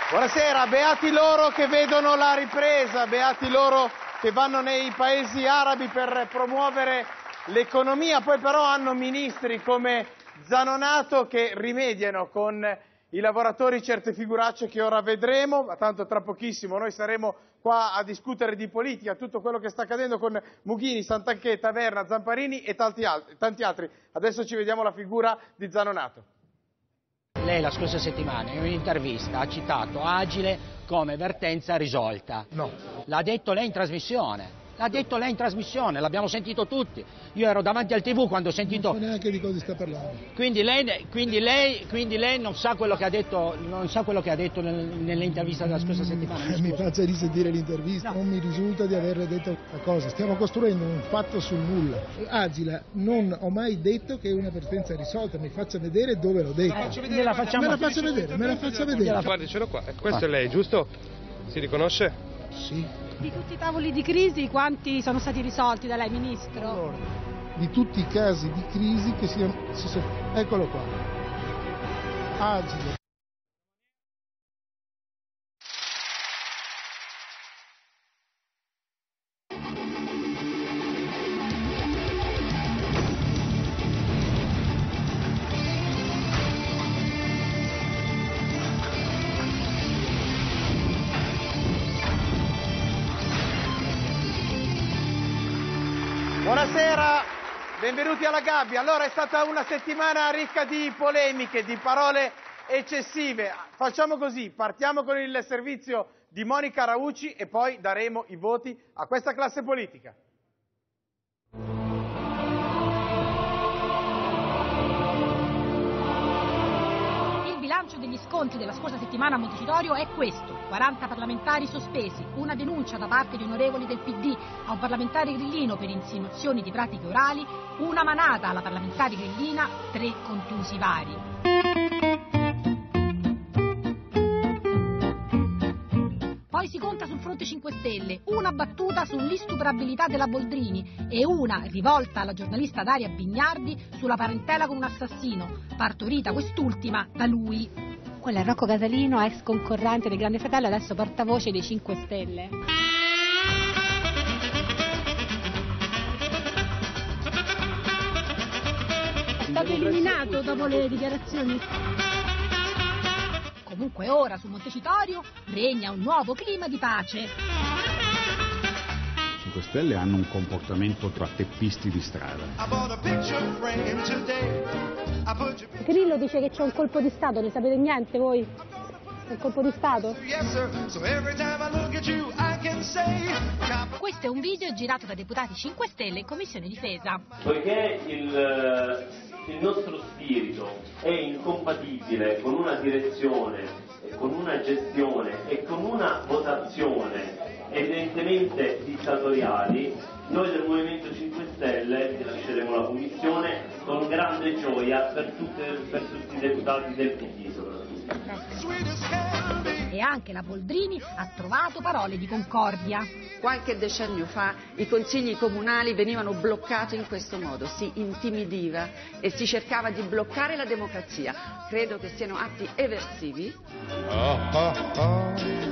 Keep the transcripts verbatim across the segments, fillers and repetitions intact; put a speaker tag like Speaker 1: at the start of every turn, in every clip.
Speaker 1: Buonasera, beati loro che vedono la ripresa, beati loro che vanno nei paesi arabi per promuovere l'economia, poi però hanno ministri come Zanonato che rimediano con i lavoratori certe figuracce che ora vedremo, ma tanto tra pochissimo noi saremo qua a discutere di politica, tutto quello che sta accadendo con Mughini, Santanchè, Taverna, Zamparini e tanti altri, tanti altri. Adesso ci vediamo la figura di Zanonato.
Speaker 2: Lei la scorsa settimana in un'intervista ha citato Agile come vertenza risolta.
Speaker 3: No.
Speaker 2: L'ha detto lei in trasmissione. L'ha detto lei in trasmissione, l'abbiamo sentito tutti. Io ero davanti al tivù quando ho sentito...
Speaker 3: Non so neanche di cosa sta parlando.
Speaker 2: Quindi lei, quindi lei, quindi lei non sa quello che ha detto, non sa quello che ha detto nell'intervista della scorsa settimana.
Speaker 3: Mi, mi faccia risentire l'intervista, no. Non mi risulta di averle detto la cosa. Stiamo costruendo un fatto sul nulla. Agila, non ho mai detto che è una vertenza risolta, mi faccia vedere dove l'ho detto.
Speaker 2: Eh, me la facciamo
Speaker 3: me la faccia vedere, me la faccia vedere.
Speaker 4: Guardi, ce l'ho qua. Questo è lei, giusto? Si riconosce?
Speaker 3: Sì.
Speaker 5: Di tutti i tavoli di crisi, quanti sono stati risolti da lei, Ministro?
Speaker 3: Allora, di tutti i casi di crisi che siano... Si sono, eccolo qua. Agile.
Speaker 1: Buonasera, benvenuti alla gabbia. Allora è stata una settimana ricca di polemiche, di parole eccessive. Facciamo così, partiamo con il servizio di Monica Raucci e poi daremo i voti a questa classe politica.
Speaker 5: Il bilancio degli scontri della scorsa settimana a Montecitorio è questo: quaranta parlamentari sospesi, una denuncia da parte di onorevoli del P D a un parlamentare grillino per insinuazioni di pratiche orali, una manata alla parlamentare grillina, tre contusi vari. Poi si conta sul fronte cinque Stelle, una battuta sull'istuprabilità della Boldrini e una rivolta alla giornalista Daria Bignardi sulla parentela con un assassino, partorita quest'ultima da lui. Quello è Rocco Casalino, ex concorrente del Grande Fratello, adesso portavoce dei cinque Stelle. È stato eliminato dopo le dichiarazioni. Comunque ora su Montecitorio regna un nuovo clima di pace.
Speaker 6: I cinque Stelle hanno un comportamento tra teppisti di strada.
Speaker 5: Grillo dice che c'è un colpo di Stato, ne sapete niente voi? Un colpo di Stato? Questo è un video girato da deputati cinque Stelle in Commissione Difesa.
Speaker 7: Poiché il, il nostro spirito è incompatibile con una direzione, con una gestione e con una votazione evidentemente dittatoriali, noi del Movimento cinque Stelle lasceremo la Commissione con grande gioia per, tutte, per tutti i deputati del P D soprattutto.
Speaker 5: E anche la Boldrini ha trovato parole di concordia.
Speaker 8: Qualche decennio fa i consigli comunali venivano bloccati in questo modo, si intimidiva e si cercava di bloccare la democrazia. Credo che siano atti eversivi. Oh, oh, oh.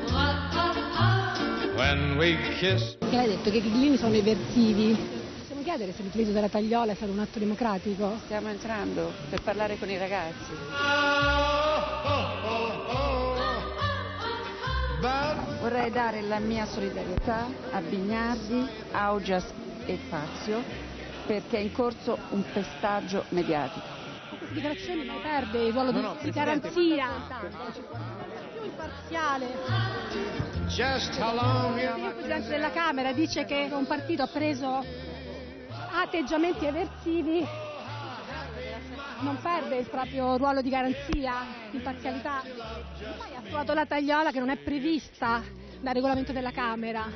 Speaker 5: When we kiss... Che l'hai detto che i grillini sono eversivi. Possiamo chiedere se l'utilizzo della tagliola è stato un atto democratico?
Speaker 8: Stiamo entrando per parlare con i ragazzi. Vorrei dare la mia solidarietà a Bignardi, Augias e Fazio perché è in corso un pestaggio mediatico.
Speaker 5: Con queste dichiarazioni lei perde il ruolo no, di, no, di garanzia, più imparziale. Il Presidente della Camera dice che un partito ha preso atteggiamenti eversivi, non perde il proprio ruolo di garanzia, di imparzialità. E poi ha trovato la tagliola che non è prevista dal regolamento della Camera.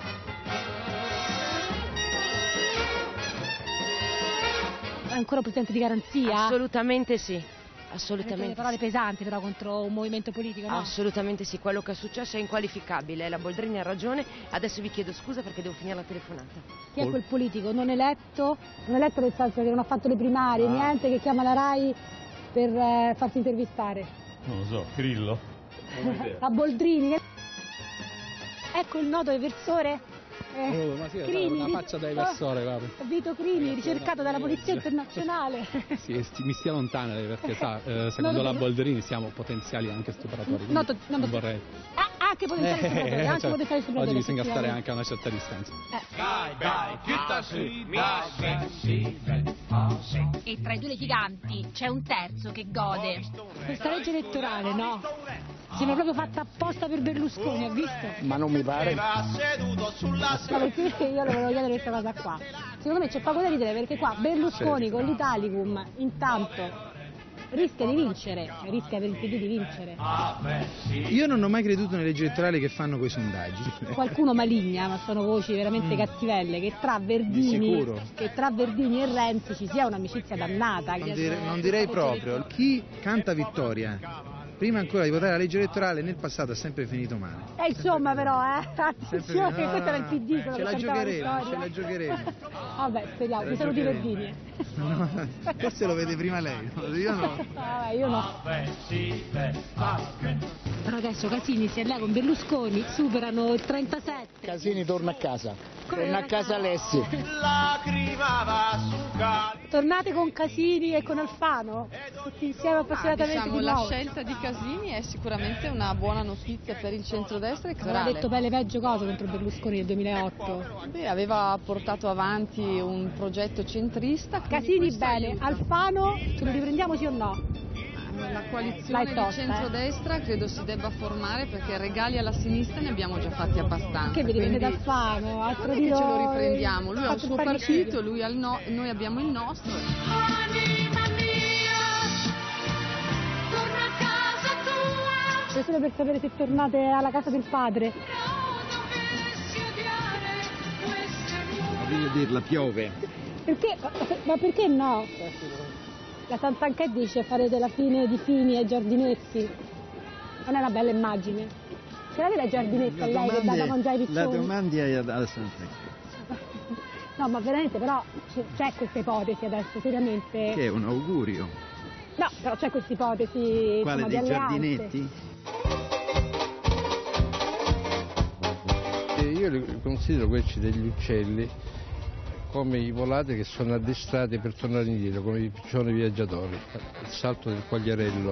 Speaker 5: È ancora un presidente di garanzia?
Speaker 9: Assolutamente sì. Assolutamente.
Speaker 5: Delle parole pesanti però contro un movimento politico, no?
Speaker 9: Assolutamente sì, quello che è successo è inqualificabile, la Boldrini ha ragione, adesso vi chiedo scusa perché devo finire la telefonata.
Speaker 5: Chi è quel politico non eletto? Non eletto nel senso che non ha fatto le primarie, ah. niente, che chiama la RAI per eh, farsi intervistare?
Speaker 10: Non lo so, Grillo.
Speaker 5: La Boldrini. Ecco il noto eversore eh,
Speaker 10: oh, ma sì,
Speaker 5: Crimi,
Speaker 10: una faccia da eversore, guarda.
Speaker 5: Vito Crimi, ricercato dalla Polizia Internazionale.
Speaker 10: Sì, mi stia lontana perché sa, eh, secondo la Boldrini siamo potenziali anche stupratori.
Speaker 5: No, no,
Speaker 10: non vorrei.
Speaker 5: Ah, anche potenziali
Speaker 10: eh,
Speaker 5: stupratori,
Speaker 10: eh,
Speaker 5: anche
Speaker 10: cioè,
Speaker 5: potenziali stupratori.
Speaker 10: Oggi bisogna stare anche a una certa distanza.
Speaker 5: Eh.
Speaker 11: Dai, dai, chiudasi, mi sensibile.
Speaker 5: E tra i due litiganti c'è un terzo che gode. Questa legge elettorale, no? Sembra proprio fatta apposta per Berlusconi, ha visto?
Speaker 2: Ma non mi pare.
Speaker 5: Ma perché io le volevo chiedere questa cosa qua. Secondo me c'è poco da ridere perché qua Berlusconi con l'Italicum intanto rischia di vincere, rischia per il P D di vincere.
Speaker 12: Io non ho mai creduto nelle leggi elettorali che fanno quei sondaggi.
Speaker 5: Qualcuno maligna, ma sono voci veramente mm. cattivelle, che tra Verdini che tra Verdini e Renzi ci sia un'amicizia dannata.
Speaker 12: Non, dire, non direi proprio. Chi canta vittoria prima ancora di votare la legge elettorale nel passato ha sempre finito male.
Speaker 5: Eh insomma però, eh, attenzione,
Speaker 12: no,
Speaker 5: questo era il P D, quello
Speaker 12: ce la giocheremo, ce la giocheremo.
Speaker 5: Vabbè, speriamo, mi saluti Verdini.
Speaker 12: No, forse lo vede prima lei, io no.
Speaker 5: Vabbè, io no. Però adesso Casini, se è lei con Berlusconi, superano il trentasette.
Speaker 2: Casini torna a casa.
Speaker 5: Come
Speaker 2: torna a casa Alessi.
Speaker 5: Tornate con Casini e con Alfano? Tutti insieme appassionatamente
Speaker 13: ah, diciamo,
Speaker 5: di
Speaker 13: la
Speaker 5: nuovo.
Speaker 13: scelta di Casini è sicuramente una buona notizia per il centrodestra elettorale.
Speaker 5: Aveva detto belle peggio cose contro Berlusconi nel duemilaotto.
Speaker 13: Beh, aveva portato avanti un progetto centrista.
Speaker 5: Casini bene, aiuta. Alfano ce lo riprendiamo sì o no?
Speaker 13: La coalizione di centrodestra eh? credo si debba formare perché regali alla sinistra ne abbiamo già fatti abbastanza.
Speaker 5: Che vi riprendete Alfano?
Speaker 13: Altro che ce lo riprendiamo, lui ha il suo partito, lui ha il no, noi abbiamo il nostro.
Speaker 5: Anima mia, torna a casa tua. C'è solo per sapere se tornate alla casa del padre.
Speaker 6: Voglio dirla, piove.
Speaker 5: Perché? Ma perché no? La Santanchè dice farete la fine di Fini ai giardinetti. Non è una bella immagine. Ce l'avete ai giardinetti a lei che dà da mangiare ai piccioni?
Speaker 14: La domandi alla Santanchè.
Speaker 5: No, ma veramente però c'è questa ipotesi adesso, seriamente.
Speaker 14: Che è un augurio.
Speaker 5: No, però c'è questa ipotesi.
Speaker 14: Quale,
Speaker 5: insomma,
Speaker 14: dei
Speaker 5: di
Speaker 14: giardinetti?
Speaker 15: Io li considero questi degli uccelli come i volatili che sono addestrati per tornare indietro, come i piccioni viaggiatori, il salto del quagliarello.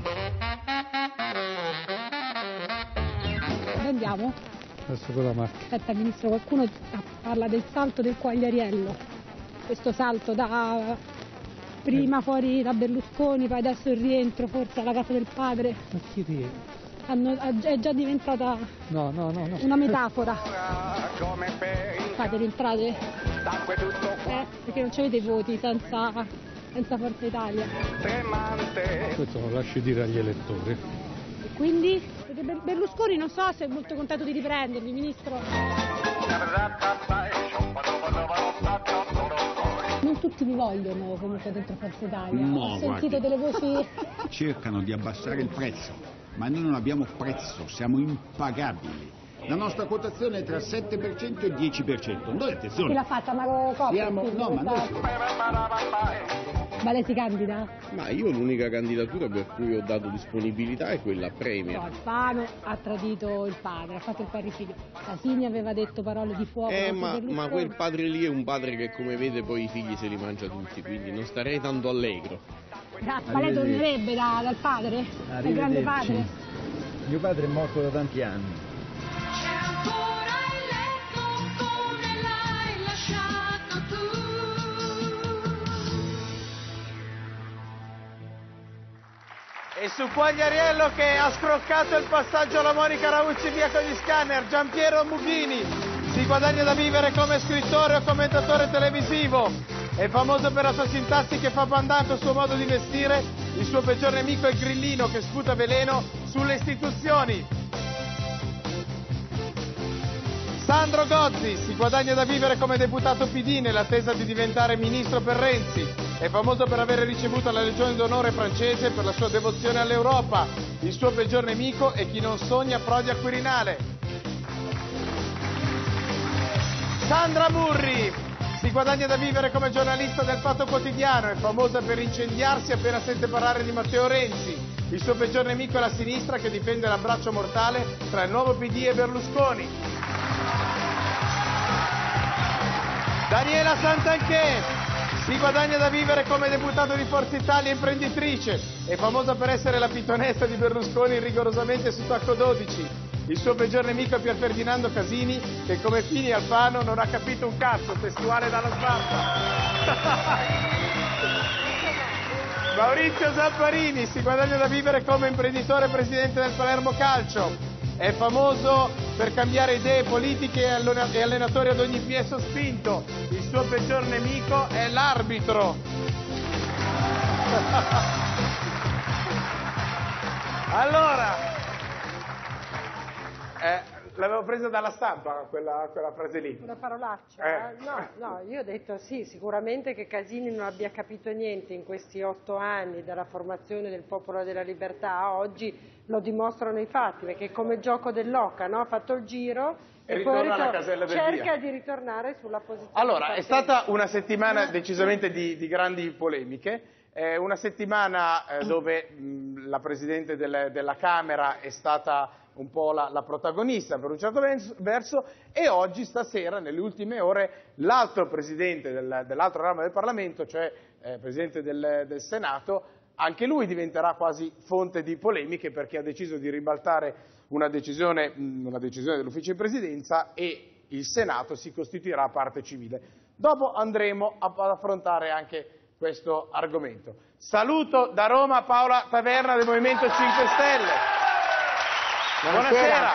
Speaker 5: Andiamo?
Speaker 15: Adesso con la macchina.
Speaker 5: Aspetta Ministro, qualcuno parla del salto del quagliarello, questo salto da prima fuori da Berlusconi, poi adesso il rientro forse alla casa del padre.
Speaker 15: Ma chi rientra?
Speaker 5: Hanno, è già diventata
Speaker 15: no, no, no, no.
Speaker 5: una metafora. Fate rientrate? Eh, perché non avete i voti senza, senza Forza Italia.
Speaker 15: Questo lo lasci dire agli elettori.
Speaker 5: E quindi? Perché Berlusconi non so se è molto contento di riprendervi, Ministro. Non tutti vi vogliono comunque dentro Forza Italia.
Speaker 6: No,
Speaker 5: Ho sentito
Speaker 6: guardi,
Speaker 5: delle voci.
Speaker 6: cercano di abbassare il prezzo, ma noi non abbiamo prezzo, siamo impagabili. La nostra quotazione è tra sette per cento e dieci per cento. Noi, attenzione.
Speaker 5: Chi l'ha fatta? Mago Coppa?
Speaker 6: Siamo... No, ma noi...
Speaker 5: Ma lei si candida?
Speaker 16: Ma io l'unica candidatura per cui ho dato disponibilità è quella Premier.
Speaker 5: No, Alfano ha tradito il padre, ha fatto il parricidio. Casini aveva detto parole di fuoco.
Speaker 16: Eh, ma, ma quel padre lì è un padre che, come vede, poi i figli se li mangia tutti, quindi non starei tanto allegro.
Speaker 5: Da, ma lei tornerebbe da, dal padre? Dal grande padre?
Speaker 14: Mio padre è morto da tanti anni.
Speaker 1: E su Quagliariello che ha scroccato il passaggio alla Monica Raucci via con gli scanner, Giampiero Mughini si guadagna da vivere come scrittore o commentatore televisivo. È famoso per la sua sintassi che fa pandan col suo modo di vestire. Il suo peggior nemico è il grillino che sputa veleno sulle istituzioni. Sandro Gozzi si guadagna da vivere come deputato P D nell'attesa di diventare ministro per Renzi. È famoso per aver ricevuto la Legione d'Onore francese per la sua devozione all'Europa. Il suo peggior nemico è chi non sogna Prodi al Quirinale. Sandra Murri si guadagna da vivere come giornalista del Fatto Quotidiano. È famosa per incendiarsi appena sente parlare di Matteo Renzi. Il suo peggior nemico è la sinistra che difende l'abbraccio mortale tra il nuovo P D e Berlusconi. Daniela Santanchè si guadagna da vivere come deputato di Forza Italia e imprenditrice. È famosa per essere la pitonessa di Berlusconi rigorosamente su tacco dodici. Il suo peggior nemico è Pier Ferdinando Casini, che come Fini Alfano non ha capito un cazzo, testuale dalla Sparta. Maurizio Zamparini si guadagna da vivere come imprenditore e presidente del Palermo Calcio. È famoso per cambiare idee politiche e allenatore ad ogni piè sospinto. Il suo peggior nemico è l'arbitro. Allora, eh, l'avevo presa dalla stampa quella, quella frase lì.
Speaker 17: Una parolaccia?
Speaker 1: Eh.
Speaker 17: No, no, io ho detto sì, sicuramente che Casini non abbia capito niente in questi otto anni dalla formazione del Popolo della Libertà a oggi. Lo dimostrano i fatti, perché come gioco dell'oca, no? Ha fatto il giro
Speaker 1: e,
Speaker 17: e poi
Speaker 1: ritorna alla casella del
Speaker 17: cerca
Speaker 1: via.
Speaker 17: di ritornare sulla posizione.
Speaker 1: Allora,
Speaker 17: di
Speaker 1: è stata una settimana decisamente di, di grandi polemiche, eh, una settimana eh, dove mh, la Presidente del, della Camera è stata un po' la, la protagonista per un certo verso, e oggi, stasera, nelle ultime ore, l'altro Presidente del, dell'altro ramo del Parlamento, cioè eh, Presidente del, del Senato, anche lui diventerà quasi fonte di polemiche perché ha deciso di ribaltare una decisione, una decisione dell'ufficio di presidenza e il Senato si costituirà a parte civile. Dopo andremo ad affrontare anche questo argomento. Saluto da Roma Paola Taverna del Movimento cinque Stelle.
Speaker 18: Buonasera.
Speaker 1: Buonasera.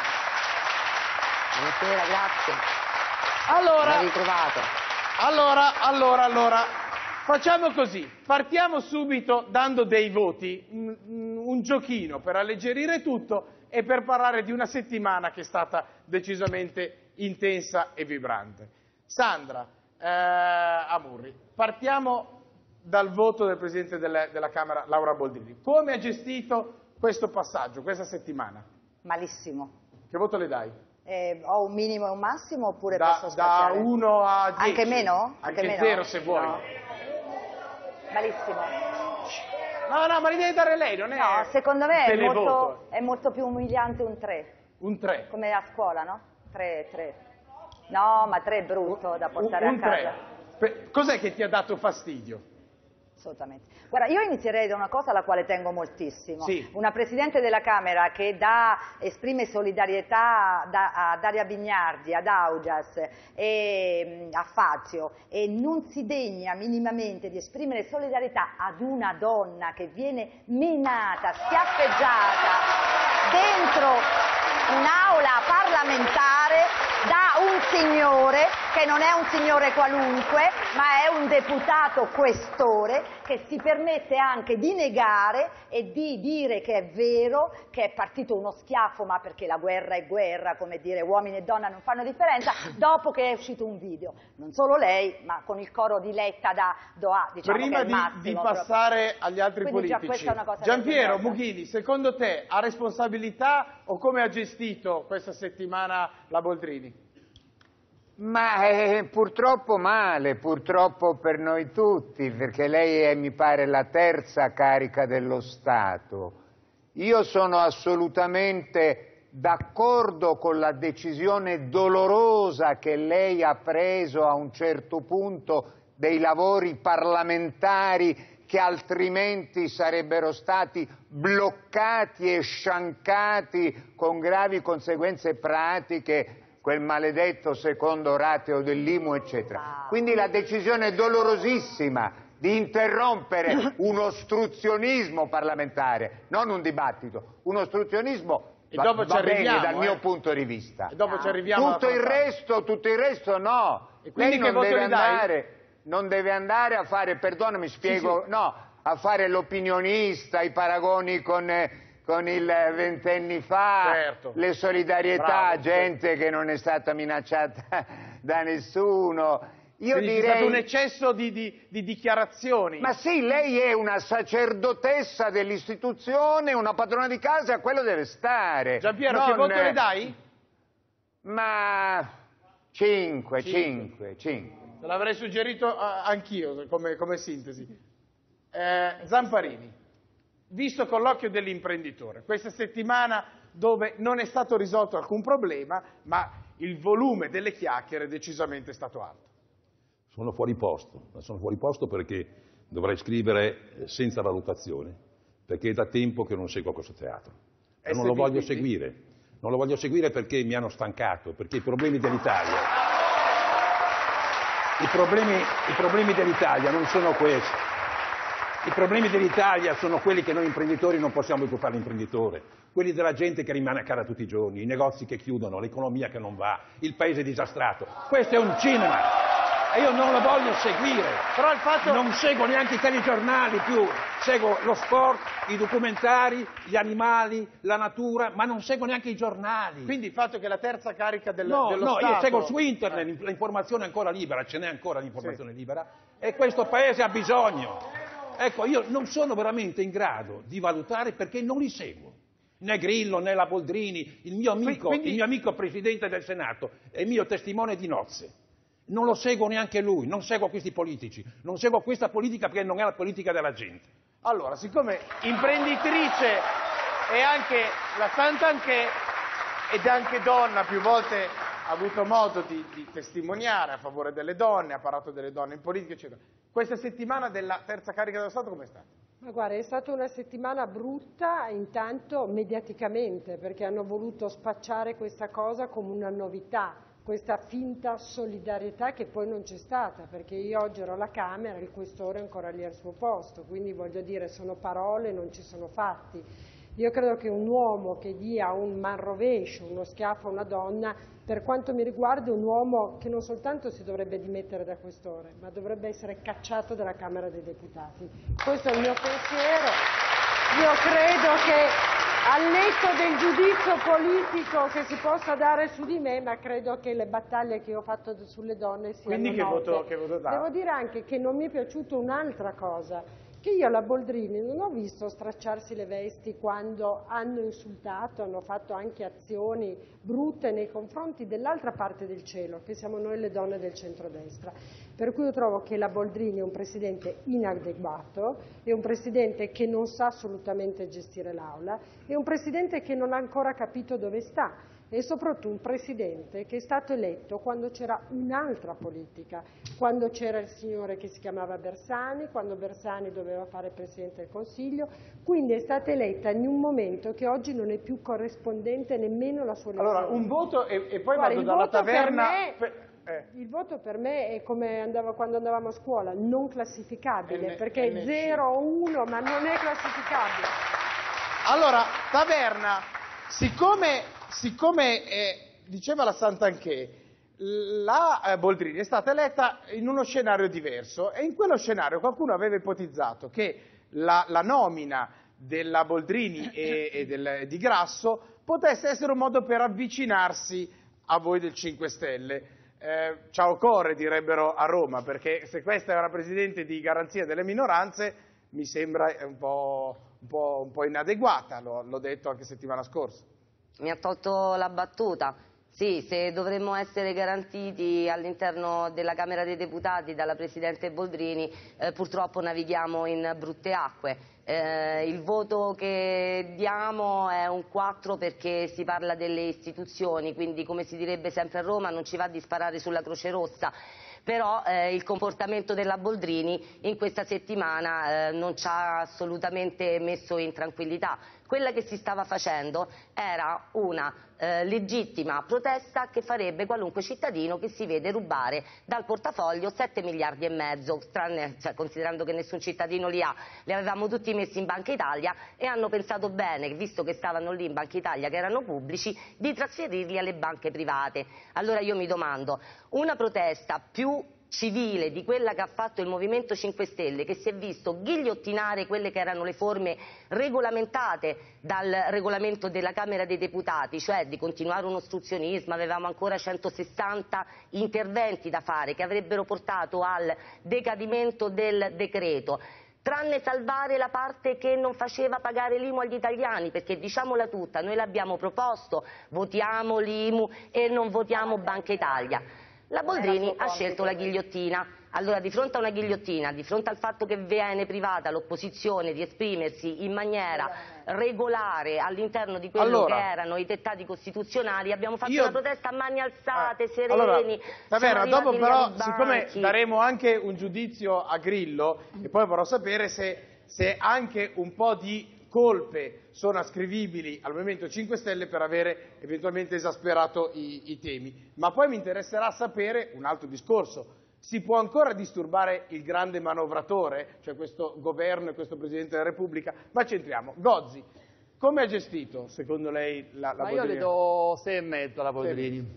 Speaker 18: Buonasera, grazie.
Speaker 1: Allora,
Speaker 18: ben ritrovato.
Speaker 1: Allora, allora, allora. Facciamo così, partiamo subito dando dei voti, un, un giochino per alleggerire tutto e per parlare di una settimana che è stata decisamente intensa e vibrante. Sandra eh, Amurri, partiamo dal voto del Presidente delle, della Camera, Laura Boldrini. Come ha gestito questo passaggio, questa settimana?
Speaker 18: Malissimo.
Speaker 1: Che voto le dai?
Speaker 18: Eh, ho un minimo e un massimo oppure
Speaker 1: da,
Speaker 18: posso
Speaker 1: da
Speaker 18: spaziare?
Speaker 1: uno a dieci?
Speaker 18: Anche meno?
Speaker 1: Anche,
Speaker 18: Anche
Speaker 1: zero
Speaker 18: meno?
Speaker 1: se vuoi.
Speaker 18: No. Malissimo.
Speaker 1: No, no, ma li deve dare lei, non è
Speaker 18: No, secondo me è
Speaker 1: televoto.
Speaker 18: molto, è molto più umiliante un tre.
Speaker 1: Un tre?
Speaker 18: Come a scuola, no? tre, tre. No, ma tre è brutto da portare
Speaker 1: un
Speaker 18: a casa.
Speaker 1: tre. Cos'è che ti ha dato fastidio?
Speaker 18: Assolutamente. Guarda, io inizierei da una cosa alla quale tengo moltissimo.
Speaker 1: Sì.
Speaker 18: Una Presidente della Camera che dà, esprime solidarietà da, a Daria Bignardi, ad Augias e a Fazio e non si degna minimamente di esprimere solidarietà ad una donna che viene menata, schiaffeggiata dentro un'aula parlamentare da un signore che non è un signore qualunque, ma è un deputato questore che si permette anche di negare e di dire che è vero che è partito uno schiaffo, ma perché la guerra è guerra, come dire, uomini e donna non fanno differenza, dopo che è uscito un video. Non solo lei, ma con il coro di Letta da Doha, diciamo
Speaker 1: Prima
Speaker 18: che è il
Speaker 1: di,
Speaker 18: massimo,
Speaker 1: di passare
Speaker 18: proprio.
Speaker 1: agli altri
Speaker 18: Quindi già
Speaker 1: politici,
Speaker 18: questa è una cosa
Speaker 1: Giampiero
Speaker 18: vergognosa.
Speaker 1: Mughini, secondo te ha responsabilità o come ha gestito questa settimana la Boldrini?
Speaker 19: Ma eh, purtroppo male, purtroppo per noi tutti, perché lei è, mi pare, la terza carica dello Stato. Io sono assolutamente d'accordo con la decisione dolorosa che lei ha preso a un certo punto dei lavori parlamentari che altrimenti sarebbero stati bloccati e sciancati con gravi conseguenze pratiche, quel maledetto secondo rateo dell'I M U, eccetera. Quindi la decisione dolorosissima di interrompere un ostruzionismo parlamentare, non un dibattito, un ostruzionismo
Speaker 1: E
Speaker 19: va,
Speaker 1: dopo ci
Speaker 19: va bene
Speaker 1: arriviamo,
Speaker 19: dal mio
Speaker 1: eh.
Speaker 19: punto di vista.
Speaker 1: E dopo ci arriviamo
Speaker 19: Tutto
Speaker 1: alla
Speaker 19: il
Speaker 1: fronte.
Speaker 19: resto, tutto il resto no.
Speaker 1: E quindi
Speaker 19: Lei
Speaker 1: che
Speaker 19: non
Speaker 1: voto
Speaker 19: deve
Speaker 1: gli dai?
Speaker 19: andare, non deve andare a fare, perdonami, spiego,
Speaker 1: Sì, sì.
Speaker 19: no, a fare l'opinionista, i paragoni con, eh, con il ventenni fa,
Speaker 1: Certo.
Speaker 19: le solidarietà
Speaker 1: Bravo,
Speaker 19: a gente che non è stata minacciata da nessuno. Io
Speaker 1: Quindi
Speaker 19: direi...
Speaker 1: c'è stato un eccesso di, di, di dichiarazioni.
Speaker 19: Ma sì, lei è una sacerdotessa dell'istituzione, una padrona di casa, e quello deve stare.
Speaker 1: Giampiero,
Speaker 19: Non-
Speaker 1: che voto le dai?
Speaker 19: Ma... cinque,
Speaker 1: Cinque.
Speaker 19: cinque, cinque.
Speaker 1: Te l'avrei suggerito eh, anch'io come, come sintesi. Eh, Zamparini. visto con l'occhio dell'imprenditore. Questa settimana dove non è stato risolto alcun problema, ma il volume delle chiacchiere decisamente è stato alto.
Speaker 20: Sono fuori posto, ma sono fuori posto perché dovrei scrivere senza valutazione, perché è da tempo che non seguo questo teatro. E non lo voglio seguire, non lo voglio seguire perché mi hanno stancato, perché i problemi dell'Italia, i problemi, i problemi dell'Italia non sono questi. I problemi dell'Italia sono quelli che noi imprenditori non possiamo più fare l'imprenditore, quelli della gente che rimane a casa tutti i giorni, i negozi che chiudono, l'economia che non va, il paese disastrato. Questo è un cinema e io non lo voglio seguire. Però il fatto... Non seguo neanche i telegiornali più, seguo lo sport, i documentari, gli animali, la natura, ma non seguo neanche i giornali.
Speaker 1: Quindi il fatto che la terza carica del,
Speaker 20: no,
Speaker 1: dello
Speaker 20: no,
Speaker 1: Stato...
Speaker 20: No, io seguo su internet, eh. l'informazione è ancora libera, ce n'è ancora l'informazione sì. libera, e questo paese ha bisogno. Ecco, io non sono veramente in grado di valutare perché non li seguo. Né Grillo, né la Boldrini, il mio amico, Quindi... il mio amico Presidente del Senato è il mio testimone di nozze. Non lo seguo neanche lui, non seguo questi politici, non seguo questa politica perché non è la politica della gente.
Speaker 1: Allora, siccome imprenditrice e anche la Santanchè ed anche donna, più volte ha avuto modo di, di testimoniare a favore delle donne, ha parlato delle donne in politica, eccetera. Questa settimana della terza carica dello Stato com'è stata?
Speaker 17: Ma guarda, è stata una settimana brutta intanto mediaticamente, perché hanno voluto spacciare questa cosa come una novità, questa finta solidarietà che poi non c'è stata, perché io oggi ero alla Camera, il questore è ancora lì al suo posto, quindi voglio dire, sono parole, non ci sono fatti. Io credo che un uomo che dia un manrovescio, uno schiaffo a una donna, per quanto mi riguarda è un uomo che non soltanto si dovrebbe dimettere da questore, ma dovrebbe essere cacciato dalla Camera dei Deputati. Questo è il mio pensiero. Io credo che al netto del giudizio politico che si possa dare su di me, ma credo che le battaglie che ho fatto sulle donne siano
Speaker 1: Quindi che
Speaker 17: note.
Speaker 1: voto, che voto dà?
Speaker 17: Devo dire anche che non mi è piaciuta un'altra cosa, che io alla Boldrini non ho visto stracciarsi le vesti quando hanno insultato, hanno fatto anche azioni brutte nei confronti dell'altra parte del cielo, che siamo noi le donne del centrodestra. Per cui io trovo che la Boldrini è un presidente inadeguato, è un presidente che non sa assolutamente gestire l'Aula, è un presidente che non ha ancora capito dove sta. E soprattutto un presidente che è stato eletto quando c'era un'altra politica, quando c'era il signore che si chiamava Bersani, quando Bersani doveva fare Presidente del Consiglio, quindi è stata eletta in un momento che oggi non è più corrispondente nemmeno alla sua elezione.
Speaker 1: Allora, un voto e, e poi
Speaker 17: Guarda,
Speaker 1: vado dalla taverna...
Speaker 17: Per me, eh. Il voto per me è come andava, quando andavamo a scuola, non classificabile, N perché è zero o uno, ma non è classificabile.
Speaker 1: Allora, taverna, siccome... Siccome, eh, diceva la Santanchè, la eh, Boldrini è stata eletta in uno scenario diverso e in quello scenario qualcuno aveva ipotizzato che la, la nomina della Boldrini e, e del, di Grasso potesse essere un modo per avvicinarsi a voi del cinque Stelle. Eh, ciao Corre, direbbero a Roma, perché se questa è una Presidente di garanzia delle minoranze mi sembra un po', un po', un po' inadeguata, l'ho detto anche settimana scorsa.
Speaker 21: Mi ha tolto la battuta. Sì, se dovremmo essere garantiti all'interno della Camera dei Deputati dalla Presidente Boldrini, eh, purtroppo navighiamo in brutte acque. Eh, il voto che diamo è un quattro perché si parla delle istituzioni, quindi come si direbbe sempre a Roma non ci va di sparare sulla Croce Rossa. Però eh, il comportamento della Boldrini in questa settimana eh, non ci ha assolutamente messo in tranquillità. Quella che si stava facendo era una eh, legittima protesta che farebbe qualunque cittadino che si vede rubare dal portafoglio sette miliardi e mezzo, tranne, cioè, considerando che nessun cittadino li ha, li avevamo tutti messi in Banca Italia e hanno pensato bene, visto che stavano lì in Banca Italia che erano pubblici, di trasferirli alle banche private. Allora io mi domando, una protesta più civile di quella che ha fatto il Movimento cinque Stelle, che si è visto ghigliottinare quelle che erano le forme regolamentate dal regolamento della Camera dei Deputati, cioè di continuare un ostruzionismo, avevamo ancora centosessanta interventi da fare che avrebbero portato al decadimento del decreto, tranne salvare la parte che non faceva pagare l'I M U agli italiani, perché diciamola tutta, noi l'abbiamo proposto, votiamo l'I M U e non votiamo Banca Italia. La Boldrini ha scelto la ghigliottina, Allora, di fronte a una ghigliottina, di fronte al fatto che viene privata l'opposizione di esprimersi in maniera regolare all'interno di quello
Speaker 1: allora,
Speaker 21: che erano i dettati costituzionali, abbiamo fatto
Speaker 1: io...
Speaker 21: una protesta a mani alzate,
Speaker 1: eh,
Speaker 21: sereni.
Speaker 1: Allora, Taverna, dopo però, siccome
Speaker 21: banchi.
Speaker 1: daremo anche un giudizio a Grillo, e poi vorrò sapere se, se anche un po' di colpe sono ascrivibili al Movimento cinque Stelle per avere eventualmente esasperato i, i temi. Ma poi mi interesserà sapere un altro discorso. Si può ancora disturbare il grande manovratore, cioè questo governo e questo Presidente della Repubblica? Ma c'entriamo. Gozzi, come ha gestito, secondo lei, la, la
Speaker 4: Ma
Speaker 1: Boldrini?
Speaker 4: io le do sei e mezzo alla Boldrini.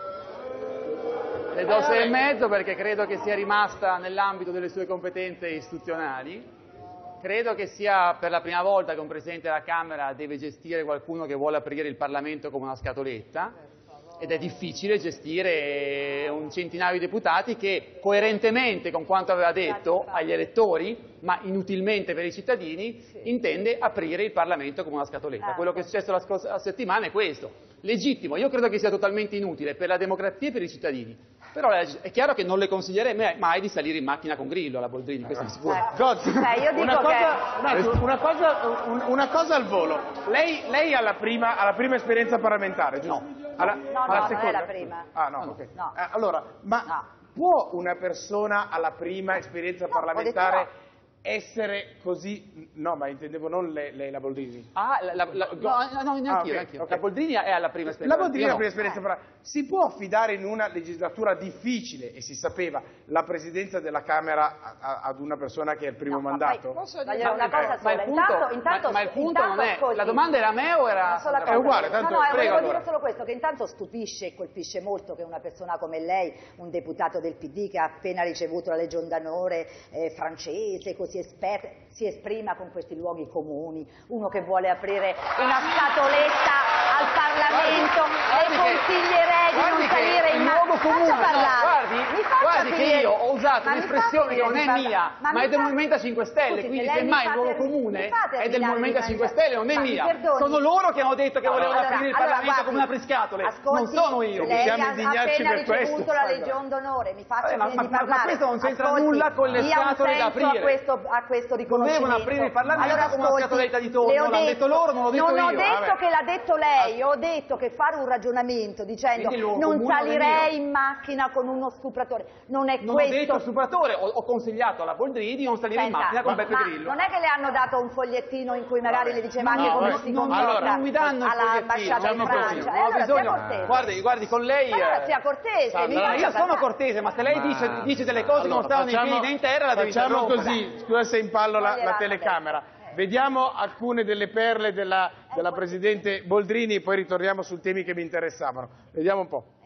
Speaker 4: Le do sei e mezzo perché credo che sia rimasta nell'ambito delle sue competenze istituzionali. Credo che sia per la prima volta che un Presidente della Camera deve gestire qualcuno che vuole aprire il Parlamento come una scatoletta. Ed è difficile gestire un centinaio di deputati che, coerentemente con quanto aveva detto agli elettori, ma inutilmente per i cittadini, intende aprire il Parlamento come una scatoletta. Quello che è successo la scorsa settimana è questo. Legittimo, io credo che sia totalmente inutile per la democrazia e per i cittadini. Però è chiaro che non le consiglierei mai di salire in macchina con Grillo alla Boldrini, questo è sicuro.
Speaker 1: Gozzi,
Speaker 18: eh, io dico
Speaker 1: una, cosa,
Speaker 18: che...
Speaker 1: un attimo, una, cosa, un, una cosa al volo. Lei, lei ha, la prima, ha la prima esperienza parlamentare, giusto?
Speaker 4: No.
Speaker 1: Alla,
Speaker 18: No,
Speaker 1: alla
Speaker 18: no,
Speaker 1: seconda?
Speaker 18: non è la prima.
Speaker 1: Ah, no, ok. No. Eh, allora, ma no. può una persona alla prima esperienza
Speaker 18: no,
Speaker 1: parlamentare essere così... No, ma intendevo non lei, lei la Boldrini.
Speaker 4: Ah, la, la, la, no, no, neanche
Speaker 1: ah,
Speaker 4: io,
Speaker 1: okay,
Speaker 4: neanche io.
Speaker 1: Okay.
Speaker 4: La Boldrini è alla prima esperienza.
Speaker 1: La Boldrini è la
Speaker 4: no.
Speaker 1: prima esperienza parlamentare. Si può affidare in una legislatura difficile, e si sapeva, la presidenza della Camera a, a, ad una persona che è il primo
Speaker 18: no,
Speaker 1: mandato?
Speaker 18: Posso dire una cosa sola?
Speaker 4: Ma il punto,
Speaker 18: intanto, intanto,
Speaker 4: ma, ma il punto
Speaker 18: intanto,
Speaker 4: non è...
Speaker 18: ascolti,
Speaker 4: la domanda era a me o era...
Speaker 1: È uguale, tanto
Speaker 18: no, no,
Speaker 1: prego,
Speaker 18: volevo
Speaker 1: allora.
Speaker 18: dire solo questo, che intanto stupisce e colpisce molto che una persona come lei, un deputato del P D che ha appena ricevuto la Legion d'Onore eh, francese, così esperta, si esprima con questi luoghi comuni, uno che vuole aprire una scatoletta al Parlamento, le consiglierei di non salire in
Speaker 4: luogo comune,
Speaker 18: faccia parlare,
Speaker 4: no, guardi,
Speaker 18: mi faccia
Speaker 4: guardi che
Speaker 18: finire.
Speaker 4: io ho usato
Speaker 18: Ma
Speaker 4: un'espressione che non è mia, ma, ma è del
Speaker 18: fa...
Speaker 4: Movimento cinque Stelle,
Speaker 18: Scusi,
Speaker 4: quindi
Speaker 18: lei
Speaker 4: semmai il
Speaker 18: mi
Speaker 4: luogo
Speaker 18: fate...
Speaker 4: comune è del Movimento cinque
Speaker 18: mangiare.
Speaker 4: Stelle, non è
Speaker 18: ma
Speaker 4: mia.
Speaker 18: Perdoni.
Speaker 4: Sono loro che hanno detto che
Speaker 18: no,
Speaker 4: volevano
Speaker 18: allora,
Speaker 4: aprire il
Speaker 18: allora,
Speaker 4: Parlamento
Speaker 18: guardi,
Speaker 4: come una priscatole,
Speaker 18: ascolti,
Speaker 4: non sono io.
Speaker 18: Lei
Speaker 1: Possiamo
Speaker 18: ha
Speaker 1: indignarci
Speaker 18: appena
Speaker 1: per questo.
Speaker 18: ricevuto la Legion d'Onore, mi faccia
Speaker 4: Eh, ma-
Speaker 18: finire
Speaker 4: ma-
Speaker 18: di
Speaker 4: ma
Speaker 18: parlare.
Speaker 4: questo non c'entra
Speaker 18: Ascolti,
Speaker 4: nulla con le
Speaker 18: dia un
Speaker 4: scatole da
Speaker 18: senso
Speaker 4: aprire.
Speaker 18: A questo, a questo riconoscimento.
Speaker 4: Devono aprire il Parlamento
Speaker 18: allora,
Speaker 4: come una
Speaker 18: ascolti,
Speaker 4: scatoletta di tonno,
Speaker 18: le ho
Speaker 4: l'hanno detto loro, non l'ho detto
Speaker 18: non
Speaker 4: io.
Speaker 18: ho detto
Speaker 4: Vabbè.
Speaker 18: che l'ha detto lei, ho detto che fare un ragionamento dicendo
Speaker 4: Quindi il luogo
Speaker 18: non
Speaker 4: comune non è
Speaker 18: salirei
Speaker 4: mio.
Speaker 18: in macchina con uno stupratore, non è
Speaker 4: Non
Speaker 18: questo.
Speaker 4: ho detto stupratore, ho, ho consigliato alla Boldrini di non salire
Speaker 18: Senta,
Speaker 4: in macchina con
Speaker 18: ma-
Speaker 4: Beppe
Speaker 18: ma
Speaker 4: Grillo.
Speaker 18: non è che le hanno dato un fogliettino in cui magari le diceva anche
Speaker 4: No,
Speaker 18: come
Speaker 4: no,
Speaker 18: si
Speaker 4: non-
Speaker 18: comporta
Speaker 4: allora, non mi danno il
Speaker 18: all'ambasciata
Speaker 4: fogliettino,
Speaker 18: in
Speaker 4: diciamo così,
Speaker 18: Francia.
Speaker 4: non
Speaker 18: E
Speaker 4: ho
Speaker 18: allora sia
Speaker 4: bisogno-
Speaker 18: cortese.
Speaker 4: Guardi, guardi, con lei...
Speaker 18: Ma allora
Speaker 4: eh,
Speaker 18: sia cortese,
Speaker 4: Sandra,
Speaker 18: mi
Speaker 4: io
Speaker 18: faccia
Speaker 4: sono
Speaker 18: parlare.
Speaker 4: cortese, ma se lei dice, dice delle cose che non
Speaker 1: Allora,
Speaker 4: stavano in
Speaker 1: facciamo-
Speaker 4: piedi né in terra, la devi
Speaker 1: Facciamo
Speaker 4: interrompere.
Speaker 1: così, scusa se impallo la, la
Speaker 18: Toglieranno
Speaker 1: telecamera. Vediamo alcune delle perle della, della Presidente Boldrini e poi ritorniamo sui temi che mi interessavano. Vediamo un po'.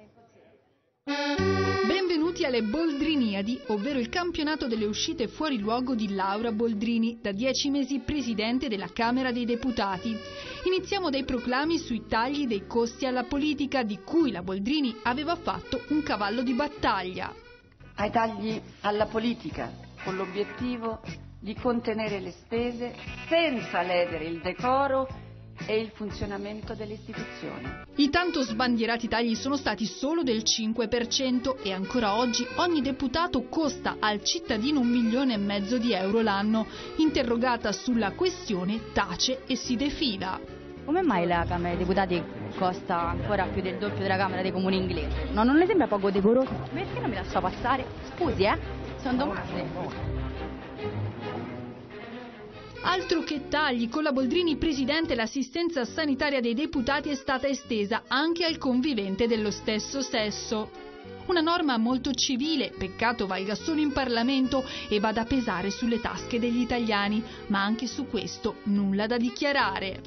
Speaker 22: Benvenuti alle Boldriniadi, ovvero il campionato delle uscite fuori luogo di Laura Boldrini, da dieci mesi Presidente della Camera dei Deputati. Iniziamo dai proclami sui tagli dei costi alla politica, di cui la Boldrini aveva fatto un cavallo di battaglia.
Speaker 8: Ai tagli alla politica, con l'obiettivo di contenere le spese senza ledere il decoro e il funzionamento delle istituzioni.
Speaker 22: I tanto sbandierati tagli sono stati solo del cinque per cento e ancora oggi ogni deputato costa al cittadino un milione e mezzo di euro l'anno. Interrogata sulla questione, tace e si defila.
Speaker 23: Come mai la Camera dei Deputati costa ancora più del doppio della Camera dei Comuni inglese? No, non le sembra poco decoroso? Perché non mi lascia passare? Scusi, eh? Sono domande.
Speaker 22: Altro che tagli, con la Boldrini Presidente l'assistenza sanitaria dei deputati è stata estesa anche al convivente dello stesso sesso. Una norma molto civile, peccato valga solo in Parlamento e vada a pesare sulle tasche degli italiani, ma anche su questo nulla da dichiarare.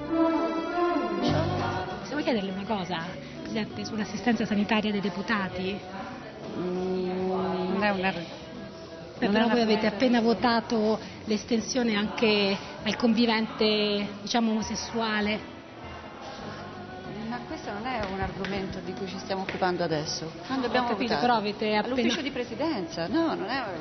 Speaker 5: Possiamo chiederle una cosa, Presidente, sull'assistenza sanitaria dei deputati?
Speaker 8: Mm, non è una...
Speaker 5: Beh, però voi avete appena votato l'estensione anche al convivente, diciamo, omosessuale.
Speaker 8: Ma questo non è un argomento di cui ci stiamo occupando adesso. Quando abbiamo
Speaker 5: capito,
Speaker 8: votato?
Speaker 5: però avete appena...
Speaker 8: All'ufficio di presidenza, no, non è...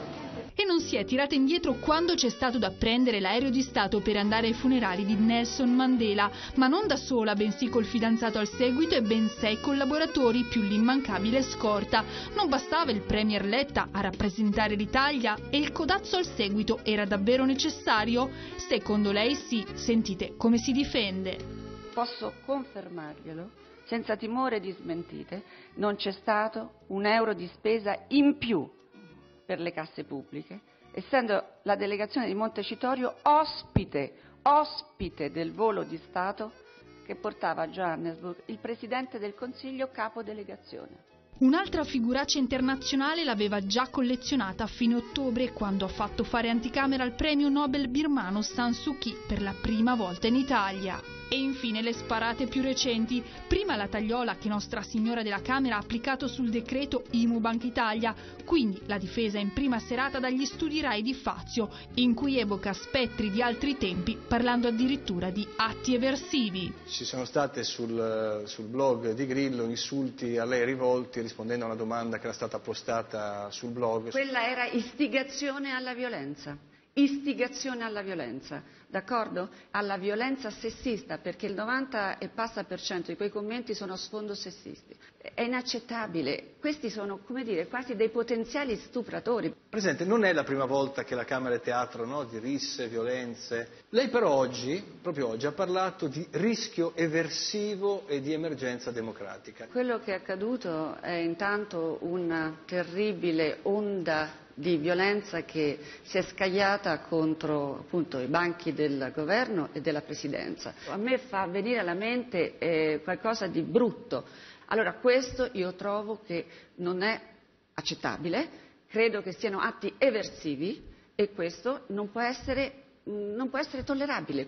Speaker 22: E non si è tirata indietro quando c'è stato da prendere l'aereo di Stato per andare ai funerali di Nelson Mandela, ma non da sola, bensì col fidanzato al seguito e ben sei collaboratori più l'immancabile scorta. Non bastava il premier Letta a rappresentare l'Italia e il codazzo al seguito era davvero necessario? Secondo lei sì, sentite come si difende.
Speaker 8: Posso confermarglielo, senza timore di smentite, non c'è stato un euro di spesa in più per le casse pubbliche, essendo la delegazione di Montecitorio ospite, ospite del volo di Stato che portava a Johannesburg il Presidente del Consiglio capo delegazione.
Speaker 22: Un'altra figuraccia internazionale l'aveva già collezionata a fine ottobre quando ha fatto fare anticamera al premio Nobel birmano San Suu Kyi per la prima volta in Italia. E infine le sparate più recenti. Prima la tagliola che Nostra Signora della Camera ha applicato sul decreto I M U Banca Italia, quindi la difesa in prima serata dagli studi Rai di Fazio, in cui evoca spettri di altri tempi, parlando addirittura di atti eversivi.
Speaker 3: Ci sono state sul, sul blog di Grillo insulti a lei rivolti rispondendo a una domanda che era stata postata sul blog.
Speaker 8: Quella era istigazione alla violenza. Istigazione alla violenza, d'accordo? Alla violenza sessista, perché il novanta e passa per cento di quei commenti sono a sfondo sessisti. È inaccettabile. Questi sono, come dire, quasi dei potenziali stupratori.
Speaker 3: Presidente, non è la prima volta che la Camera è teatro, no? Di risse, violenze. Lei però oggi, proprio oggi, ha parlato di rischio eversivo e di emergenza democratica.
Speaker 8: Quello che è accaduto è intanto una terribile onda di violenza che si è scagliata contro appunto i banchi del governo e della presidenza. A me fa venire alla mente eh, qualcosa di brutto. Allora questo io trovo che non è accettabile, credo che siano atti eversivi e questo non può essere, non può essere tollerabile.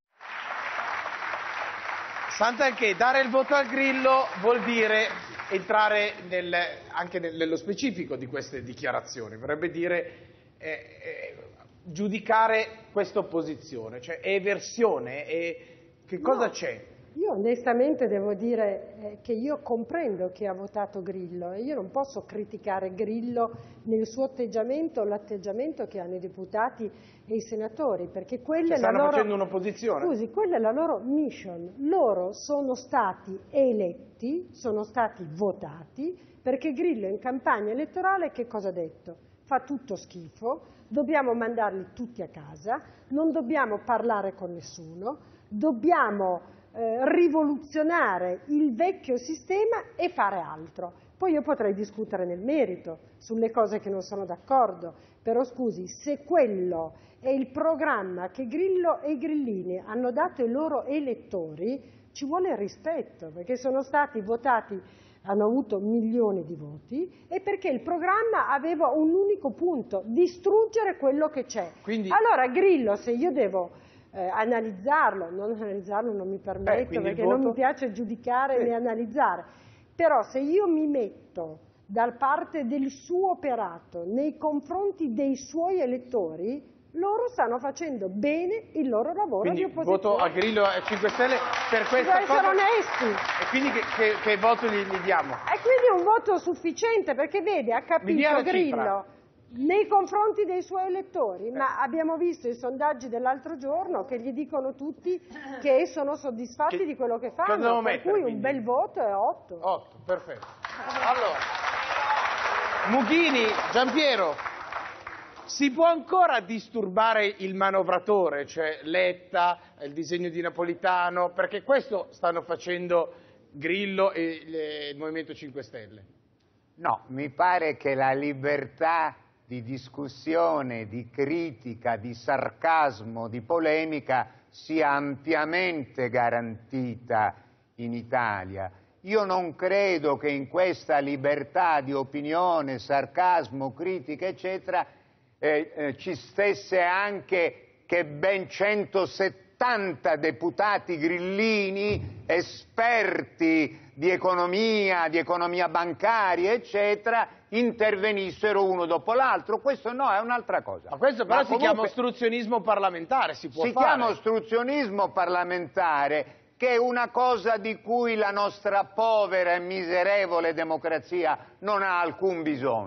Speaker 1: Santanchè, dare il voto al Grillo vuol dire entrare nel, anche nello specifico di queste dichiarazioni, vorrebbe dire eh, eh, giudicare questa opposizione, cioè è eversione, è, che cosa
Speaker 17: no,
Speaker 1: c'è?
Speaker 17: Io onestamente devo dire eh, che io comprendo chi ha votato Grillo e io non posso criticare Grillo nel suo atteggiamento o l'atteggiamento che hanno i deputati e i senatori, perché quella
Speaker 1: cioè,
Speaker 17: è la
Speaker 1: stanno
Speaker 17: loro...
Speaker 1: facendo un'opposizione?
Speaker 17: Scusi, quella è la loro mission. Loro sono stati eletti, sono stati votati, perché Grillo in campagna elettorale che cosa ha detto? Fa tutto schifo, dobbiamo mandarli tutti a casa, non dobbiamo parlare con nessuno, dobbiamo eh, rivoluzionare il vecchio sistema e fare altro. Poi io potrei discutere nel merito sulle cose che non sono d'accordo, però scusi, se quello è il programma che Grillo e i grillini hanno dato ai loro elettori, ci vuole rispetto, perché sono stati votati, hanno avuto milioni di voti, e perché il programma aveva un unico punto, distruggere quello che c'è.
Speaker 1: Quindi...
Speaker 17: Allora Grillo, se io devo eh, analizzarlo, non analizzarlo non mi permetto,
Speaker 1: eh,
Speaker 17: perché
Speaker 1: voto...
Speaker 17: non mi piace giudicare sì. né analizzare, però se io mi metto dal parte del suo operato nei confronti dei suoi elettori, loro stanno facendo bene il loro lavoro.
Speaker 1: Quindi
Speaker 17: di opposizione.
Speaker 1: Voto a Grillo e cinque Stelle per questa
Speaker 17: cosa.
Speaker 1: Essere
Speaker 17: onesti.
Speaker 1: E quindi che, che, che voto gli, gli diamo?
Speaker 17: E quindi un voto sufficiente, perché vede, ha capito Grillo nei confronti dei suoi elettori, eh. ma abbiamo visto i sondaggi dell'altro giorno che gli dicono tutti che sono soddisfatti che, di quello che fanno, per mettere, cui quindi? Un bel voto è otto.
Speaker 1: otto, perfetto. Allora, Mughini, Giampiero, si può ancora disturbare il manovratore, cioè Letta, il disegno di Napolitano, perché questo stanno facendo Grillo e le, il Movimento cinque Stelle?
Speaker 19: No, mi pare che la libertà di discussione, di critica, di sarcasmo, di polemica sia ampiamente garantita in Italia. Io non credo che in questa libertà di opinione, sarcasmo, critica, eccetera, eh, eh, ci stesse anche che ben centosettanta deputati grillini, esperti di economia, di economia bancaria, eccetera, intervenissero uno dopo l'altro. Questo no, è un'altra cosa.
Speaker 1: Ma questo però
Speaker 19: Ma
Speaker 1: si
Speaker 19: comunque,
Speaker 1: chiama ostruzionismo parlamentare, si può
Speaker 19: si
Speaker 1: fare.
Speaker 19: Si chiama ostruzionismo parlamentare, che è una cosa di cui la nostra povera e miserevole democrazia non ha alcun bisogno.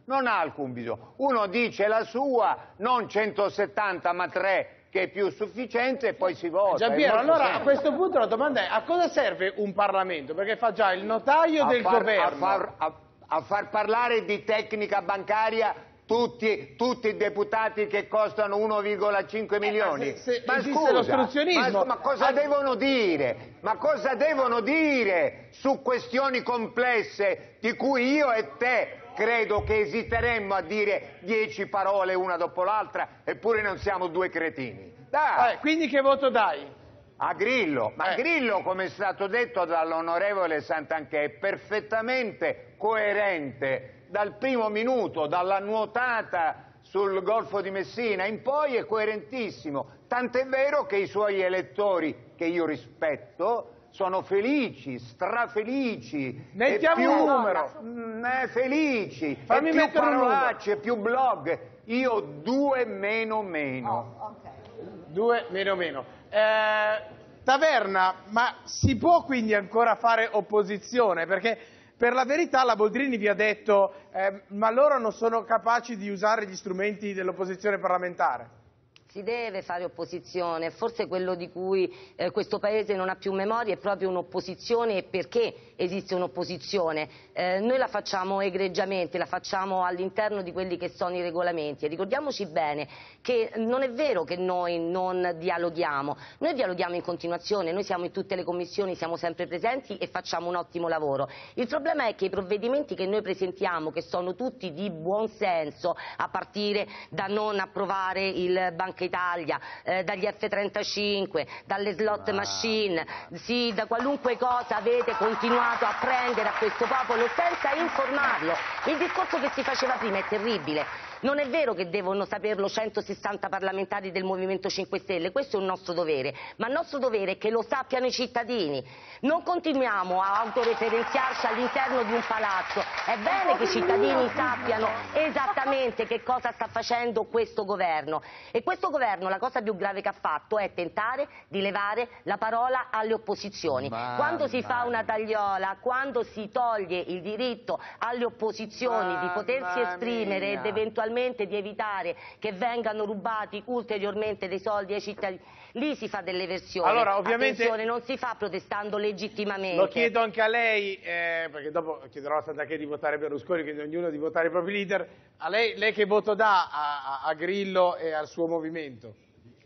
Speaker 19: non ha alcun bisogno. Uno dice la sua, non centosettanta ma tre, che è più sufficiente, e poi si vota.
Speaker 1: Giampiero, allora
Speaker 19: semplice.
Speaker 1: a questo punto la domanda è: a cosa serve un Parlamento? Perché fa già il notaio
Speaker 19: a
Speaker 1: del
Speaker 19: far,
Speaker 1: governo.
Speaker 19: A far, a, a far parlare di tecnica bancaria tutti, tutti i deputati che costano uno virgola cinque milioni.
Speaker 1: Eh, se, se
Speaker 19: ma
Speaker 1: esiste
Speaker 19: scusa,
Speaker 1: l'ostruzionismo.
Speaker 19: ma, ma cosa
Speaker 1: ah,
Speaker 19: devono dire? Ma cosa devono dire su questioni complesse di cui io e te credo che esiteremmo a dire dieci parole una dopo l'altra, eppure non siamo due cretini. Dai.
Speaker 1: Eh, quindi che voto dai?
Speaker 19: A Grillo, ma
Speaker 1: eh.
Speaker 19: Grillo, come è stato detto dall'onorevole Santanchè, è perfettamente coerente dal primo minuto, dalla nuotata sul Golfo di Messina in poi, è coerentissimo, tant'è vero che i suoi elettori, che io rispetto, sono felici, strafelici.
Speaker 1: Mettiamo
Speaker 19: più,
Speaker 1: un numero.
Speaker 19: Mm, eh, felici.
Speaker 1: Fammi
Speaker 19: e più
Speaker 1: mettere un
Speaker 19: parolacce, più blog. Io due meno meno.
Speaker 18: Oh, okay.
Speaker 1: Due meno meno. Eh, Taverna, ma si può quindi ancora fare opposizione? Perché per la verità la Boldrini vi ha detto eh, ma loro non sono capaci di usare gli strumenti dell'opposizione parlamentare.
Speaker 21: Si deve fare opposizione, forse quello di cui eh, questo Paese non ha più memoria è proprio un'opposizione, e perché esiste un'opposizione? Eh, noi la facciamo egregiamente, la facciamo all'interno di quelli che sono i regolamenti, e ricordiamoci bene che non è vero che noi non dialoghiamo, noi dialoghiamo in continuazione, noi siamo in tutte le commissioni, siamo sempre presenti e facciamo un ottimo lavoro. Il problema è che i provvedimenti che noi presentiamo, che sono tutti di buon senso, a partire da non approvare il Banca Italia, eh, dagli F trentacinque, dalle slot machine, sì, da qualunque cosa avete continuato a prendere a questo popolo senza informarlo. Il discorso che si faceva prima è terribile. Non è vero che devono saperlo centosessanta parlamentari del Movimento cinque Stelle, questo è un nostro dovere, ma il nostro dovere è che lo sappiano i cittadini. Non continuiamo a autoreferenziarci all'interno di un palazzo, è bene che i cittadini sappiano esattamente che cosa sta facendo questo governo, e questo governo la cosa più grave che ha fatto è tentare di levare la parola alle opposizioni.
Speaker 19: Mamma
Speaker 21: quando si fa una tagliola, quando si toglie il diritto alle opposizioni di potersi esprimere ed eventualmente di evitare che vengano rubati ulteriormente dei soldi ai cittadini, lì si fa delle versioni.
Speaker 1: Allora, ovviamente
Speaker 21: attenzione, non si fa protestando legittimamente.
Speaker 1: Lo chiedo anche a lei, eh, perché dopo chiederò a Santanchè di votare Berlusconi, quindi ognuno di votare i propri leader. A lei, lei che voto dà a, a, a Grillo e al suo movimento?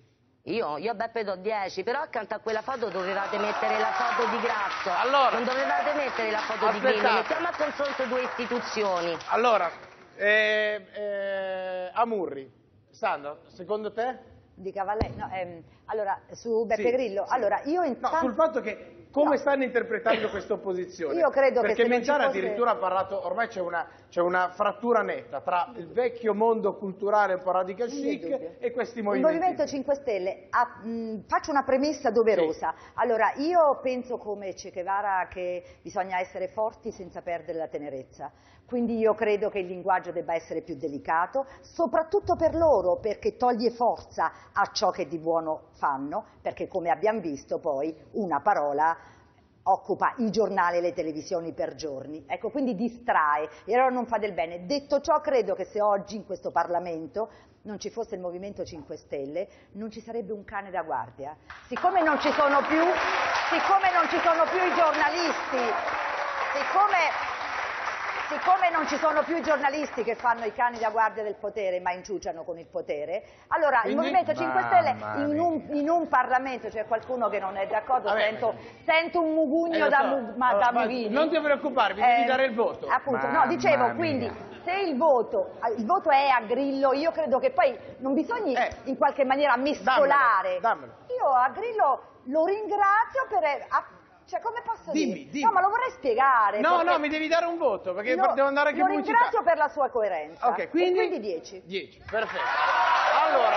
Speaker 21: Io, io a Beppe do dieci, però accanto a quella foto dovevate mettere la foto di Grasso,
Speaker 1: allora,
Speaker 21: non dovevate mettere la foto
Speaker 1: aspettate.
Speaker 21: di Grillo, mettiamo a confronto due istituzioni.
Speaker 1: Allora, eh, eh, Amurri, Sandro, secondo te?
Speaker 18: Dica lei, no, ehm, allora su Beppe
Speaker 1: Sì,
Speaker 18: Grillo,
Speaker 1: sì.
Speaker 18: allora io intanto...
Speaker 1: No, sul fatto che come
Speaker 18: No.
Speaker 1: stanno interpretando questa opposizione?
Speaker 18: Io credo che
Speaker 1: perché
Speaker 18: se non ci
Speaker 1: Menciara
Speaker 18: fosse-
Speaker 1: addirittura ha parlato, ormai c'è una, c'è una frattura netta tra il vecchio mondo culturale un po' radical
Speaker 18: Non c'è
Speaker 1: chic
Speaker 18: dubbio.
Speaker 1: e questi
Speaker 18: Il
Speaker 1: movimenti.
Speaker 18: Movimento cinque Stelle, ha, mh, faccio una premessa doverosa. Allora, io penso come Che Guevara che bisogna essere forti senza perdere la tenerezza. Quindi io credo che il linguaggio debba essere più delicato, soprattutto per loro, perché toglie forza a ciò che di buono fanno, perché come abbiamo visto poi una parola occupa i giornali e le televisioni per giorni, ecco, quindi distrae e allora non fa del bene. Detto ciò, credo che se oggi in questo Parlamento non ci fosse il Movimento cinque Stelle non ci sarebbe un cane da guardia. Siccome non ci sono più, siccome non ci sono più i giornalisti, siccome... Siccome non ci sono più i giornalisti che fanno i cani da guardia del potere ma inciuciano con il potere, allora
Speaker 1: Quindi?
Speaker 18: il Movimento cinque Stelle
Speaker 19: Mamma
Speaker 18: in un, in un Parlamento, c'è qualcuno che non è d'accordo,
Speaker 1: Vabbè,
Speaker 18: sento, sento un mugugno
Speaker 1: Eh, lo
Speaker 18: da,
Speaker 1: so.
Speaker 18: mu- ma,
Speaker 1: Allora,
Speaker 18: da
Speaker 1: ma
Speaker 18: Mughini.
Speaker 1: non ti preoccupare, mi
Speaker 18: Eh,
Speaker 1: devi dare il voto.
Speaker 18: Appunto,
Speaker 19: Mamma
Speaker 18: no, dicevo,
Speaker 19: mia.
Speaker 18: quindi se il voto, il voto è a Grillo, io credo che poi non bisogna
Speaker 1: Eh,
Speaker 18: in qualche maniera mescolare.
Speaker 1: dammelo.
Speaker 18: Io a Grillo lo ringrazio per... a- cioè, come posso
Speaker 1: Dimmi,
Speaker 18: dire?
Speaker 1: dimmi.
Speaker 18: No, ma lo vorrei spiegare.
Speaker 1: No,
Speaker 18: perché
Speaker 1: no, mi devi dare un voto, perché
Speaker 18: lo,
Speaker 1: devo andare anche
Speaker 18: lo
Speaker 1: in pubblicità.
Speaker 18: ringrazio per la sua coerenza.
Speaker 1: Ok, quindi?
Speaker 18: E quindi dieci.
Speaker 1: dieci, perfetto. Allora,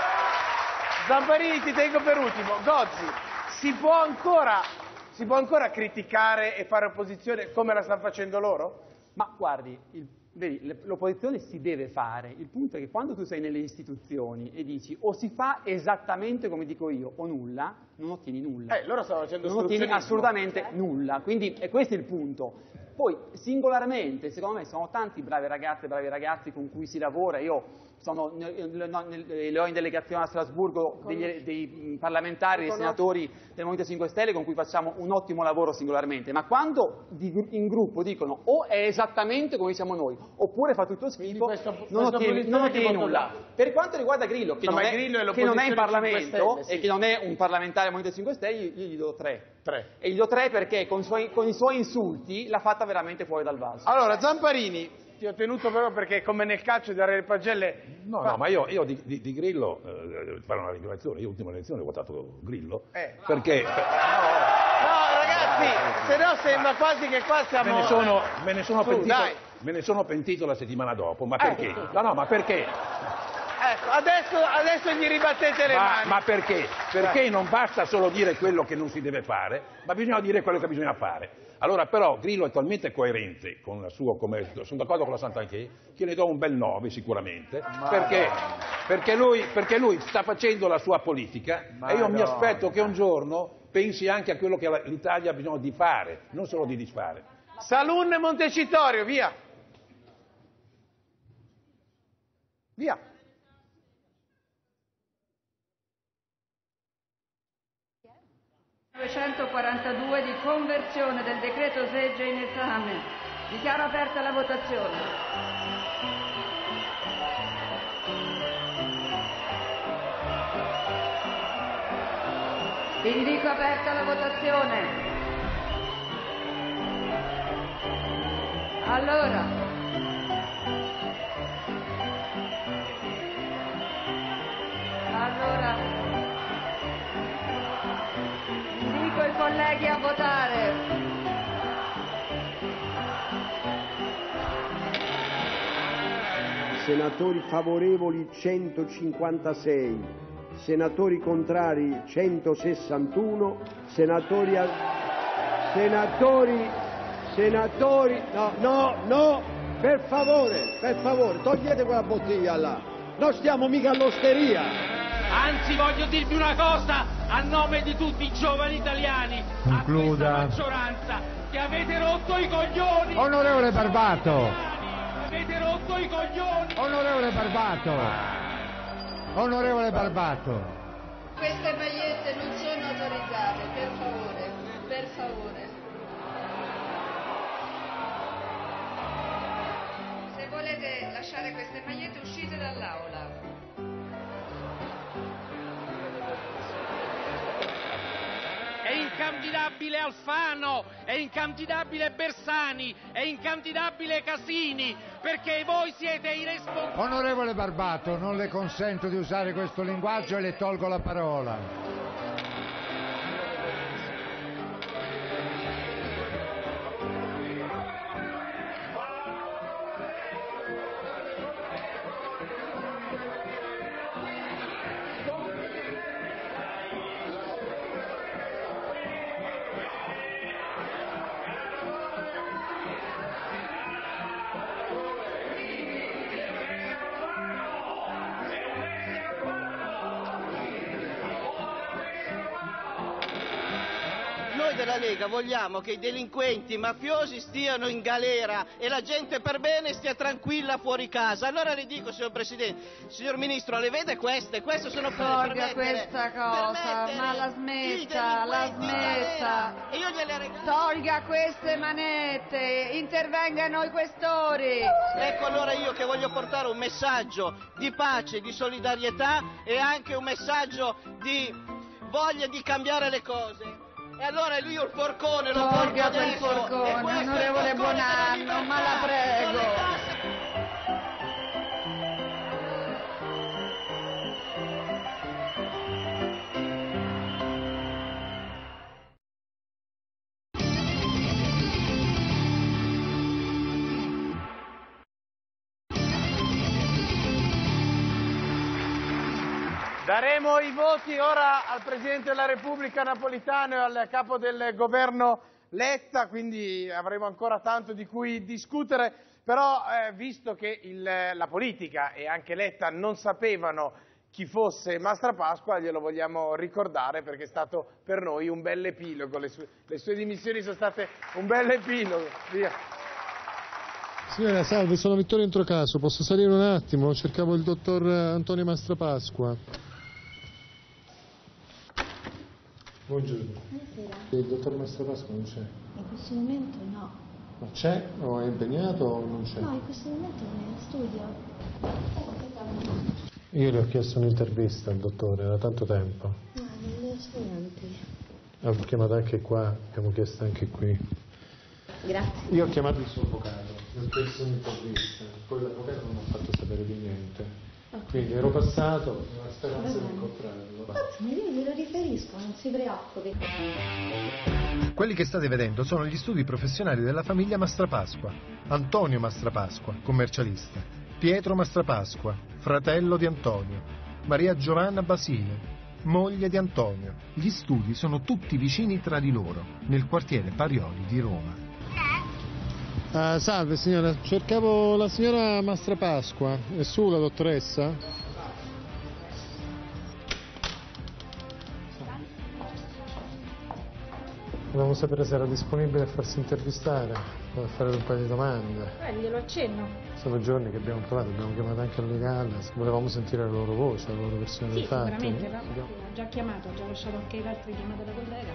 Speaker 1: Zamparini ti tengo per ultimo. Gozzi, si può ancora, si può ancora criticare e fare opposizione come la stanno facendo loro?
Speaker 4: Ma guardi, il- vedi, le- l'opposizione si deve fare, il punto è che quando tu sei nelle istituzioni e dici o si fa esattamente come dico io o nulla, non ottieni nulla.
Speaker 1: Eh, loro stanno facendo
Speaker 4: non ottieni
Speaker 1: ostruzionismo.
Speaker 4: assolutamente nulla, quindi e questo è il punto. Poi singolarmente, secondo me, sono tanti bravi ragazze e bravi ragazzi con cui si lavora. Io sono, le ho in delegazione a Strasburgo degli, dei parlamentari, dei senatori del Movimento cinque Stelle con cui facciamo un ottimo lavoro singolarmente, ma quando in gruppo dicono o è esattamente come siamo noi oppure fa tutto schifo, questo, non ottieni, non ottieni nulla. Per quanto riguarda Grillo, che, no, non, è, Grillo che non è in Parlamento Stelle, sì. e che non è un parlamentare del Movimento cinque Stelle, io, io gli do tre. tre. E gli do tre perché con, suoi, con i suoi insulti l'ha fatta veramente fuori dal vaso.
Speaker 1: Allora, Zamparini, ti ho tenuto proprio perché come nel calcio di dare le pagelle...
Speaker 20: No, fa... no, ma io, io di, di, di Grillo, eh, fare una dichiarazione, io ultima elezione ho votato Grillo, eh. perché...
Speaker 1: No, no ragazzi, se no sembra quasi che qua siamo...
Speaker 20: Me ne sono, me ne sono, Su, pentito, me ne sono pentito la settimana dopo, ma perché? Eh. No, no, ma perché?
Speaker 1: Ecco, adesso, adesso gli ribattete le
Speaker 20: ma,
Speaker 1: mani.
Speaker 20: Ma perché? Perché non basta solo dire quello che non si deve fare, ma bisogna dire quello che bisogna fare. Allora però Grillo è talmente coerente con la sua, come, sono d'accordo con la Santanchè, che ne do un bel nove sicuramente, perché, perché, lui, perché lui sta facendo la sua politica ma e io no. mi aspetto che un giorno pensi anche a quello che l'Italia ha bisogno di fare, non solo di disfare.
Speaker 1: Salun Montecitorio, via. Via.
Speaker 8: novecentoquarantadue di conversione del decreto segge in esame. Dichiaro aperta la votazione. Indico aperta la votazione. Allora. Allora. Invito i colleghi a votare.
Speaker 7: Senatori favorevoli centocinquantasei, senatori contrari centosessantuno, senatori a... senatori senatori no no no per favore, per favore, togliete quella bottiglia là. Non stiamo mica all'osteria.
Speaker 11: Anzi, voglio dirvi una cosa a nome di tutti i giovani italiani,
Speaker 9: concluda,
Speaker 11: a questa maggioranza, che avete rotto i coglioni.
Speaker 9: Onorevole Barbato.
Speaker 11: Avete rotto i coglioni.
Speaker 9: Onorevole Barbato. Onorevole Barbato.
Speaker 8: Queste magliette non sono autorizzate, per favore, per favore. Se volete lasciare queste magliette uscite dall'aula.
Speaker 11: È incandidabile Alfano, è incandidabile Bersani, è incandidabile Casini, perché voi siete i responsabili.
Speaker 9: Onorevole Barbato, non le consento di usare questo linguaggio e le tolgo la parola.
Speaker 10: Della Lega vogliamo che i delinquenti i mafiosi stiano in galera e la gente per bene stia tranquilla fuori casa. Allora le dico, signor Presidente, signor Ministro, le vede queste? Queste sono per
Speaker 8: Tolga questa cosa, ma la smetta, la smetta.
Speaker 10: E io gliele regalo.
Speaker 8: Tolga queste manette, intervengano i questori.
Speaker 10: Ecco allora io che voglio portare un messaggio di pace, di solidarietà e anche un messaggio di voglia di cambiare le cose. E allora lui il porcone lo
Speaker 8: tolga quel porcone, onorevole Buonanno, ma la prego.
Speaker 1: Daremo i voti ora al Presidente della Repubblica Napolitano e al Capo del Governo Letta, quindi avremo ancora tanto di cui discutere, però eh, visto che il, la politica e anche Letta non sapevano chi fosse Mastrapasqua glielo vogliamo ricordare perché è stato per noi un bel epilogo, le sue, le sue dimissioni sono state un bel epilogo. Via.
Speaker 2: Signora, salve, sono Vittorio Introcaso, posso salire un attimo? Cercavo il dottor Antonio Mastrapasqua. Buongiorno.
Speaker 23: Buonasera.
Speaker 2: Il dottor Mastrapasqua non c'è?
Speaker 23: In questo momento no.
Speaker 2: Ma c'è? O è impegnato o non c'è?
Speaker 23: No, in questo momento non è in studio.
Speaker 2: Io le ho chiesto un'intervista al dottore, da tanto tempo.
Speaker 23: No, non le ho studenti.
Speaker 2: Ho chiamato anche qua, abbiamo chiesto anche qui.
Speaker 23: Grazie.
Speaker 2: Io ho chiamato il suo avvocato, le ho chiesto un'intervista, poi l'avvocato non mi ha fatto sapere di niente. Okay. Quindi ero passato, nella speranza di incontrarlo.
Speaker 23: Ottimo, io glielo riferisco, non si preoccupi.
Speaker 12: Quelli che state vedendo sono gli studi professionali della famiglia Mastrapasqua. Antonio Mastrapasqua, commercialista. Pietro Mastrapasqua, fratello di Antonio. Maria Giovanna Basile, moglie di Antonio. Gli studi sono tutti vicini tra di loro, nel quartiere Parioli di Roma.
Speaker 2: Uh, salve signora, cercavo la signora Mastrapasqua. È su la dottoressa? Volevamo sapere se era disponibile a farsi intervistare, a fare un paio di domande.
Speaker 17: Eh, glielo accenno.
Speaker 2: Sono giorni che abbiamo provato, abbiamo chiamato anche al legale, volevamo sentire la loro voce, la loro versione
Speaker 17: Sì,
Speaker 2: dei fatti.
Speaker 17: sicuramente, l'ho già chiamato, ho già lasciato anche le altre chiamate alla collega.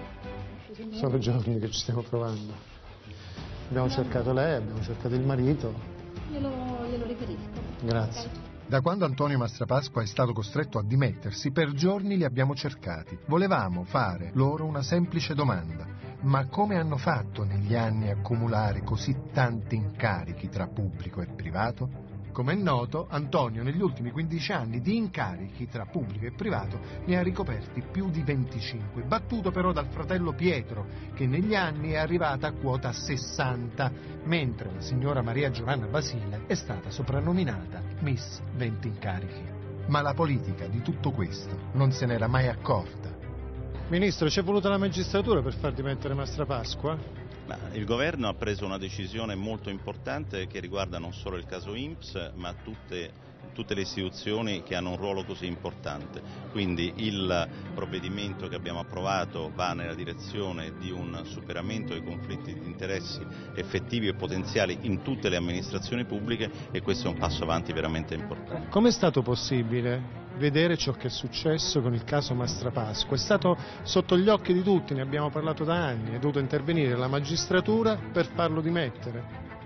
Speaker 2: Sono giorni che ci stiamo provando. Abbiamo cercato lei, abbiamo cercato il marito.
Speaker 23: Glielo, glielo riferisco.
Speaker 2: Grazie.
Speaker 23: Okay.
Speaker 12: Da quando Antonio Mastrapasqua è stato costretto a dimettersi, per giorni li abbiamo cercati. Volevamo fare loro una semplice domanda. Ma come hanno fatto negli anni a accumulare così tanti incarichi tra pubblico e privato? Come è noto, Antonio negli ultimi quindici anni di incarichi tra pubblico e privato ne ha ricoperti più di venticinque, battuto però dal fratello Pietro, che negli anni è arrivata a quota sessanta, mentre la signora Maria Giovanna Basile è stata soprannominata Miss venti incarichi. Ma la politica di tutto questo non se n'era mai accorta.
Speaker 2: Ministro, c'è voluta la magistratura per far dimettere Mastrapasqua?
Speaker 13: Ma il governo ha preso una decisione molto importante che riguarda non solo il caso I N P S ma tutte, tutte le istituzioni che hanno un ruolo così importante. Quindi il provvedimento che abbiamo approvato va nella direzione di un superamento dei conflitti di interessi effettivi e potenziali in tutte le amministrazioni pubbliche e questo è un passo avanti veramente importante.
Speaker 2: Come è stato possibile vedere ciò che è successo con il caso Mastrapasqua? È stato sotto gli occhi di tutti, ne abbiamo parlato da anni, è dovuta intervenire la magistratura per farlo dimettere.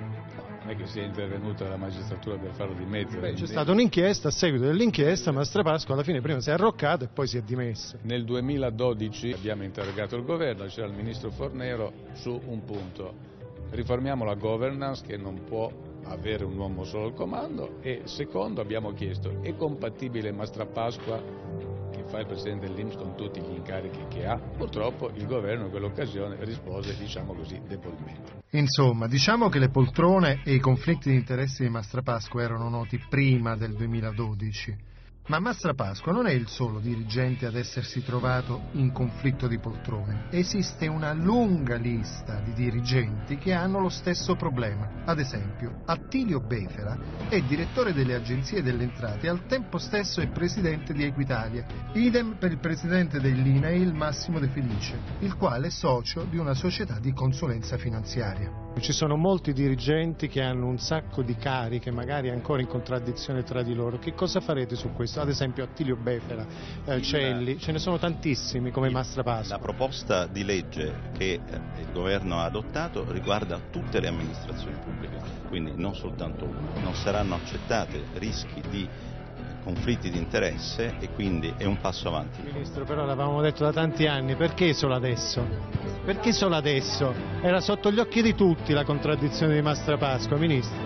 Speaker 24: Non è che sia intervenuta la magistratura per farlo dimettere.
Speaker 2: Beh, c'è stata un'inchiesta, a seguito dell'inchiesta Mastrapasqua alla fine prima si è arroccato e poi si è dimesso.
Speaker 24: Nel duemiladodici abbiamo interrogato il governo, c'era il ministro Fornero su un punto. Riformiamo la governance che non può avere un uomo solo al comando e secondo abbiamo chiesto è compatibile Mastrapasqua che fa il presidente dell'I N P S con tutti gli incarichi che ha? Purtroppo il governo in quell'occasione rispose diciamo così debolmente.
Speaker 12: Insomma, diciamo che le poltrone e i conflitti di interessi di Mastrapasqua erano noti prima del duemiladodici. Ma Mastrapasqua non è il solo dirigente ad essersi trovato in conflitto di poltrone. Esiste una lunga lista di dirigenti che hanno lo stesso problema. Ad esempio, Attilio Befera è direttore delle agenzie delle entrate e al tempo stesso è presidente di Equitalia. Idem per il presidente dell'I N A I L Massimo De Felice, il quale è socio di una società di consulenza finanziaria.
Speaker 2: Ci sono molti dirigenti che hanno un sacco di cariche, magari ancora in contraddizione tra di loro. Che cosa farete su questo? Ad esempio Attilio Befera, eh, Celli, ce ne sono tantissimi come Mastrapasqua.
Speaker 13: La proposta di legge che il governo ha adottato riguarda tutte le amministrazioni pubbliche, quindi non soltanto una. Non saranno accettate rischi di conflitti di interesse e quindi è un passo avanti.
Speaker 2: Ministro, però l'avevamo detto da tanti anni, perché solo adesso? Perché solo adesso? Era sotto gli occhi di tutti la contraddizione di Mastrapasqua, Ministro.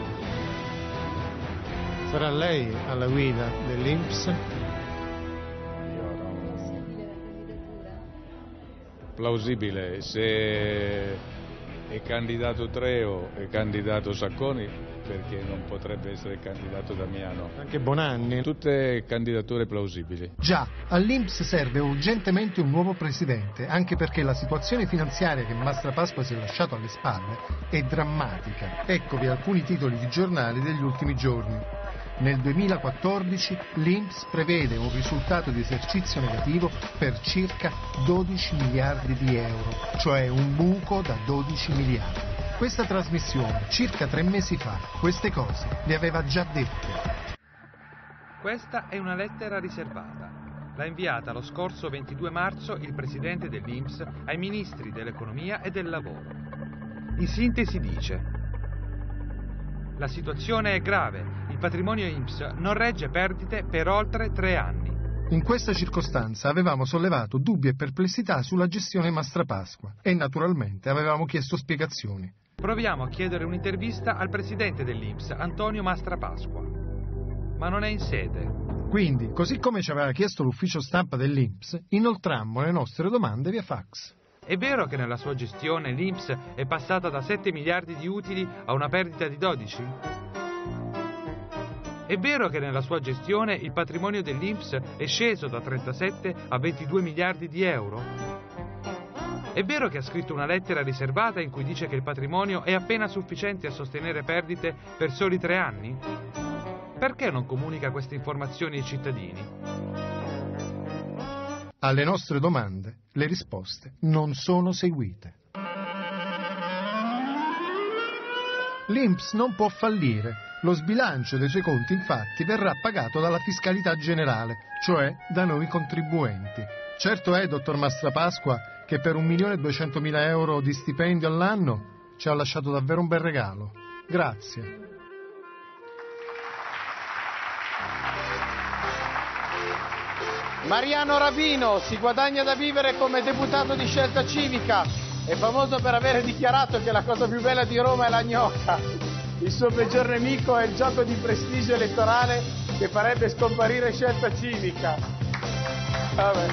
Speaker 2: Sarà lei alla guida dell'I N P S?
Speaker 24: Plausibile, se è candidato Treo e candidato Sacconi, perché non potrebbe essere candidato Damiano.
Speaker 2: Anche Bonanni.
Speaker 24: Tutte candidature plausibili.
Speaker 12: Già, all'I N P S serve urgentemente un nuovo presidente, anche perché la situazione finanziaria che Mastrapasqua si è lasciato alle spalle è drammatica. Eccovi alcuni titoli di giornali degli ultimi giorni. Nel duemilaquattordici l'I N P S prevede un risultato di esercizio negativo per circa dodici miliardi di euro, cioè un buco da dodici miliardi. Questa trasmissione, circa tre mesi fa, queste cose le aveva già dette.
Speaker 6: Questa è una lettera riservata. L'ha inviata lo scorso ventidue marzo il presidente dell'I N P S ai ministri dell'economia e del lavoro. In sintesi dice: la situazione è grave, il patrimonio I N P S non regge perdite per oltre tre anni.
Speaker 12: In questa circostanza avevamo sollevato dubbi e perplessità sulla gestione Mastrapasqua e naturalmente avevamo chiesto spiegazioni.
Speaker 6: Proviamo a chiedere un'intervista al presidente dell'I N P S, Antonio Mastrapasqua, ma non è in sede.
Speaker 12: Quindi, così come ci aveva chiesto l'ufficio stampa dell'I N P S, inoltrammo le nostre domande via fax.
Speaker 6: È vero che nella sua gestione l'I N P S è passata da sette miliardi di utili a una perdita di dodici? È vero che nella sua gestione il patrimonio dell'I N P S è sceso da trentasette a ventidue miliardi di euro? È vero che ha scritto una lettera riservata in cui dice che il patrimonio è appena sufficiente a sostenere perdite per soli tre anni? Perché non comunica queste informazioni ai cittadini?
Speaker 12: Alle nostre domande le risposte non sono seguite. L'I N P S non può fallire. Lo sbilancio dei suoi conti, infatti, verrà pagato dalla fiscalità generale, cioè da noi contribuenti. Certo è, dottor Mastrapasqua, che per un milione e duecentomila euro di stipendio all'anno ci ha lasciato davvero un bel regalo. Grazie.
Speaker 1: Mariano Rabino si guadagna da vivere come deputato di Scelta Civica, è famoso per aver dichiarato che la cosa più bella di Roma è la gnocca. Il suo peggior nemico è il gioco di prestigio elettorale che farebbe scomparire Scelta Civica. Vabbè.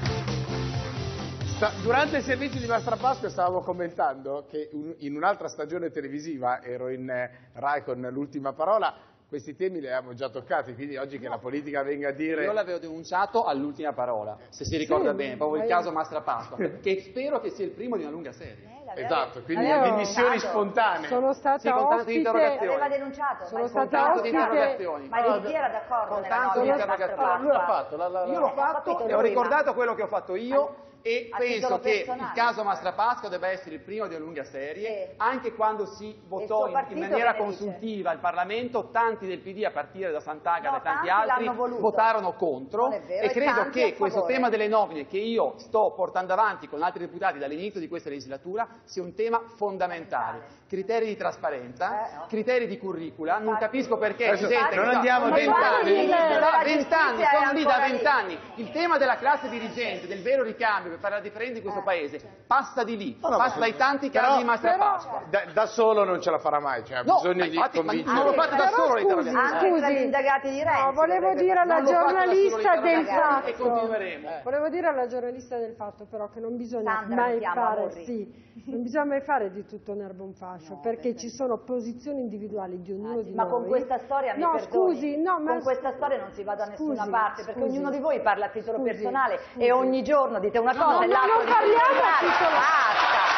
Speaker 1: Sta, durante il servizio di Mastrapasqua stavamo commentando che un, in un'altra stagione televisiva, ero in eh, Rai con l'ultima parola, questi temi li avevamo già toccati, quindi oggi che la politica venga a dire...
Speaker 4: Io l'avevo denunciato all'ultima parola, se si ricorda
Speaker 1: sì,
Speaker 4: bene, proprio il caso Mastrapasqua, che spero che sia il primo di una lunga serie.
Speaker 1: Esatto, quindi
Speaker 17: Avevo
Speaker 1: dimissioni
Speaker 17: denunciato.
Speaker 1: spontanee.
Speaker 17: Sono stata
Speaker 4: Sì, con tante
Speaker 17: ospite,
Speaker 4: interrogazioni.
Speaker 18: Aveva denunciato,
Speaker 17: sono
Speaker 18: ma
Speaker 17: stata
Speaker 4: con tanto di
Speaker 17: ospite,
Speaker 4: interrogazioni.
Speaker 18: ma di chi era d'accordo
Speaker 4: Con
Speaker 18: nella
Speaker 4: tanto di
Speaker 18: nomina?
Speaker 4: interrogazioni.
Speaker 1: Lui l'ha fatto, la, la, la...
Speaker 4: Io l'ho fatto e ho ricordato quello che ho fatto io e
Speaker 18: a
Speaker 4: penso
Speaker 18: titolo
Speaker 4: che
Speaker 18: personale.
Speaker 4: il caso Mastrapasqua debba essere il primo di una lunga serie,
Speaker 18: Sì.
Speaker 4: anche quando si votò
Speaker 18: suo
Speaker 4: in,
Speaker 18: partito
Speaker 4: in maniera
Speaker 18: che ne dice?
Speaker 4: consultiva il Parlamento, tanti del P D a partire da Sant'Agata
Speaker 18: No,
Speaker 4: e tanti
Speaker 18: tanti
Speaker 4: altri
Speaker 18: l'hanno voluto.
Speaker 4: votarono contro
Speaker 18: Non è vero,
Speaker 4: e
Speaker 18: e
Speaker 4: credo
Speaker 18: tanti
Speaker 4: che
Speaker 18: a
Speaker 4: questo
Speaker 18: favore.
Speaker 4: tema delle nomine che io sto portando avanti con altri deputati dall'inizio di questa legislatura sia un tema fondamentale. Criteri di trasparenza,
Speaker 18: Eh, no.
Speaker 4: criteri di curricula, non capisco perché
Speaker 1: Adesso
Speaker 4: gente
Speaker 1: non
Speaker 4: che
Speaker 1: andiamo
Speaker 4: da
Speaker 1: a
Speaker 4: vent'anni,
Speaker 18: il ministro della
Speaker 4: da vent'anni,
Speaker 18: giustizia è
Speaker 4: sono lì da
Speaker 18: ancora lì.
Speaker 4: vent'anni. Il tema della classe dirigente, del vero ricambio per fare la differenza in questo paese, passa di lì,
Speaker 1: no,
Speaker 4: passa
Speaker 1: ma-
Speaker 4: dai tanti
Speaker 1: però-
Speaker 4: casi di Mastrapasqua.
Speaker 1: Da, da solo non ce la farà mai, cioè ha
Speaker 4: No,
Speaker 1: bisogno
Speaker 4: ma
Speaker 1: di
Speaker 4: infatti, ma
Speaker 1: convincere.
Speaker 4: non l'ho fatto da
Speaker 17: Però
Speaker 4: solo
Speaker 17: scusi,
Speaker 4: l'interrogazione.
Speaker 18: Anche
Speaker 17: Scusi.
Speaker 18: tra gli indagati di Renzi.
Speaker 17: No, volevo
Speaker 18: dovrebbe-
Speaker 17: dire alla
Speaker 4: Non l'ho fatto da solo
Speaker 17: giornalista del
Speaker 4: l'interrogazione e
Speaker 17: fatto,
Speaker 4: continueremo.
Speaker 17: volevo dire alla giornalista del fatto però che non bisogna
Speaker 18: Sandra
Speaker 17: mai
Speaker 18: mi chiama,
Speaker 17: fare,
Speaker 18: Morri.
Speaker 17: sì, non bisogna mai fare di tutto un erbo un fascio,
Speaker 18: No,
Speaker 17: perché
Speaker 18: perché
Speaker 17: ci sono posizioni individuali di ognuno di
Speaker 18: Ma
Speaker 17: noi.
Speaker 18: con questa storia mi
Speaker 17: No,
Speaker 18: perdoni,
Speaker 17: scusi, no, ma
Speaker 18: con questa storia non si va da nessuna
Speaker 17: scusi,
Speaker 18: parte, perché
Speaker 17: scusi.
Speaker 18: ognuno di voi parla a titolo
Speaker 17: Scusi,
Speaker 18: personale
Speaker 17: scusi.
Speaker 18: e ogni giorno dite una cosa
Speaker 17: no,
Speaker 18: e
Speaker 17: no,
Speaker 18: l'altro
Speaker 17: non
Speaker 18: dite il
Speaker 17: parliamo a
Speaker 18: contrario.
Speaker 17: titolo-
Speaker 18: Basta.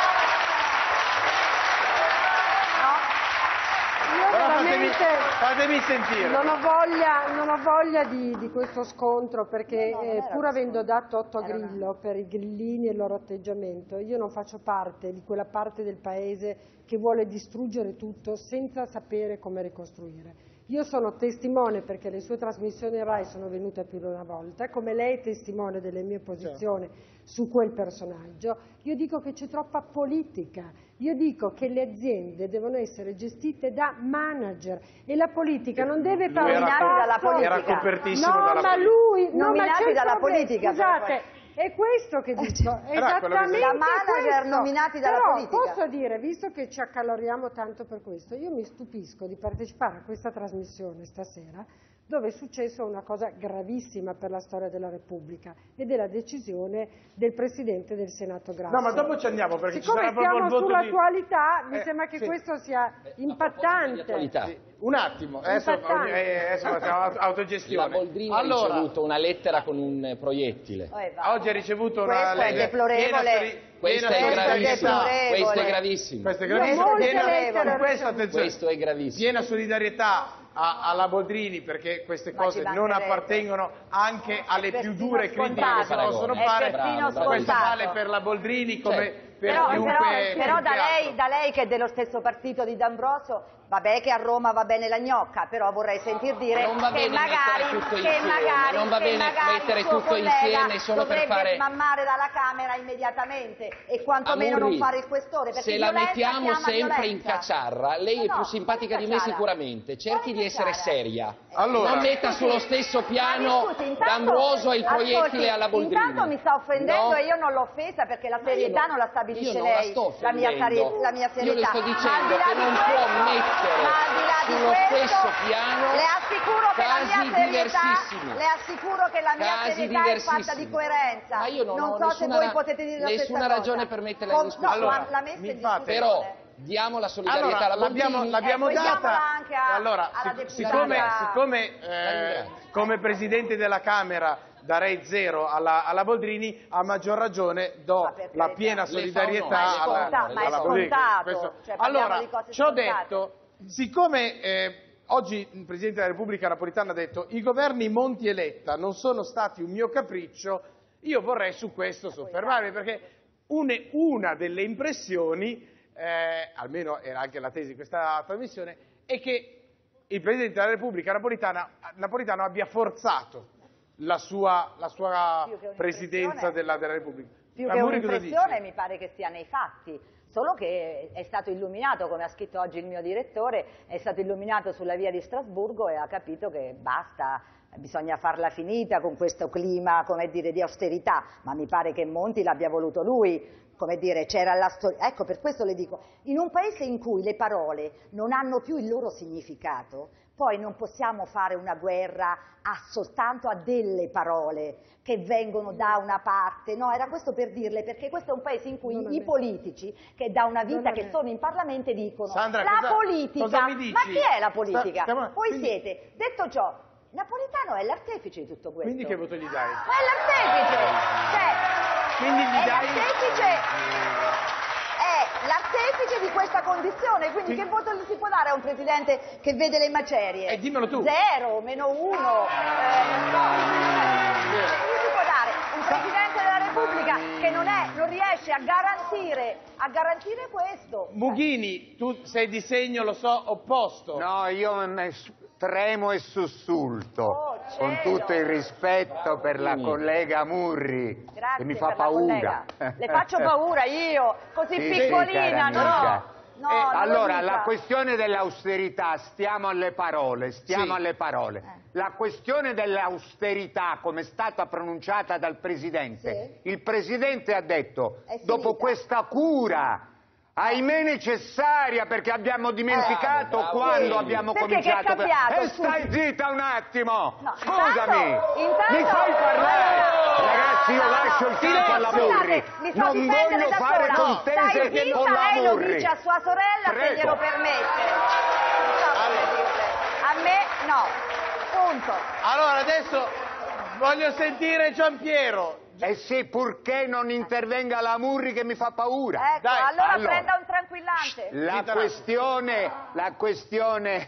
Speaker 17: Io
Speaker 1: Però fatemi,
Speaker 17: veramente
Speaker 1: fatemi sentire.
Speaker 17: non ho voglia, non ho voglia di, di questo scontro perché
Speaker 18: No, no, non
Speaker 17: eh,
Speaker 18: era
Speaker 17: pur
Speaker 18: un
Speaker 17: avendo dato otto a
Speaker 18: Era una-
Speaker 17: Grillo per i grillini e il loro atteggiamento, io non faccio parte di quella parte del paese che vuole distruggere tutto senza sapere come ricostruire. Io sono testimone perché le sue trasmissioni Rai sono venute più di una volta, come lei è testimone delle mie posizioni su quel personaggio. Io dico che c'è troppa politica, io dico che le aziende devono essere gestite da manager e la politica non deve
Speaker 1: Lui
Speaker 17: fare un
Speaker 1: era,
Speaker 18: Nominati dalla
Speaker 17: passo-
Speaker 18: politica.
Speaker 1: era copertissimo
Speaker 17: No,
Speaker 1: dalla
Speaker 17: ma
Speaker 1: politica.
Speaker 17: lui, no, ma
Speaker 18: Nominati
Speaker 17: c'è il
Speaker 18: dalla
Speaker 17: problema,
Speaker 18: politica,
Speaker 17: scusate,
Speaker 18: però
Speaker 17: è questo che dico,
Speaker 1: Era quello che si-
Speaker 17: esattamente
Speaker 18: Da manager
Speaker 17: questo.
Speaker 18: nominati dalla
Speaker 17: Però
Speaker 18: politica.
Speaker 17: posso dire, visto che ci accaloriamo tanto per questo, io mi stupisco di partecipare a questa trasmissione stasera dove è successo una cosa gravissima per la storia della Repubblica ed è la decisione del Presidente del Senato Grasso.
Speaker 1: No, ma dopo ci andiamo perché
Speaker 17: Siccome
Speaker 1: ci sarà proprio
Speaker 17: siamo
Speaker 1: il voto di...
Speaker 17: sull'attualità, mi
Speaker 1: Eh,
Speaker 17: sembra che
Speaker 1: sì.
Speaker 17: questo sia impattante.
Speaker 20: Attualità.
Speaker 1: Sì. Un attimo, adesso, adesso facciamo autogestione.
Speaker 5: La Boldrini
Speaker 1: allora,
Speaker 5: ha ricevuto una lettera con un proiettile.
Speaker 1: Oggi ha ricevuto una
Speaker 18: Questo è deplorevole.
Speaker 5: Questo è gravissimo. Questo è gravissimo.
Speaker 1: Questo è gravissimo. Piena, questo, attenzione,
Speaker 5: questo è gravissimo.
Speaker 1: Piena solidarietà a, alla Boldrini, perché queste cose non appartengono anche alle più dure critiche che si possono fare. Questo vale per la Boldrini come
Speaker 5: certo.
Speaker 1: per
Speaker 18: però,
Speaker 1: chiunque.
Speaker 18: però, però da,
Speaker 1: altro.
Speaker 18: lei, da lei che è dello stesso partito di D'Ambrosio, vabbè che a Roma va bene la gnocca, però vorrei sentir dire
Speaker 5: non va
Speaker 18: che
Speaker 5: bene
Speaker 18: magari,
Speaker 5: tutto
Speaker 18: che
Speaker 5: insieme,
Speaker 18: magari,
Speaker 5: non va
Speaker 18: che
Speaker 5: bene
Speaker 18: magari
Speaker 5: mettere
Speaker 18: il suo
Speaker 5: tutto insieme solo per
Speaker 18: dovrebbe
Speaker 5: fare
Speaker 18: smammare dalla Camera immediatamente e quantomeno
Speaker 5: Amurri,
Speaker 18: non fare il questore, perché
Speaker 5: se la
Speaker 18: violenza
Speaker 5: mettiamo
Speaker 18: chiama
Speaker 5: sempre
Speaker 18: violenza.
Speaker 5: in cacciarra, lei
Speaker 18: No,
Speaker 5: è
Speaker 18: no,
Speaker 5: più simpatica di me
Speaker 18: cacciara?
Speaker 5: sicuramente, cerchi di essere seria,
Speaker 1: allora,
Speaker 5: non metta sullo stesso piano
Speaker 18: Scusi, intanto-
Speaker 5: D'Ambrosio e il proiettile
Speaker 18: ascolti,
Speaker 5: alla Boldrini.
Speaker 18: Intanto mi sta offendendo
Speaker 5: No.
Speaker 18: e io non l'ho offesa perché la serietà
Speaker 5: non-
Speaker 18: non la stabilisce
Speaker 5: io non la
Speaker 18: lei,
Speaker 5: sto
Speaker 18: la mia,
Speaker 5: offendendo.
Speaker 18: sari- la mia serietà.
Speaker 5: Io le sto
Speaker 18: Ma al di
Speaker 5: dicendo
Speaker 18: là
Speaker 5: che
Speaker 18: di
Speaker 5: non
Speaker 18: questo-
Speaker 5: può mettere
Speaker 18: ma al di là di
Speaker 5: sullo
Speaker 18: questo,
Speaker 5: stesso piano
Speaker 18: le assicuro che la mia
Speaker 5: casi
Speaker 18: serietà,
Speaker 5: diversissimi.
Speaker 18: le assicuro che la mia
Speaker 5: Casi
Speaker 18: serietà è fatta di
Speaker 5: diversissimi.
Speaker 18: coerenza.
Speaker 5: Ma io non ho
Speaker 18: so se
Speaker 5: nessuna
Speaker 18: voi
Speaker 5: ra-
Speaker 18: potete dire la stessa
Speaker 5: nessuna
Speaker 18: cosa.
Speaker 5: ragione per metterla in
Speaker 18: Con-
Speaker 5: discussione.
Speaker 18: No,
Speaker 1: Allora,
Speaker 18: l'ha messa
Speaker 1: mi
Speaker 18: in
Speaker 1: fate-
Speaker 18: discussione.
Speaker 5: Però diamo la solidarietà
Speaker 1: allora,
Speaker 5: alla Boldrini.
Speaker 1: l'abbiamo, l'abbiamo
Speaker 18: Ecco,
Speaker 1: data.
Speaker 18: diamola anche a-
Speaker 1: allora,
Speaker 18: alla
Speaker 1: sic-
Speaker 18: deputata.
Speaker 1: siccome, siccome eh, come Presidente della Camera darei zero alla, alla Boldrini, a maggior ragione do la piena
Speaker 5: Le fa
Speaker 1: solidarietà
Speaker 5: onore,
Speaker 1: alla,
Speaker 5: le fa onore,
Speaker 18: ma è
Speaker 1: alla Boldrini.
Speaker 18: scontato,
Speaker 1: Questo-
Speaker 18: cioè, parliamo
Speaker 1: allora,
Speaker 18: di cose
Speaker 1: ciò
Speaker 18: scontate.
Speaker 1: detto, siccome eh, oggi il Presidente della Repubblica Napolitano ha detto i governi Monti e Letta non sono stati un mio capriccio, io vorrei su questo soffermarmi, perché une- una delle impressioni, eh, almeno era anche la tesi di questa trasmissione, è che il Presidente della Repubblica Napolitana, Napolitano abbia forzato la sua, la sua
Speaker 18: Più che
Speaker 1: presidenza della, della Repubblica.
Speaker 18: Più che
Speaker 1: Amuri, cosa
Speaker 18: un'impressione
Speaker 1: dici?
Speaker 18: mi pare che sia nei fatti, solo che è stato illuminato, come ha scritto oggi il mio direttore, è stato illuminato sulla via di Strasburgo e ha capito che basta, bisogna farla finita con questo clima, come dire, di austerità, ma mi pare che Monti l'abbia voluto lui. Come dire, c'era la storia. Ecco, per questo le dico, in un paese in cui le parole non hanno più il loro significato, poi non possiamo fare una guerra a, soltanto a delle parole che vengono da una parte, no, era questo per dirle, perché questo è un paese in cui i politici, che da una vita che sono in Parlamento, dicono
Speaker 1: Sandra,
Speaker 18: la
Speaker 1: cosa-
Speaker 18: politica,
Speaker 1: cosa mi dici?
Speaker 18: ma chi è la politica?
Speaker 1: Sta- stiamo-
Speaker 18: Voi
Speaker 1: quindi-
Speaker 18: siete, detto ciò, Napolitano è l'artefice di tutto questo.
Speaker 1: Quindi che voto gli dai?
Speaker 18: Ma è l'artefice, cioè,
Speaker 1: Quindi gli
Speaker 18: è
Speaker 1: dai-
Speaker 18: l'artefice, è l'artefice di questa condizione, quindi che voto gli si può dare a un presidente che vede le macerie?
Speaker 1: Eh, dimmelo tu.
Speaker 18: Zero, meno uno, eh, non so. Gli si può dare un presidente della Repubblica che non, è, non riesce a garantire, a garantire questo.
Speaker 1: Mughini, tu sei di segno, lo so, opposto.
Speaker 19: No, io ne s- tremo e sussulto,
Speaker 18: Oh,
Speaker 19: con
Speaker 18: cielo.
Speaker 19: tutto il rispetto per la collega Murri,
Speaker 18: Grazie
Speaker 19: che mi fa
Speaker 18: per la
Speaker 19: paura.
Speaker 18: collega. Le faccio paura io, così
Speaker 19: Sì, sì,
Speaker 18: piccolina,
Speaker 19: cara
Speaker 18: no?
Speaker 19: amica.
Speaker 18: No,
Speaker 19: Eh,
Speaker 18: non lo
Speaker 19: allora,
Speaker 18: dica.
Speaker 19: la questione dell'austerità, stiamo alle parole, stiamo
Speaker 1: Sì.
Speaker 19: alle parole. La questione dell'austerità, come è stata pronunciata dal Presidente, il Presidente ha detto,
Speaker 18: È
Speaker 19: dopo
Speaker 18: finita.
Speaker 19: questa cura, ahimè necessaria, perché abbiamo dimenticato
Speaker 5: bravo,
Speaker 19: quando
Speaker 5: bravo.
Speaker 19: abbiamo
Speaker 18: Perché che è
Speaker 19: cominciato.
Speaker 18: cambiato,
Speaker 19: E
Speaker 18: scusi?
Speaker 19: stai zitta un attimo!
Speaker 18: No,
Speaker 19: Scusami!
Speaker 18: intanto- intanto-
Speaker 19: Mi fai parlare!
Speaker 18: Allora-
Speaker 19: Ragazzi, io
Speaker 18: No,
Speaker 19: lascio il
Speaker 18: no,
Speaker 19: campo alla
Speaker 18: scusate,
Speaker 19: Murri!
Speaker 18: mi sto
Speaker 19: Non
Speaker 18: difendere
Speaker 19: voglio
Speaker 18: da
Speaker 19: fare
Speaker 18: sola.
Speaker 19: contese
Speaker 18: Stai zitta,
Speaker 19: con la
Speaker 18: lei lo
Speaker 19: Murri!
Speaker 18: dice a sua sorella se
Speaker 19: Prego.
Speaker 18: glielo permette. Non so come dirle. A me no. Punto.
Speaker 1: Allora, adesso voglio sentire Giampiero.
Speaker 19: Eh sì, purché non intervenga la Murri che mi fa paura.
Speaker 18: Ecco,
Speaker 1: Dai,
Speaker 18: allora,
Speaker 19: allora.
Speaker 18: prenda un tranquillante.
Speaker 19: La
Speaker 1: Ditela.
Speaker 19: questione, la questione,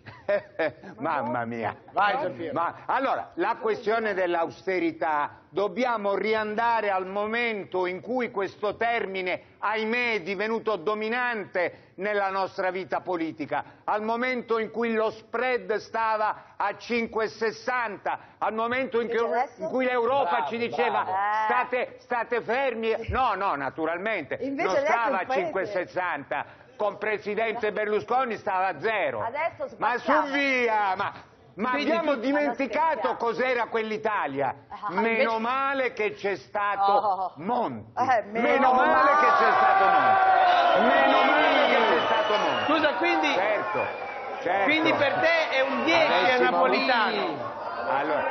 Speaker 19: mamma mia.
Speaker 1: Vai, Giampiero.
Speaker 19: Ma allora, la questione dell'austerità, dobbiamo riandare al momento in cui questo termine, ahimè, è divenuto dominante nella nostra vita politica, al momento in cui lo spread stava a cinque virgola sessanta, al momento in, che-
Speaker 18: Invece adesso?
Speaker 19: in cui l'Europa
Speaker 5: Bravo,
Speaker 19: ci diceva
Speaker 18: bravo.
Speaker 19: state, state fermi, no, no, naturalmente,
Speaker 18: Invece
Speaker 19: non
Speaker 18: adesso
Speaker 19: stava
Speaker 18: il
Speaker 19: a cinque
Speaker 18: paese-
Speaker 19: virgola sessanta, con Presidente Berlusconi stava a zero.
Speaker 18: Adesso
Speaker 19: Ma su
Speaker 18: spacchiamo.
Speaker 19: via, ma, ma
Speaker 1: Quindi
Speaker 19: abbiamo
Speaker 1: tu-
Speaker 19: dimenticato
Speaker 18: scherziamo.
Speaker 19: cos'era quell'Italia.
Speaker 18: Ah,
Speaker 19: Meno
Speaker 18: invece-
Speaker 19: male che c'è stato
Speaker 18: Oh.
Speaker 19: Monti.
Speaker 18: Eh,
Speaker 19: meno,
Speaker 18: meno
Speaker 19: male
Speaker 18: male.
Speaker 19: che c'è stato Monti. Meno male che c'è stato Monti.
Speaker 1: Scusa, quindi,
Speaker 19: Certo, certo.
Speaker 1: quindi per te è un dieci a
Speaker 19: Avessimo
Speaker 1: Napolitano.
Speaker 19: avuto- Allora,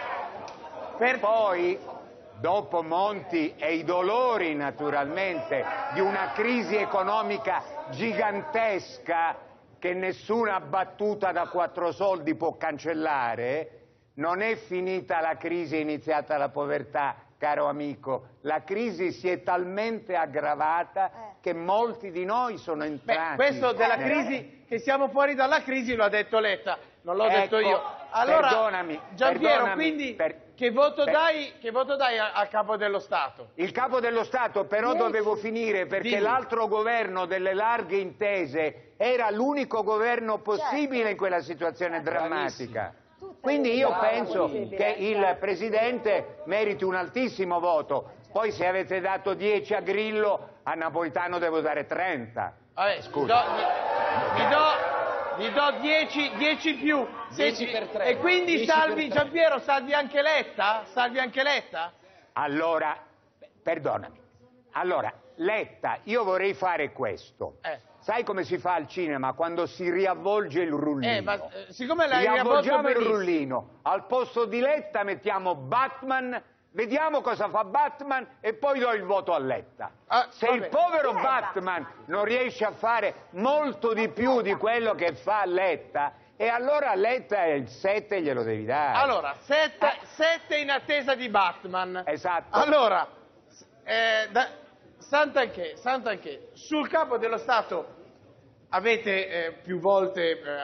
Speaker 1: Per
Speaker 19: poi, dopo Monti e i dolori naturalmente di una crisi economica gigantesca che nessuna battuta da quattro soldi può cancellare, non è finita la crisi, è iniziata la povertà, caro amico. La crisi si è talmente aggravata eh. che molti di noi sono entrati.
Speaker 1: Beh, questo della
Speaker 19: eh.
Speaker 1: crisi, che siamo fuori dalla crisi, lo ha detto Letta, non l'ho
Speaker 19: ecco,
Speaker 1: detto io. Allora,
Speaker 19: perdonami,
Speaker 1: Giampiero,
Speaker 19: perdonami,
Speaker 1: quindi
Speaker 19: per,
Speaker 1: che, voto
Speaker 19: per,
Speaker 1: dai, che voto dai al Capo dello Stato?
Speaker 19: Il Capo dello Stato però Dieci. dovevo finire perché Dimmi. l'altro governo delle larghe intese era l'unico governo possibile certo. in quella situazione certo. drammatica. Quindi io penso che il Presidente meriti un altissimo voto. Poi se avete dato dieci a Grillo, a Napolitano devo dare trenta.
Speaker 1: Vabbè, scusa. Vi do, vi do dieci, dieci più.
Speaker 5: dieci per tre.
Speaker 1: E quindi salvi, Giampiero, salvi anche Letta? Salvi anche Letta?
Speaker 19: Allora, perdonami. Allora, Letta, io vorrei fare questo. Eh. Sai come si fa al cinema quando si riavvolge il rullino?
Speaker 1: Eh, ma eh, siccome l'hai
Speaker 19: riavvolgiamo il
Speaker 1: benissimo.
Speaker 19: rullino, al posto di Letta mettiamo Batman, vediamo cosa fa Batman e poi do il voto a Letta. Ah, Se vabbè. il povero Batman non riesce a fare molto di più di quello che fa Letta, e allora Letta il sette glielo devi dare.
Speaker 1: Allora, sette in attesa di Batman.
Speaker 19: Esatto.
Speaker 1: Allora, eh, da... Sant'Anché, Sant'Anché, sul Capo dello Stato avete eh, più volte eh,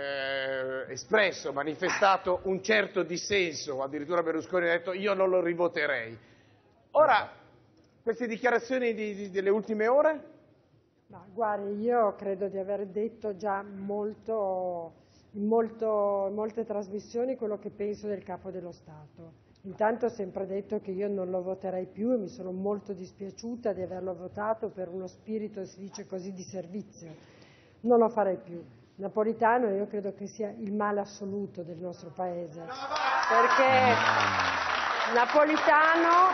Speaker 1: eh, espresso, manifestato un certo dissenso, addirittura Berlusconi ha detto io non lo rivoterei. Ora, queste dichiarazioni di, di, delle ultime ore?
Speaker 17: Ma guardi, io credo di aver detto già molto, in, molto, in molte trasmissioni quello che penso del Capo dello Stato. Intanto ho sempre detto che io non lo voterei più e mi sono molto dispiaciuta di averlo votato per uno spirito, si dice così, di servizio. Non lo farei più. Napolitano io credo che sia il male assoluto del nostro Paese. Perché Napolitano,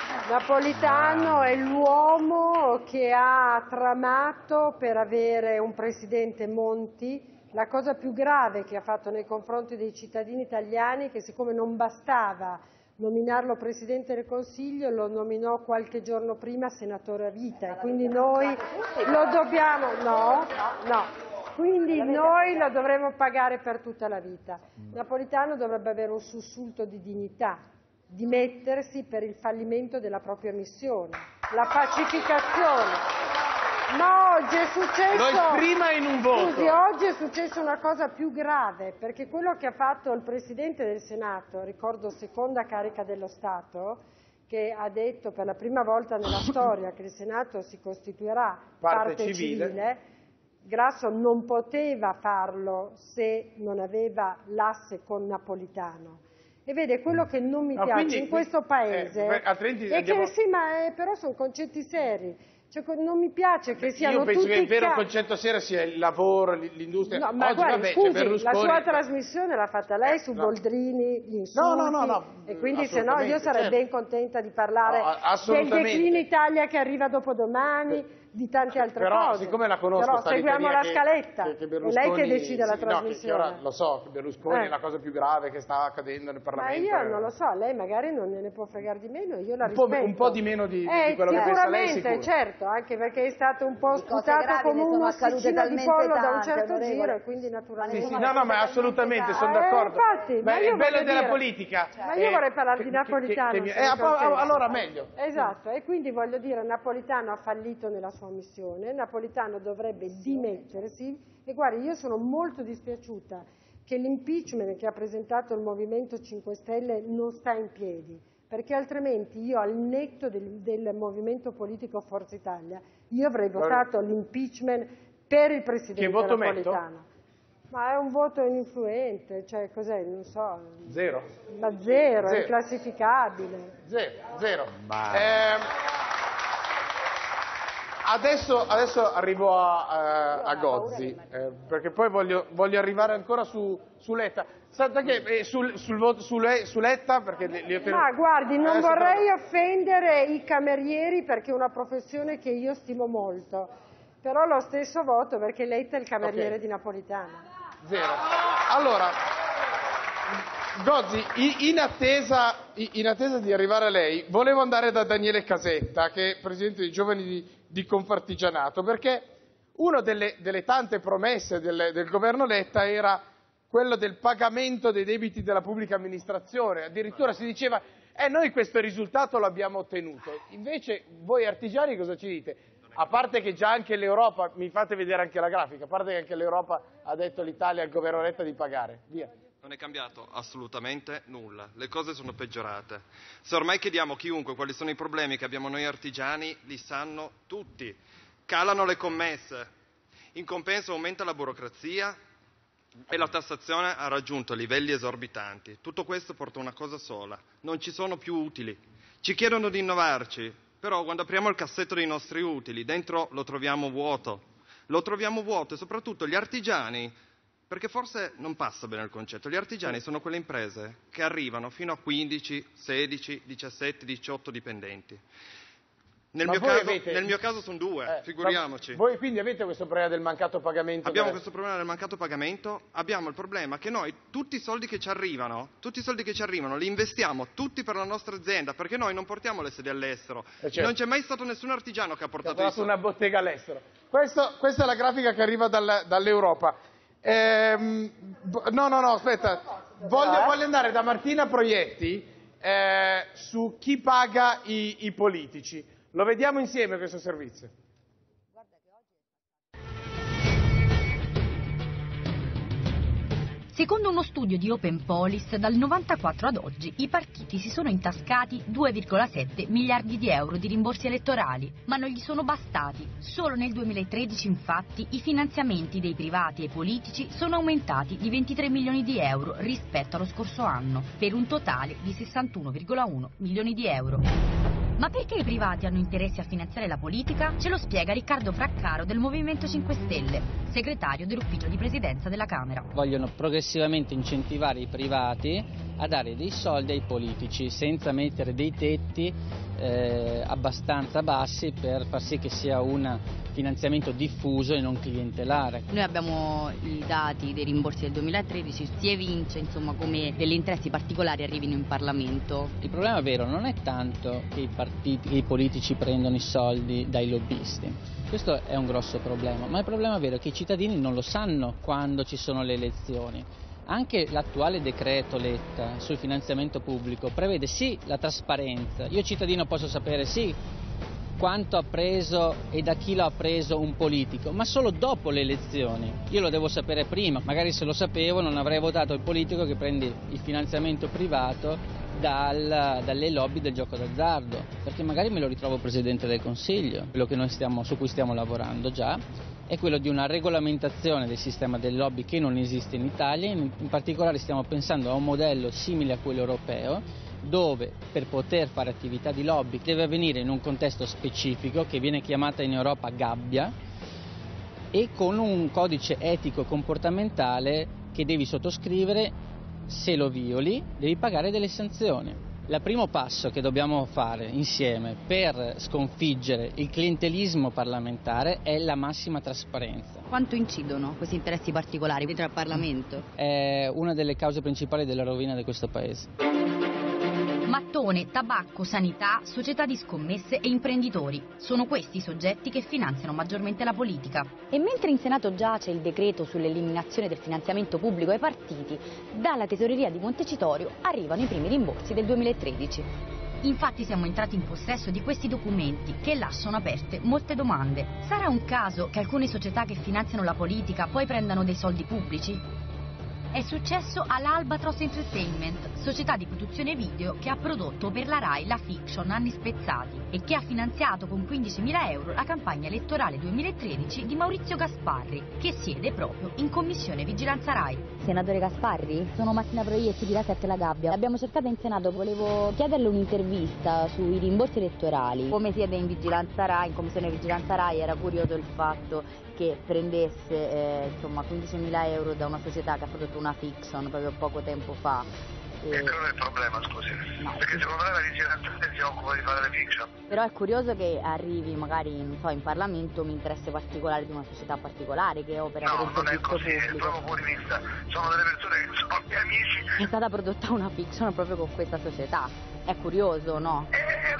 Speaker 17: Napolitano è l'uomo che ha tramato per avere un presidente Monti. La cosa più grave che ha fatto nei confronti dei cittadini italiani è che siccome non bastava nominarlo Presidente del Consiglio, lo nominò qualche giorno prima senatore a vita e quindi noi lo dobbiamo, no, no, quindi noi lo dovremo pagare per tutta la vita. Napolitano dovrebbe avere un sussulto di dignità, dimettersi per il fallimento della propria missione, la pacificazione. Ma oggi è successo...
Speaker 1: Lo esprima in un voto.
Speaker 17: Scusi, oggi è successa una cosa più grave, perché quello che ha fatto il Presidente del Senato, ricordo seconda carica dello Stato, che ha detto per la prima volta nella storia che il Senato si costituirà parte, parte civile, civile, Grasso non poteva farlo se non aveva l'asse con Napolitano. E vede, quello che non mi
Speaker 1: no,
Speaker 17: piace
Speaker 1: quindi,
Speaker 17: in questo Paese
Speaker 1: eh, altrimenti
Speaker 17: è
Speaker 1: andiamo...
Speaker 17: che sì, ma è, però sono concetti seri. Cioè, non mi piace che siano
Speaker 1: Io penso
Speaker 17: tutti
Speaker 1: che il vero
Speaker 17: ca-
Speaker 1: concetto sera sia il lavoro, l'industria.
Speaker 17: No, ma
Speaker 1: Oggi
Speaker 17: guardi,
Speaker 1: vabbè,
Speaker 17: scusi,
Speaker 1: c'è Berlusconi.
Speaker 17: la sua trasmissione l'ha fatta lei su
Speaker 1: no.
Speaker 17: Boldrini, gli insulti,
Speaker 1: No, no, no, no,
Speaker 17: e quindi se no io sarei
Speaker 1: certo.
Speaker 17: ben contenta di parlare
Speaker 1: no,
Speaker 17: del declino Italia che arriva dopodomani, di tante altre
Speaker 1: però,
Speaker 17: cose.
Speaker 1: siccome la conosco,
Speaker 17: però seguiamo la scaletta,
Speaker 1: che, che
Speaker 17: è lei che decide la
Speaker 1: sì,
Speaker 17: trasmissione.
Speaker 1: No, che, che ora, lo so, che Berlusconi
Speaker 17: eh.
Speaker 1: è la cosa più grave che sta accadendo nel Parlamento.
Speaker 17: Ma io non lo so, lei magari non ne può fregare di meno, io la
Speaker 1: un po',
Speaker 17: rispetto.
Speaker 1: un po' di meno di,
Speaker 17: eh,
Speaker 1: di quello che pensa lei,
Speaker 17: sicuramente, certo, anche perché è stato un po' sputato come
Speaker 18: uno
Speaker 17: uno sticino di pollo da un certo
Speaker 18: onorevole.
Speaker 17: giro e quindi naturalmente...
Speaker 1: Sì, sì, no, no, ma assolutamente, sono
Speaker 17: eh,
Speaker 1: d'accordo.
Speaker 17: Infatti,
Speaker 1: ma
Speaker 17: ma
Speaker 1: è
Speaker 17: io
Speaker 1: il bello della
Speaker 17: dire,
Speaker 1: politica.
Speaker 17: Ma io
Speaker 1: eh,
Speaker 17: vorrei parlare
Speaker 1: che,
Speaker 17: di Napolitano.
Speaker 1: Che, che, che, eh, allora meglio.
Speaker 17: Esatto, e quindi voglio dire, Napolitano ha fallito nella sua missione, Napolitano dovrebbe dimettersi e guardi, io sono molto dispiaciuta che l'impeachment che ha presentato il Movimento cinque Stelle non sta in piedi, perché altrimenti io al netto del, del movimento politico Forza Italia, io avrei votato l'impeachment per il Presidente
Speaker 1: che voto
Speaker 17: Napolitano.
Speaker 1: Metto?
Speaker 17: Ma è un voto ininfluente, cioè cos'è? Non so.
Speaker 1: Zero.
Speaker 17: Ma zero,
Speaker 1: zero.
Speaker 17: è inclassificabile.
Speaker 1: Zero, zero. Eh, Adesso, adesso arrivo a, a, a Gozzi, eh, perché poi voglio, voglio arrivare ancora su, su Letta. Che, eh, sul, sul voto, su, Le, su Letta, perché li, li ho
Speaker 17: Ma guardi, non
Speaker 1: adesso
Speaker 17: vorrei
Speaker 1: però...
Speaker 17: offendere i camerieri perché è una professione che io stimo molto, però lo stesso voto perché Letta è il cameriere okay. di Napolitano.
Speaker 1: Zero. Allora, Gozzi, in attesa, in attesa di arrivare a lei, volevo andare da Daniele Casetta, che è presidente dei Giovani di, di Confartigianato, perché Una delle, delle tante promesse del, del governo Letta era quello del pagamento dei debiti della pubblica amministrazione, addirittura si diceva eh noi questo risultato l'abbiamo ottenuto, invece voi artigiani cosa ci dite? A parte che già anche l'Europa, mi fate vedere anche la grafica, a parte che anche l'Europa ha detto all'Italia e al governo Letta di pagare, via.
Speaker 14: Non è cambiato assolutamente nulla, le cose sono peggiorate. Se ormai chiediamo a chiunque quali sono i problemi che abbiamo noi artigiani, li sanno tutti. Calano le commesse, in compenso aumenta la burocrazia e la tassazione ha raggiunto livelli esorbitanti. Tutto questo porta a una cosa sola, non ci sono più utili. Ci chiedono di innovarci, però quando apriamo il cassetto dei nostri utili, dentro lo troviamo vuoto. Lo troviamo vuoto e soprattutto gli artigiani, perché forse non passa bene il concetto, gli artigiani sono quelle imprese che arrivano fino a quindici, sedici, diciassette, diciotto dipendenti. Nel, mio caso,
Speaker 1: avete...
Speaker 14: nel mio caso sono due, eh, figuriamoci.
Speaker 1: Voi quindi avete questo problema del mancato pagamento?
Speaker 14: Abbiamo
Speaker 1: delle...
Speaker 14: questo problema del mancato pagamento, abbiamo il problema che noi tutti i soldi che ci arrivano, tutti i soldi che ci arrivano li investiamo tutti per la nostra azienda, perché noi non portiamo le sedi all'estero. Eh certo. Non c'è mai stato nessun artigiano che ha portato,
Speaker 1: che ha portato una bottega all'estero. Questo, questa è la grafica che arriva dal, dall'Europa. Ehm, no, no, no, aspetta. Voglio, voglio andare da Martina Proietti eh, su chi paga i, i politici. Lo vediamo insieme questo servizio.
Speaker 23: Secondo uno studio di Open Police, dal novantaquattro ad oggi i partiti si sono intascati due virgola sette miliardi di euro di rimborsi elettorali, ma non gli sono bastati. Solo nel duemilatredici, infatti, i finanziamenti dei privati ai politici sono aumentati di ventitré milioni di euro rispetto allo scorso anno, per un totale di sessantuno virgola uno milioni di euro. Ma perché i privati hanno interesse a finanziare la politica? Ce lo spiega Riccardo Fraccaro del Movimento cinque Stelle, segretario dell'ufficio di presidenza della Camera.
Speaker 15: Vogliono progressivamente incentivare i privati a dare dei soldi ai politici senza mettere dei tetti eh, abbastanza bassi per far sì che sia un finanziamento diffuso e non clientelare.
Speaker 23: Noi abbiamo i dati dei rimborsi del duemilatredici, si evince insomma come degli interessi particolari arrivino in Parlamento.
Speaker 15: Il problema vero non è tanto che i partiti, che i politici prendono i soldi dai lobbisti. Questo è un grosso problema, ma il problema vero è che i cittadini non lo sanno quando ci sono le elezioni. Anche l'attuale decreto Letta sul finanziamento pubblico prevede sì la trasparenza. Io cittadino posso sapere sì quanto ha preso e da chi lo ha preso un politico, ma solo dopo le elezioni. Io lo devo sapere prima, magari se lo sapevo non avrei votato il politico che prende il finanziamento privato dal, dalle lobby del gioco d'azzardo, perché magari me lo ritrovo Presidente del Consiglio. Quello che noi stiamo, su cui stiamo lavorando già è quello di una regolamentazione del sistema del lobby che non esiste in Italia, in, in particolare stiamo pensando a un modello simile a quello europeo, dove per poter fare attività di lobby deve avvenire in un contesto specifico che viene chiamata in Europa gabbia e con un codice etico e comportamentale che devi sottoscrivere. Se lo violi devi pagare delle sanzioni. Il primo passo che dobbiamo fare insieme per sconfiggere il clientelismo parlamentare è la massima trasparenza.
Speaker 23: Quanto incidono questi interessi particolari dentro al Parlamento?
Speaker 15: È una delle cause principali della rovina di questo Paese.
Speaker 23: Mattone, tabacco, sanità, società di scommesse e imprenditori. Sono questi i soggetti che finanziano maggiormente la politica.
Speaker 16: E mentre in Senato giace il decreto sull'eliminazione del finanziamento pubblico ai partiti, dalla tesoreria di Montecitorio arrivano i primi rimborsi del duemilatredici.
Speaker 23: Infatti siamo entrati in possesso di questi documenti che lasciano aperte molte domande. Sarà un caso che alcune società che finanziano la politica poi prendano dei soldi pubblici? È successo all'Albatros Entertainment, società di produzione video che ha prodotto per la Rai la fiction Anni Spezzati e che ha finanziato con quindicimila euro la campagna elettorale duemilatredici di Maurizio Gasparri, che siede proprio in Commissione Vigilanza Rai.
Speaker 16: Senatore Gasparri, sono Martina Proietti di La Sette La Gabbia. L'abbiamo cercata in Senato, volevo chiederle un'intervista sui rimborsi elettorali. Come siede in Vigilanza Rai, in Commissione Vigilanza Rai, era curioso il fatto che prendesse eh, insomma quindicimila euro da una società che ha prodotto una fiction proprio poco tempo fa.
Speaker 22: E quello è il problema, scusi, no. Perché secondo me la vigilanza si occupa di fare le fiction.
Speaker 16: Però è curioso che arrivi magari non so, in Parlamento un interesse particolare di una società particolare che opera
Speaker 22: no,
Speaker 16: per il servizio pubblico. No, non è così, è proprio
Speaker 22: fuori vista. Sono delle persone che sono miei amici.
Speaker 16: È stata prodotta una fiction proprio con questa società. È curioso, no?
Speaker 22: E, e i contribuenti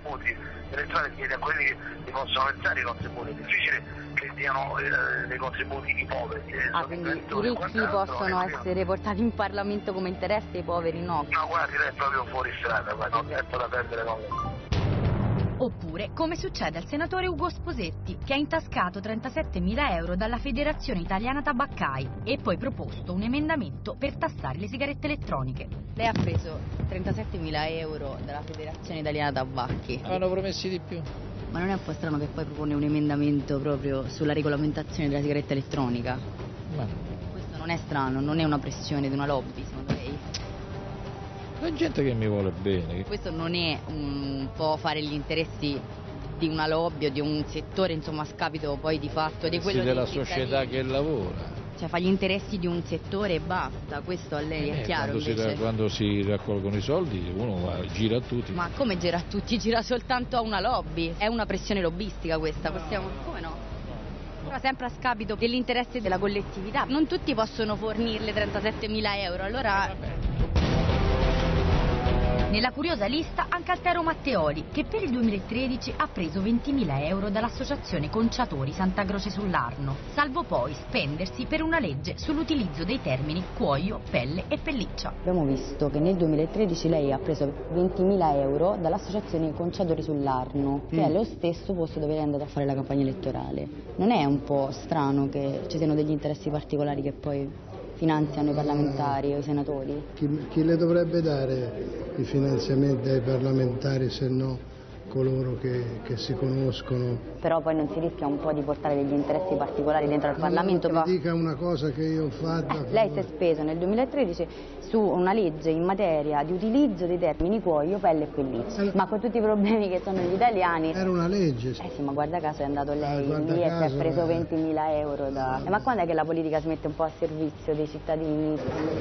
Speaker 22: contributi elettorali, chiede a quelli che li possono versare i contributi. È difficile che diano eh, dei contributi i poveri. Eh,
Speaker 16: ah, quindi i ricchi possono essere portati in Parlamento come interesse e i poveri no?
Speaker 22: No, guardi, lei è proprio fuori strada, guarda, non tempo da perdere con lei.
Speaker 23: Oppure, come succede al senatore Ugo Sposetti, che ha intascato trentasettemila euro dalla Federazione Italiana Tabaccai e poi proposto un emendamento per tassare le sigarette elettroniche.
Speaker 16: Lei ha preso trentasettemila euro dalla Federazione Italiana Tabacchi.
Speaker 3: Hanno promessi di più.
Speaker 16: Ma non è un po' strano che poi propone un emendamento proprio sulla regolamentazione della sigaretta elettronica?
Speaker 3: Ma
Speaker 16: questo non è strano, non è una pressione di una lobby, secondo lei?
Speaker 3: C'è gente che mi vuole bene.
Speaker 16: Questo non è un po' fare gli interessi di una lobby o di un settore, insomma, a scapito poi di fatto di quello
Speaker 3: della
Speaker 16: dei
Speaker 3: società che lavora.
Speaker 16: Cioè fa gli interessi di un settore e basta, questo a lei è
Speaker 3: eh,
Speaker 16: chiaro
Speaker 3: quando
Speaker 16: invece?
Speaker 3: Si, quando si raccolgono i soldi uno va, gira a tutti.
Speaker 16: Ma come gira a tutti? Gira soltanto a una lobby, è una pressione lobbistica questa, possiamo... come no? Però sempre a scapito dell'interesse della collettività, non tutti possono fornirle trentasettemila euro, allora...
Speaker 23: Nella curiosa lista anche Altero Matteoli, che per il duemilatredici ha preso ventimila euro dall'associazione Conciatori Santa Croce sull'Arno, salvo poi spendersi per una legge sull'utilizzo dei termini cuoio, pelle e pelliccia.
Speaker 16: Abbiamo visto che nel duemilatredici lei ha preso ventimila euro dall'associazione Conciatori sull'Arno, che mm. è lo stesso posto dove è andata a fare la campagna elettorale. Non è un po' strano che ci siano degli interessi particolari che poi finanziano i parlamentari o i senatori?
Speaker 7: Chi, chi le dovrebbe dare i finanziamenti ai parlamentari se no coloro che, che si conoscono?
Speaker 16: Però poi non si rischia un po' di portare degli interessi particolari dentro al Parlamento?
Speaker 7: Mi dica una cosa che io ho fatto.
Speaker 16: Eh, lei si è speso nel duemilatredici su una legge in materia di utilizzo dei termini cuoio, pelle e pelliccia, eh, ma con tutti i problemi che sono gli italiani.
Speaker 7: Era una legge.
Speaker 16: Eh sì, ma guarda caso è andato lei
Speaker 7: eh,
Speaker 16: lì e si è preso
Speaker 7: eh.
Speaker 16: ventimila euro da... Eh, ma quando è che la politica si mette un po' a servizio dei cittadini?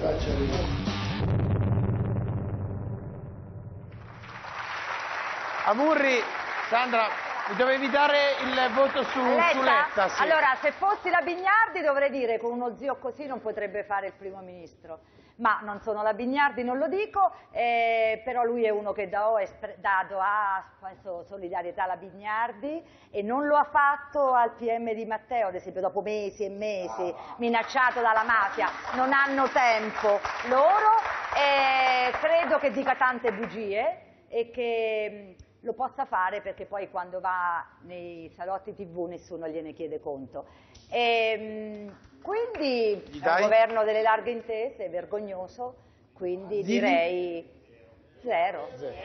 Speaker 1: Amurri, Sandra, mi dovevi dare il voto su Letta? Su Letta sì.
Speaker 18: Allora, se fossi la Bignardi dovrei dire che uno zio così non potrebbe fare il primo ministro. Ma non sono la Bignardi, non lo dico, eh, però lui è uno che da, dato ha solidarietà alla Bignardi e non lo ha fatto al P M di Matteo, ad esempio dopo mesi e mesi, minacciato dalla mafia. Non hanno tempo loro, e credo che dica tante bugie e che lo possa fare perché poi quando va nei salotti tivù nessuno gliene chiede conto. E, quindi è un governo delle larghe intese, è vergognoso, quindi Zini? direi zero. zero.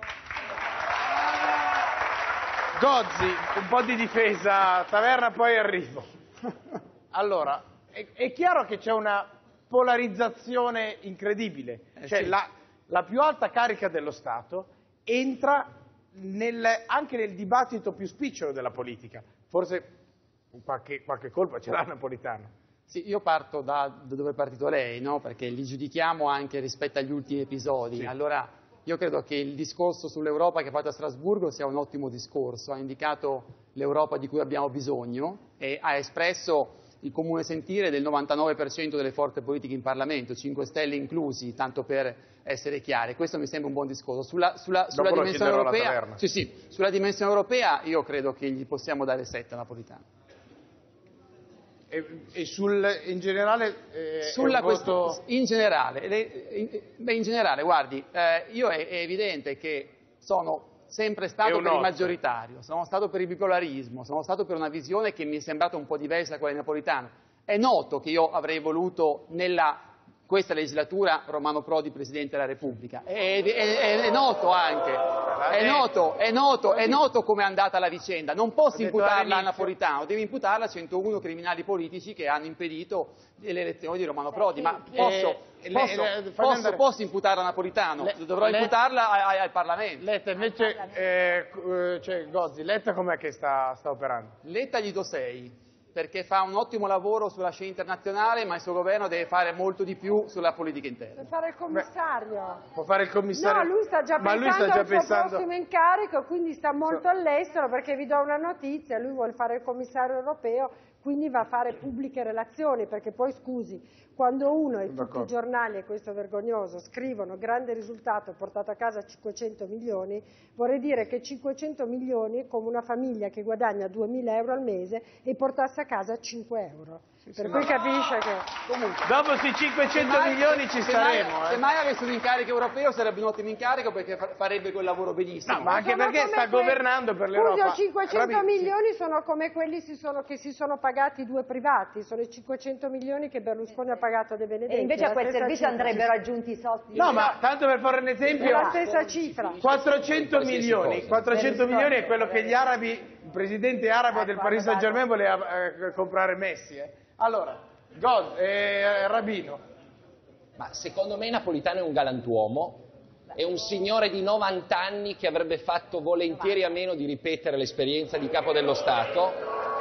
Speaker 1: Gozzi, un po' di difesa, Taverna poi arrivo. Allora, è, è chiaro che c'è una polarizzazione incredibile, eh, cioè sì. la, la più alta carica dello Stato entra nel, anche nel dibattito più spicciolo della politica, forse qualche, qualche colpa ce l'ha Napolitano.
Speaker 4: Sì, io parto da, da dove è partito lei, no? Perché li giudichiamo anche rispetto agli ultimi episodi. Sì. Allora, io credo che il discorso sull'Europa che ha fatto a Strasburgo sia un ottimo discorso, ha indicato l'Europa di cui abbiamo bisogno e ha espresso il comune sentire del novantanove per cento delle forze politiche in Parlamento, cinque Stelle inclusi, tanto per essere chiari. Questo mi sembra un buon discorso. Sulla, sulla, sulla dimensione europea, sì, sì, sulla dimensione europea io credo che gli possiamo dare sette a Napolitano.
Speaker 1: E, e sul, in generale eh,
Speaker 4: sulla
Speaker 1: voto...
Speaker 4: questo, in generale in, beh, in generale guardi eh, io è, è evidente che sono sempre stato per il maggioritario, sono stato per il bipolarismo, sono stato per una visione che mi è sembrata un po' diversa da quella di Napolitano. È noto che io avrei voluto nella questa legislatura Romano Prodi Presidente della Repubblica, è, è, è, è noto anche, è noto, è noto, è noto come è andata la vicenda, non posso imputarla a Napolitano, devi imputarla a centouno criminali politici che hanno impedito le elezioni di Romano Prodi, ma posso, eh, posso, le, posso, posso imputarla a Napolitano, le, dovrò le, imputarla a, a, al Parlamento.
Speaker 1: Letta invece, eh, cioè Gozzi, Letta com'è che sta, sta operando?
Speaker 4: Letta gli do sei. Perché fa un ottimo lavoro sulla scena internazionale, ma il suo governo deve fare molto di più sulla politica interna.
Speaker 17: Può fare il commissario.
Speaker 1: Può fare il commissario?
Speaker 17: No, lui sta già
Speaker 1: ma
Speaker 17: pensando
Speaker 1: lui sta già
Speaker 17: al suo
Speaker 1: pensando...
Speaker 17: prossimo incarico, quindi sta molto all'estero, perché vi do una notizia, lui vuole fare il commissario europeo quindi va a fare pubbliche relazioni, perché poi scusi, quando uno e tutti i giornali, e questo è vergognoso, scrivono grande risultato, portato a casa cinquecento milioni, vorrei dire che cinquecento milioni è come una famiglia che guadagna duemila euro al mese e portasse a casa cinque euro. Per cui capisce che...
Speaker 1: Comunque, dopo sui cinquecento
Speaker 4: Semmai-
Speaker 1: milioni ci
Speaker 4: semmai-
Speaker 1: staremo. Eh.
Speaker 4: Se mai avesse un incarico europeo sarebbe un ottimo incarico perché fa- farebbe quel lavoro benissimo.
Speaker 1: No, ma anche
Speaker 17: Sono
Speaker 1: perché
Speaker 17: come
Speaker 1: sta
Speaker 17: que-
Speaker 1: governando per
Speaker 17: Scusi,
Speaker 1: l'Europa.
Speaker 17: cinquecento
Speaker 1: Rabi-
Speaker 17: milioni sono come quelli si sono- che si sono pagati due privati, sono i cinquecento milioni che Berlusconi ha pagato De Benedetti.
Speaker 18: E invece
Speaker 17: la
Speaker 18: a quel
Speaker 17: stessa
Speaker 18: servizio
Speaker 17: cifra.
Speaker 18: andrebbero aggiunti i soldi.
Speaker 1: No, ma tanto per fare un esempio,
Speaker 17: È la stessa cifra.
Speaker 1: quattrocento milioni, quattrocento milioni è quello che gli arabi, il presidente arabo del Paris Saint-Germain voleva eh, comprare Messi. Eh. Allora, God, eh, Rabino.
Speaker 5: Ma secondo me Napolitano è un galantuomo, è un signore di novanta anni che avrebbe fatto volentieri a meno di ripetere l'esperienza di capo dello Stato,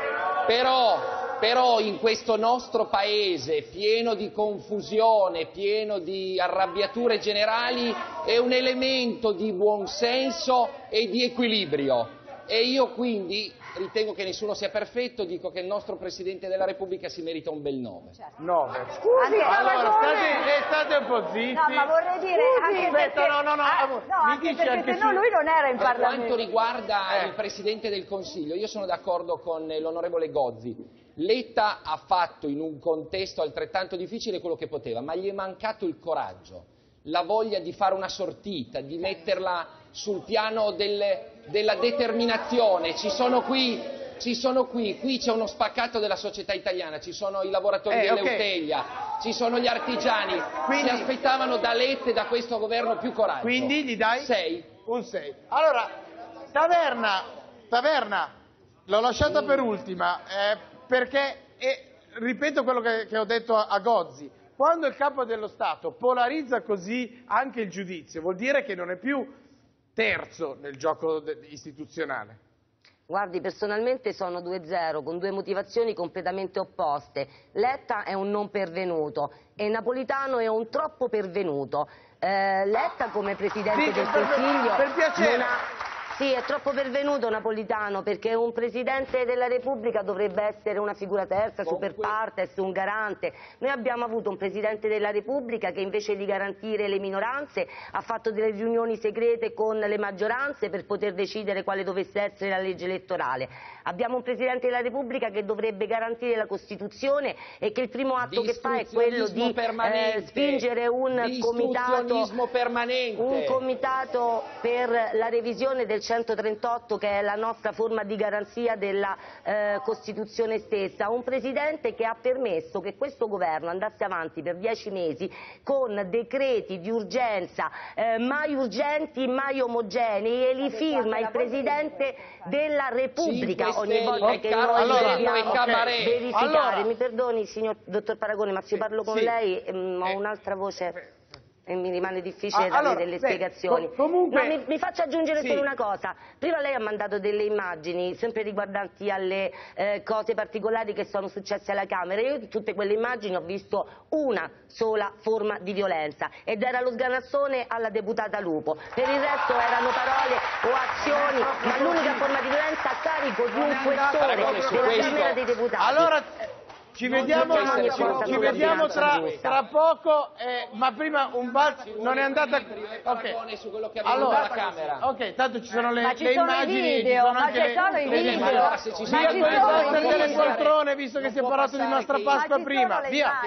Speaker 5: però, però in questo nostro paese pieno di confusione, pieno di arrabbiature generali, è un elemento di buonsenso e di equilibrio. E io quindi ritengo che nessuno sia perfetto, dico che il nostro Presidente della Repubblica si merita un bel nove.
Speaker 1: nove.
Speaker 18: Scusi,
Speaker 1: allora, state, eh, state un po' zitti.
Speaker 18: No, ma vorrei dire,
Speaker 1: Scusi,
Speaker 18: anche
Speaker 1: aspetta,
Speaker 18: perché,
Speaker 1: no, no, no,
Speaker 18: ah,
Speaker 1: amore,
Speaker 18: no,
Speaker 1: mi
Speaker 18: anche
Speaker 1: dici
Speaker 18: perché
Speaker 1: anche
Speaker 18: se no
Speaker 1: su-
Speaker 18: lui non era in
Speaker 5: Per
Speaker 18: Parlamento.
Speaker 5: quanto riguarda
Speaker 1: Eh.
Speaker 5: il Presidente del Consiglio, io sono d'accordo con l'onorevole Gozzi. Letta ha fatto in un contesto altrettanto difficile quello che poteva, ma gli è mancato il coraggio, la voglia di fare una sortita, di metterla sul piano delle- della determinazione. Ci sono qui, ci sono qui, qui c'è uno spaccato della società italiana, ci sono i lavoratori
Speaker 1: Eh, ok.
Speaker 5: dell'Eutelia, ci sono gli artigiani,
Speaker 1: Quindi-
Speaker 5: si aspettavano da Letta e da questo governo più coraggio.
Speaker 1: Quindi gli dai?
Speaker 5: sei.
Speaker 1: Un sei. Allora, Taverna, Taverna, l'ho lasciata per ultima, eh, perché, e ripeto quello che, che ho detto a, a Gozzi, quando il capo dello Stato polarizza così anche il giudizio, vuol dire che non è più terzo nel gioco de- istituzionale.
Speaker 9: Guardi, personalmente sono due zero, con due motivazioni completamente opposte. Letta è un non pervenuto e Napolitano è un troppo pervenuto. Eh, Letta come Presidente
Speaker 1: Sì,
Speaker 9: del
Speaker 1: per-
Speaker 9: Consiglio
Speaker 1: per piacere.
Speaker 9: non ha... Sì, è troppo pervenuto Napolitano, perché un Presidente della Repubblica dovrebbe essere una figura terza, super partes, un garante. Noi abbiamo avuto un Presidente della Repubblica che invece di garantire le minoranze ha fatto delle riunioni segrete con le maggioranze per poter decidere quale dovesse essere la legge elettorale. Abbiamo un Presidente della Repubblica che dovrebbe garantire la Costituzione e che il primo atto che fa è quello di eh, spingere un comitato,
Speaker 5: Istruzionismo permanente.
Speaker 9: un comitato per la revisione del centotrentotto, che è la nostra forma di garanzia della eh, Costituzione stessa. Un Presidente che ha permesso che questo governo andasse avanti per dieci mesi con decreti di urgenza eh, mai urgenti, mai omogenei, e li firma il Presidente della Repubblica ogni volta che noi
Speaker 1: allora,
Speaker 9: dobbiamo
Speaker 1: okay.
Speaker 9: verificare.
Speaker 1: Allora-
Speaker 9: Mi perdoni, signor dottor Paragone, ma se parlo con
Speaker 1: sì.
Speaker 9: lei ehm, ho un'altra voce e mi rimane difficile
Speaker 1: Ah,
Speaker 9: darle
Speaker 1: allora,
Speaker 9: delle
Speaker 1: beh,
Speaker 9: spiegazioni.
Speaker 1: com- comunque-
Speaker 9: No, mi, mi faccia aggiungere
Speaker 1: Sì.
Speaker 9: solo una cosa. Prima lei ha mandato delle immagini, sempre riguardanti alle eh, cose particolari che sono successe alla Camera. Io di tutte quelle immagini ho visto una sola forma di violenza, ed era lo sganassone alla deputata Lupo. Per il resto erano parole o azioni, ma l'unica forma di violenza a carico di un questore della Camera dei Deputati.
Speaker 1: Allora, ci vediamo,
Speaker 9: può essere
Speaker 1: ci,
Speaker 9: solo
Speaker 1: ci
Speaker 9: una
Speaker 1: vediamo
Speaker 9: bilancia
Speaker 1: tra,
Speaker 9: giusta.
Speaker 1: tra poco, eh, ma prima un balzo, non è andata... Ok,
Speaker 5: su quello che è avvenuto
Speaker 1: allora,
Speaker 5: alla Camera.
Speaker 1: ok, tanto ci sono le,
Speaker 18: Ma ci
Speaker 1: le
Speaker 18: sono i
Speaker 1: immagini,
Speaker 18: video,
Speaker 1: ci sono
Speaker 18: ma
Speaker 1: anche
Speaker 18: ci
Speaker 1: le,
Speaker 18: sono i
Speaker 1: le-
Speaker 18: video.
Speaker 1: Via
Speaker 18: Ma ci
Speaker 1: con
Speaker 18: sono
Speaker 1: il
Speaker 18: i
Speaker 1: balzo delle
Speaker 18: video.
Speaker 1: poltrone, visto che si è parlato di Mastro Pasqua prima, via.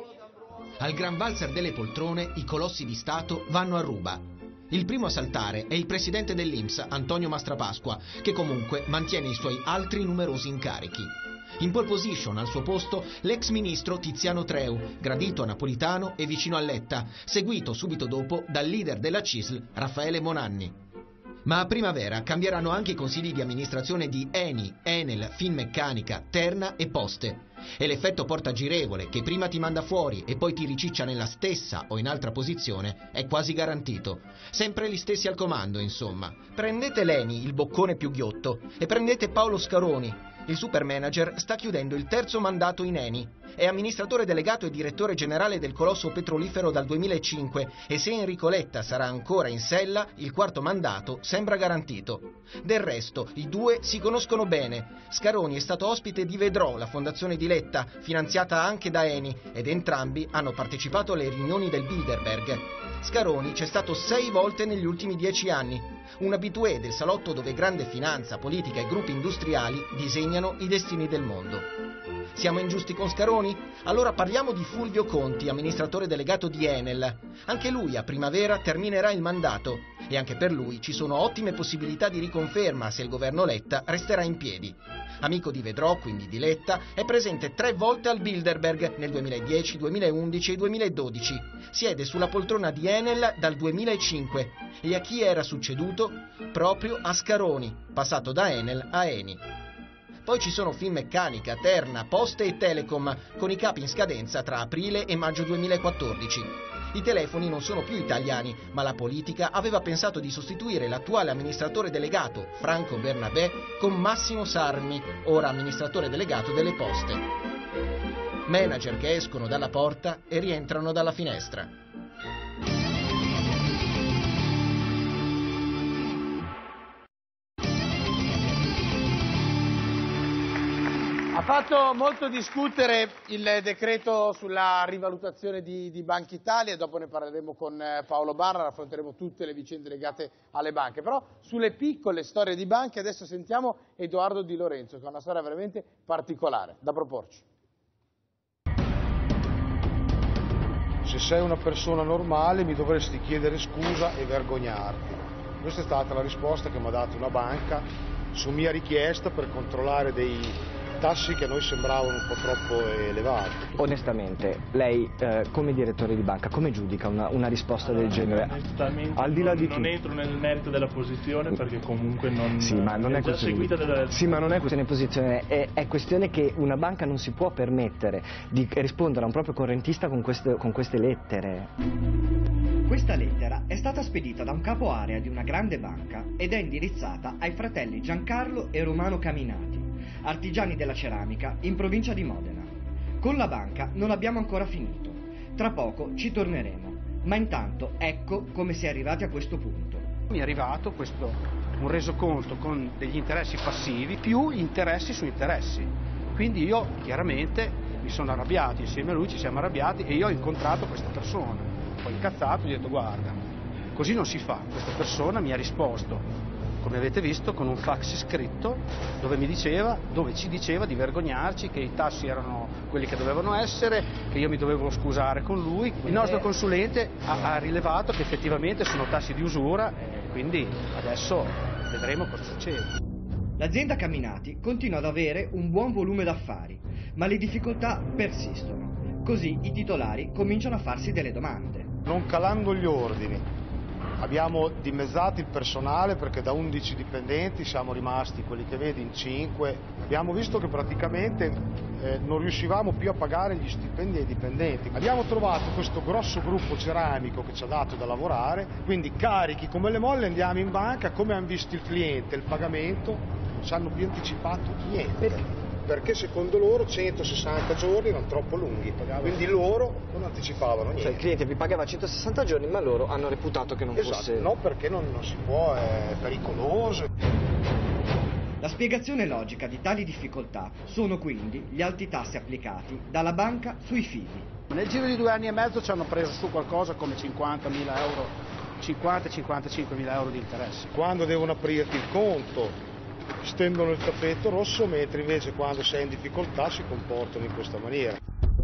Speaker 10: Al Gran Valzer delle poltrone i colossi di Stato vanno a ruba. Il primo a saltare è il presidente dell'I N P S, Antonio Mastrapasqua, che comunque mantiene i suoi altri numerosi incarichi. In pole position al suo posto l'ex ministro Tiziano Treu, gradito a Napolitano e vicino a Letta, seguito subito dopo dal leader della C I S L, Raffaele Monanni. Ma a primavera cambieranno anche i consigli di amministrazione di Eni, Enel, Finmeccanica, Terna e Poste. E l'effetto porta girevole, che prima ti manda fuori e poi ti riciccia nella stessa o in altra posizione, è quasi garantito. Sempre gli stessi al comando, insomma. Prendete Leni, il boccone più ghiotto, e prendete Paolo Scaroni. Il super manager sta chiudendo il terzo mandato in Eni è amministratore delegato e direttore generale del colosso petrolifero dal duemilacinque e se Enrico Letta sarà ancora in sella, il quarto mandato sembra garantito. Del resto, i due si conoscono bene. Scaroni è stato ospite di Vedrò, la fondazione di Letta, finanziata anche da Eni, ed entrambi hanno partecipato alle riunioni del Bilderberg. Scaroni c'è stato sei volte negli ultimi dieci anni, un abitué del salotto dove grande finanza, politica e gruppi industriali disegnano i destini del mondo. Siamo ingiusti con Scaroni? Allora parliamo di Fulvio Conti, amministratore delegato di Enel. Anche lui a primavera terminerà il mandato e anche per lui ci sono ottime possibilità di riconferma se il governo Letta resterà in piedi. Amico di Vedrò, quindi di Letta, è presente tre volte al Bilderberg nel duemiladieci, duemilaundici e duemiladodici. Siede sulla poltrona di Enel dal duemilacinque e a chi era succeduto? Proprio a Scaroni, passato da Enel a Eni. Poi ci sono Finmeccanica, Terna, Poste e Telecom, con i capi in scadenza tra aprile e maggio duemilaquattordici. I telefoni non sono più italiani, ma la politica aveva pensato di sostituire l'attuale amministratore delegato, Franco Bernabé, con Massimo Sarmi, ora amministratore delegato delle Poste. Manager che escono dalla porta e rientrano dalla finestra.
Speaker 1: Ha fatto molto discutere il decreto sulla rivalutazione di, di Banca Italia, dopo ne parleremo con Paolo Barra, affronteremo tutte le vicende legate alle banche, però sulle piccole storie di banche adesso sentiamo Edoardo Di Lorenzo, che ha una storia veramente particolare da proporci.
Speaker 8: Se sei una persona normale mi dovresti chiedere scusa e vergognarti. Questa è stata la risposta che mi ha dato una banca su mia richiesta per controllare dei tassi che a noi sembravano un po' troppo elevati.
Speaker 11: Onestamente, lei eh, come direttore di banca, come giudica una, una risposta del genere?
Speaker 13: Al di là di non entro nel merito della posizione perché comunque non,
Speaker 11: sì, ma non è, è già seguita della... Sì, ma non è questione di posizione, è, è questione che una banca non si può permettere di rispondere a un proprio correntista con queste, con queste lettere.
Speaker 21: Questa lettera è stata spedita da un capo area di una grande banca ed è indirizzata ai fratelli Giancarlo e Romano Caminati, artigiani della ceramica in provincia di Modena. Con la banca non abbiamo ancora finito. Tra poco ci torneremo, ma intanto ecco come si è arrivati a questo punto.
Speaker 25: Mi è arrivato questo, un resoconto con degli interessi passivi più interessi su interessi. Quindi io chiaramente mi sono arrabbiato, insieme a lui ci siamo arrabbiati e io ho incontrato questa persona. Poi incazzato gli ho detto guarda, così non si fa. Questa persona mi ha risposto, come avete visto, con un fax scritto dove mi diceva, dove ci diceva di vergognarci, che i tassi erano quelli che dovevano essere, che io mi dovevo scusare con lui. Il nostro consulente ha, ha rilevato che effettivamente sono tassi di usura, e quindi adesso vedremo cosa succede.
Speaker 21: L'azienda Caminati continua ad avere un buon volume d'affari, ma le difficoltà persistono. Così i titolari cominciano a farsi delle domande.
Speaker 8: Non calando gli ordini, abbiamo dimezzato il personale perché da undici dipendenti siamo rimasti, quelli che vedi, in cinque. Abbiamo visto che praticamente eh, non riuscivamo più a pagare gli stipendi ai dipendenti. Abbiamo trovato questo grosso gruppo ceramico che ci ha dato da lavorare, quindi carichi come le molle andiamo in banca, come hanno visto il cliente, il pagamento, non ci hanno più anticipato niente. Perché secondo loro centosessanta giorni erano troppo lunghi, quindi loro non anticipavano niente.
Speaker 11: Cioè il cliente vi pagava centosessanta giorni, ma loro hanno reputato che non
Speaker 8: esatto,
Speaker 11: fosse...
Speaker 8: no, perché non, non si può, è pericoloso.
Speaker 21: La spiegazione logica di tali difficoltà sono quindi gli alti tassi applicati dalla banca sui fidi.
Speaker 25: Nel giro di due anni e mezzo ci hanno preso su qualcosa come cinquantamila euro, cinquanta cinquantacinquemila euro di interessi.
Speaker 8: Quando devono aprirti il conto stendono il tappeto rosso, mentre invece quando sei in difficoltà si comportano in questa maniera.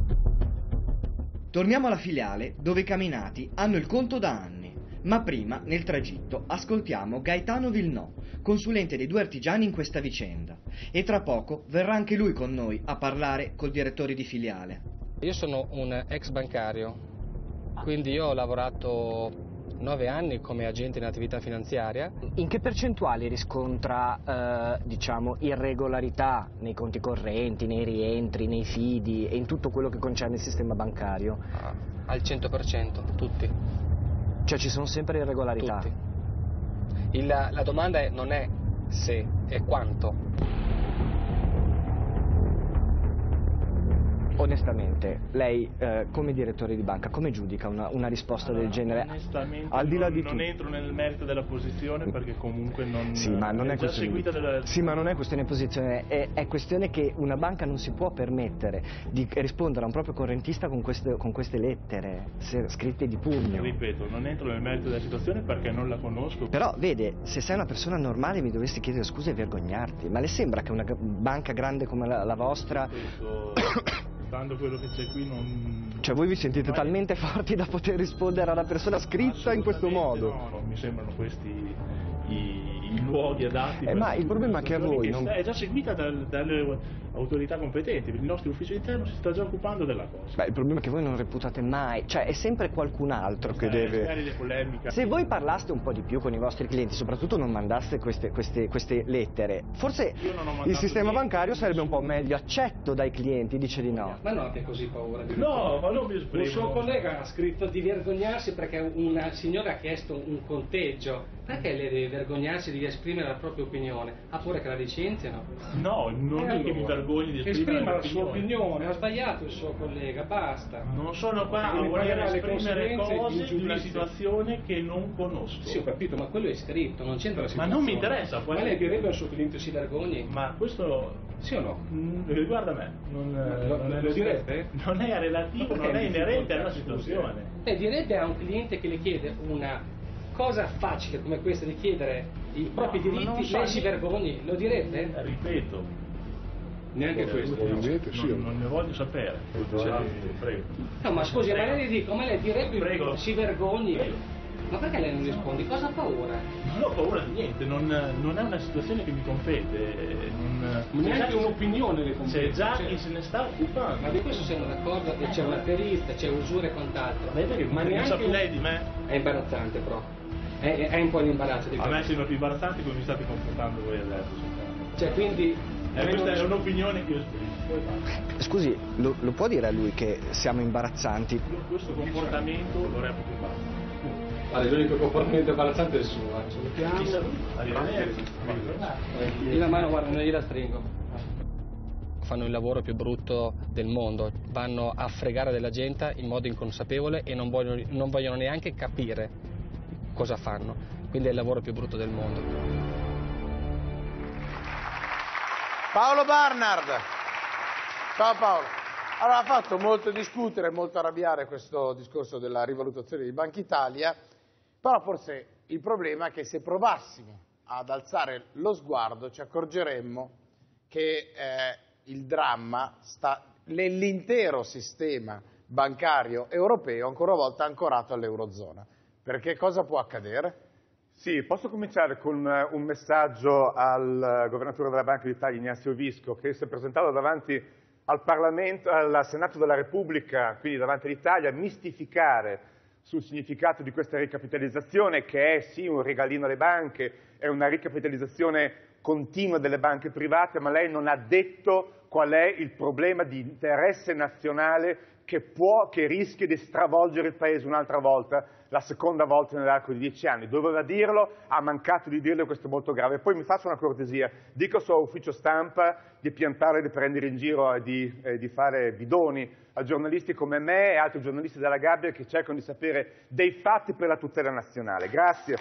Speaker 21: Torniamo alla filiale dove i Caminati hanno il conto da anni, ma prima nel tragitto ascoltiamo Gaetano Villeneuve, consulente dei due artigiani in questa vicenda, e tra poco verrà anche lui con noi a parlare col direttore di filiale.
Speaker 26: Io sono un ex bancario, quindi io ho lavorato nove anni come agente in attività finanziaria.
Speaker 11: In che percentuali riscontra, eh, diciamo, irregolarità nei conti correnti, nei rientri, nei fidi e in tutto quello che concerne il sistema bancario?
Speaker 26: Ah, al cento per cento, tutti.
Speaker 11: Cioè ci sono sempre irregolarità?
Speaker 26: Tutti. Il, la domanda è, non è se, è quanto.
Speaker 11: onestamente, lei eh, come direttore di banca, come giudica una, una risposta
Speaker 13: allora,
Speaker 11: del genere?
Speaker 13: Onestamente
Speaker 11: Al di là
Speaker 13: non,
Speaker 11: di
Speaker 13: non
Speaker 11: tutto.
Speaker 13: entro nel merito della posizione perché comunque non,
Speaker 11: Sì, ma non è,
Speaker 13: è già
Speaker 11: questione
Speaker 13: seguita
Speaker 11: di...
Speaker 13: della...
Speaker 11: sì, ma non è questione di posizione, è, è questione che una banca non si può permettere di rispondere a un proprio correntista con queste, con queste lettere se, scritte di pugno.
Speaker 13: Ripeto, non entro nel merito della situazione perché non la conosco.
Speaker 11: Però, vede, se sei una persona normale mi dovresti chiedere scusa e vergognarti, ma le sembra che una banca grande come la, la vostra...
Speaker 13: Ripeto, stando quello che c'è qui non...
Speaker 11: Cioè voi vi sentite
Speaker 13: non
Speaker 11: talmente forti da poter rispondere a una persona scritta in questo modo?
Speaker 13: No, non mi sembrano questi i, i luoghi adatti.
Speaker 11: Eh, ma il problema è che a voi non...
Speaker 13: è già seguita dal, dalle autorità competenti, il nostro ufficio interno si sta già occupando della cosa.
Speaker 11: Beh, il problema è che voi non reputate mai, cioè è sempre qualcun altro che
Speaker 13: eh,
Speaker 11: deve...
Speaker 13: magari le polemiche.
Speaker 11: Se voi parlaste un po' di più con i vostri clienti, soprattutto non mandaste queste, queste, queste lettere, forse il sistema bancario sarebbe un po' meglio accetto dai clienti, dice di no.
Speaker 26: Ma non abbiate così paura di
Speaker 13: No, ma non mi esprimo.
Speaker 26: Un suo collega ha scritto di vergognarsi perché una signora ha chiesto un conteggio. Perché lei deve vergognarsi di esprimere la propria opinione? Ha paura che la licenziano?
Speaker 13: No, non è che mi vergogni di esprimere
Speaker 26: Esprima
Speaker 13: la
Speaker 26: la sua opinione, ha sbagliato il suo collega, basta.
Speaker 13: Non sono qua a voler esprimere cose di una situazione che non conosco.
Speaker 26: Sì, ho capito, ma quello è scritto, non c'entra la situazione.
Speaker 13: Ma non mi interessa.
Speaker 26: Ma lei direbbe al suo cliente si vergogni?
Speaker 13: Ma questo...
Speaker 26: Sì o no?
Speaker 13: Mm, riguarda me. Non,
Speaker 26: lo,
Speaker 13: non,
Speaker 26: lo direbbe?
Speaker 13: Non è relativo, non è inerente alla situazione.
Speaker 26: Lei direbbe a un cliente che le chiede una cosa facile come questa di chiedere i propri
Speaker 13: no,
Speaker 26: diritti,
Speaker 13: so,
Speaker 26: lei si vergogni? Lo direbbe?
Speaker 13: Ripeto.
Speaker 26: Neanche questo.
Speaker 13: Probabilmente sì. Non, non ne voglio sapere. Prego.
Speaker 26: No, ma scusi,
Speaker 13: Prego.
Speaker 26: ma lei le dico, ma lei direbbe
Speaker 13: Prego.
Speaker 26: si vergogni?
Speaker 13: Prego.
Speaker 26: Ma perché lei non rispondi? Cosa ha paura?
Speaker 13: Non ho paura di niente, non, non è una situazione che mi compete. Non,
Speaker 26: neanche un'opinione le compete.
Speaker 13: C'è già chi se ne sta occupando.
Speaker 26: Ma di questo siamo d'accordo che c'è una perista, c'è usura e quant'altro.
Speaker 13: Ma neanche sa più lei di me?
Speaker 26: È imbarazzante però. È, è un po' l'imbarazzo di
Speaker 13: A
Speaker 26: questo.
Speaker 13: me sembra più imbarazzante come mi state confrontando voi adesso.
Speaker 26: Cioè quindi...
Speaker 13: Eh, questa è un'opinione che io esprimo.
Speaker 11: Scusi, lo, lo può dire a lui che siamo imbarazzanti?
Speaker 13: Questo comportamento lo reputo imbarazzante.
Speaker 26: Allora, l'unico comportamento imbarazzante è il suo.
Speaker 13: Ti saluto. Arrivederci.
Speaker 26: Io la mano, guarda, non gliela stringo. Fanno il lavoro più brutto del mondo, vanno a fregare della gente in modo inconsapevole e non vogliono, non vogliono neanche capire cosa fanno, quindi è il lavoro più brutto del mondo.
Speaker 1: Paolo Barnard. Ciao Paolo. Allora, ha fatto molto discutere, molto arrabbiare questo discorso della rivalutazione di Banca Italia, però forse il problema è che se provassimo ad alzare lo sguardo ci accorgeremmo che eh, il dramma sta nell'intero sistema bancario europeo, ancora una volta ancorato all'Eurozona. Perché cosa può accadere?
Speaker 2: Sì, posso cominciare con un messaggio al governatore della Banca d'Italia, Ignazio Visco, che si è presentato davanti al Parlamento, al Senato della Repubblica, quindi davanti all'Italia, a mistificare sul significato di questa ricapitalizzazione, che è sì un regalino alle banche, è una ricapitalizzazione continua delle banche private, ma lei non ha detto qual è il problema di interesse nazionale che può, che rischia di stravolgere il Paese un'altra volta, la seconda volta nell'arco di dieci anni. Doveva dirlo, ha mancato di dirlo e questo è molto grave. E poi mi faccia una cortesia, dico al suo ufficio stampa di piantare, di prendere in giro e di, eh, di fare bidoni a giornalisti come me e altri giornalisti della Gabbia che cercano di sapere dei fatti per la tutela nazionale. Grazie.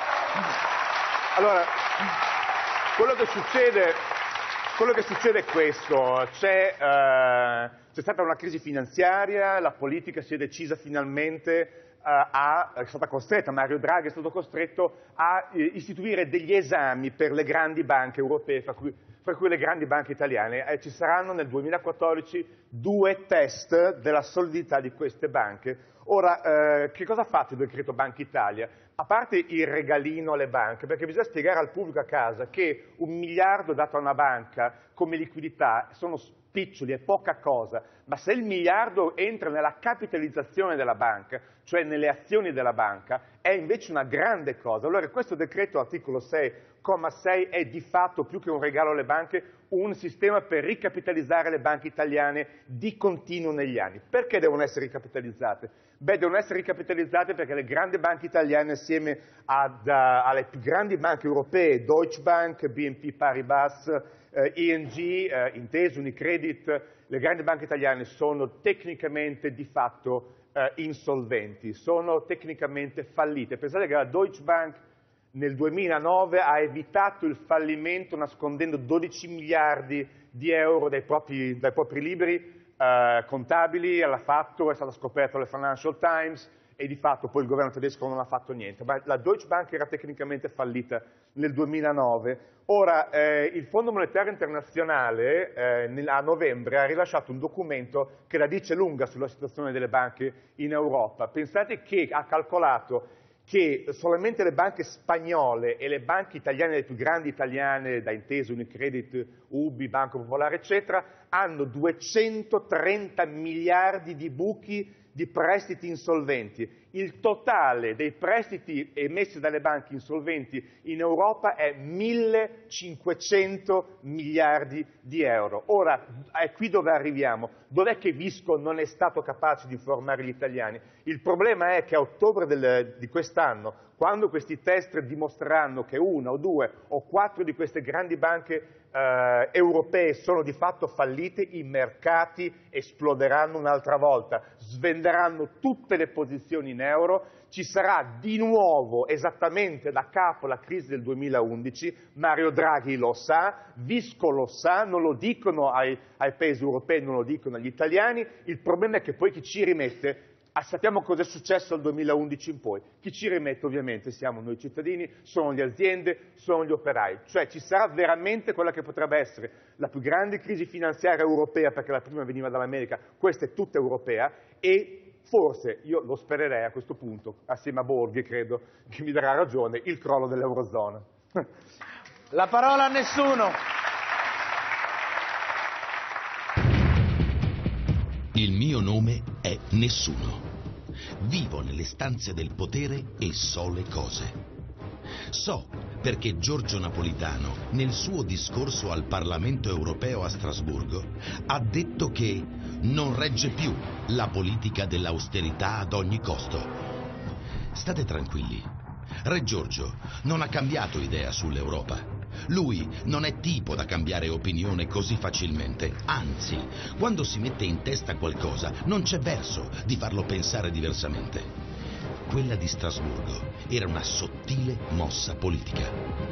Speaker 2: Allora, quello che succede, quello che succede è questo, c'è, eh, c'è stata una crisi finanziaria, la politica si è decisa finalmente A, è stata costretta, Mario Draghi è stato costretto a eh, istituire degli esami per le grandi banche europee, fra cui, fra cui le grandi banche italiane. Eh, ci saranno nel duemilaquattordici due test della solidità di queste banche. Ora, eh, che cosa ha fatto il decreto Banca Italia? A parte il regalino alle banche, perché bisogna spiegare al pubblico a casa che un miliardo dato a una banca come liquidità sono spiccioli, è poca cosa, ma se il miliardo entra nella capitalizzazione della banca, cioè nelle azioni della banca, è invece una grande cosa. Allora questo decreto, articolo sei, comma sei, è di fatto, più che un regalo alle banche, un sistema per ricapitalizzare le banche italiane di continuo negli anni. Perché devono essere ricapitalizzate? Beh, devono essere ricapitalizzate perché le grandi banche italiane, assieme ad, uh, alle più grandi banche europee, Deutsche Bank, B N P Paribas, eh, I N G, eh, Intesa, Unicredit, le grandi banche italiane sono tecnicamente di fatto eh, insolventi, sono tecnicamente fallite. Pensate che la Deutsche Bank nel duemilanove ha evitato il fallimento nascondendo dodici miliardi di euro dai propri, dai propri libri eh, contabili, l'ha fatto, è stato scoperto dalle Financial Times e di fatto poi il governo tedesco non ha fatto niente. Ma la Deutsche Bank era tecnicamente fallita nel duemilanove. Ora, eh, il Fondo Monetario Internazionale eh, a novembre ha rilasciato un documento che la dice lunga sulla situazione delle banche in Europa. Pensate che ha calcolato che solamente le banche spagnole e le banche italiane, le più grandi italiane, da Intesa, Unicredit, U B I, Banco Popolare, eccetera, hanno duecentotrenta miliardi di buchi di prestiti insolventi. Il totale dei prestiti emessi dalle banche insolventi in Europa è millecinquecento miliardi di euro. Ora, è qui dove arriviamo. Dov'è che Visco non è stato capace di informare gli italiani? Il problema è che a ottobre del, di quest'anno, quando questi test dimostreranno che una o due o quattro di queste grandi banche eh, europee sono di fatto fallite, i mercati esploderanno un'altra volta, svenderanno tutte le posizioni in euro, ci sarà di nuovo esattamente da capo la crisi del duemilaundici, Mario Draghi lo sa, Visco lo sa, non lo dicono ai, ai paesi europei, non lo dicono agli italiani, il problema è che poi chi ci rimette. Ah, sappiamo cosa è successo dal duemilaundici in poi. Chi ci rimette ovviamente siamo noi cittadini, sono le aziende, sono gli operai. Cioè ci sarà veramente quella che potrebbe essere la più grande crisi finanziaria europea, perché la prima veniva dall'America, questa è tutta europea, e forse, io lo spererei a questo punto, assieme a Borghi credo che mi darà ragione, il crollo dell'Eurozona.
Speaker 1: La parola a nessuno.
Speaker 6: Il mio nome è Nessuno. Vivo nelle stanze del potere e so le cose. So perché Giorgio Napolitano, nel suo discorso al Parlamento europeo a Strasburgo, ha detto che non regge più la politica dell'austerità ad ogni costo. State tranquilli. Re Giorgio non ha cambiato idea sull'Europa. Lui non è tipo da cambiare opinione così facilmente, anzi, quando si mette in testa qualcosa non c'è verso di farlo pensare diversamente. Quella di Strasburgo era una sottile mossa politica.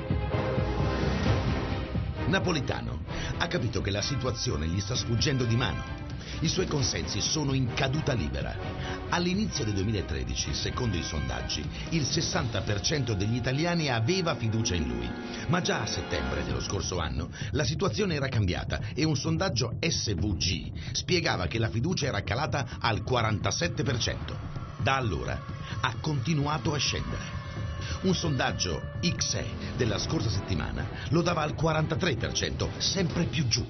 Speaker 6: Napolitano ha capito che la situazione gli sta sfuggendo di mano. I suoi consensi sono in caduta libera. All'inizio del duemilatredici, secondo i sondaggi, il sessanta per cento degli italiani aveva fiducia in lui. Ma già a settembre dello scorso anno la situazione era cambiata e un sondaggio S V G spiegava che la fiducia era calata al quarantasette per cento. Da allora ha continuato a scendere. Un sondaggio X E della scorsa settimana lo dava al quarantatré per cento, sempre più giù.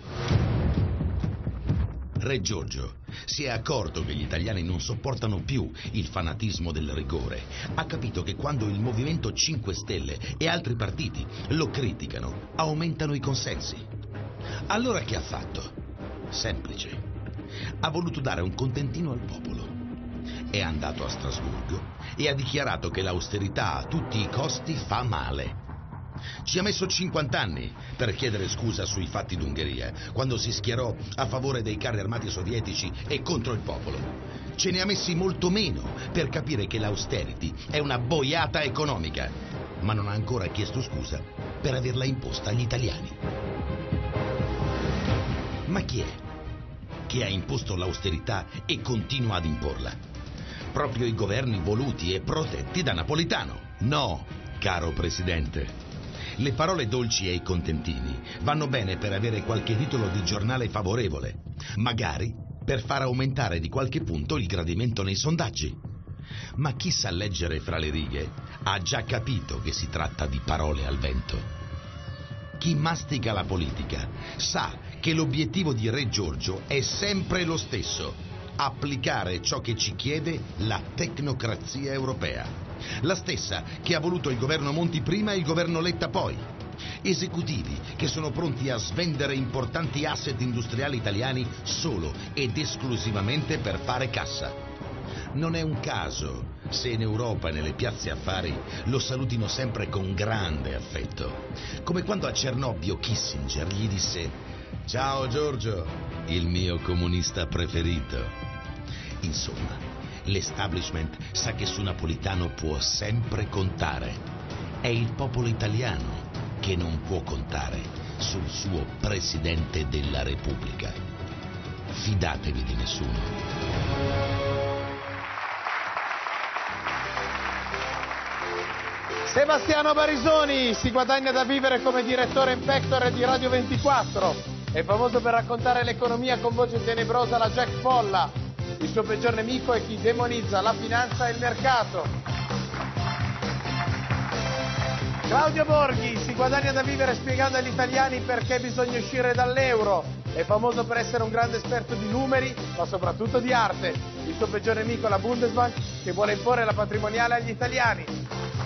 Speaker 6: Re Giorgio si è accorto che gli italiani non sopportano più il fanatismo del rigore. Ha capito che quando il Movimento cinque Stelle e altri partiti lo criticano, aumentano i consensi. Allora che ha fatto? Semplice. Ha voluto dare un contentino al popolo. È andato a Strasburgo e ha dichiarato che l'austerità a tutti i costi fa male. Ci ha messo cinquanta anni per chiedere scusa sui fatti d'Ungheria, quando si schierò a favore dei carri armati sovietici e contro il popolo. Ce ne ha messi molto meno per capire che l'austerity è una boiata economica, ma non ha ancora chiesto scusa per averla imposta agli italiani. Ma chi è che ha imposto l'austerità e continua ad imporla? Proprio i governi voluti e protetti da Napolitano. No, caro Presidente. Le parole dolci e i contentini vanno bene per avere qualche titolo di giornale favorevole, magari per far aumentare di qualche punto il gradimento nei sondaggi. Ma chi sa leggere fra le righe ha già capito che si tratta di parole al vento. Chi mastica la politica sa che l'obiettivo di Re Giorgio è sempre lo stesso: applicare ciò che ci chiede la tecnocrazia europea. La stessa che ha voluto il governo Monti prima e il governo Letta poi. Esecutivi che sono pronti a svendere importanti asset industriali italiani solo ed esclusivamente per fare cassa. Non è un caso se in Europa e nelle piazze affari lo salutino sempre con grande affetto. Come quando a Cernobbio Kissinger gli disse: «Ciao Giorgio, il mio comunista preferito». Insomma, l'establishment sa che su Napolitano può sempre contare. È il popolo italiano che non può contare sul suo Presidente della Repubblica. Fidatevi di nessuno.
Speaker 1: Sebastiano Barisoni si guadagna da vivere come direttore in pectore di Radio ventiquattro. È famoso per raccontare l'economia con voce tenebrosa la Jack Polla. Il suo peggior nemico è chi demonizza la finanza e il mercato. Claudio Borghi si guadagna da vivere spiegando agli italiani perché bisogna uscire dall'euro. È famoso per essere un grande esperto di numeri, ma soprattutto di arte. Il suo peggior nemico è la Bundesbank, che vuole imporre la patrimoniale agli italiani.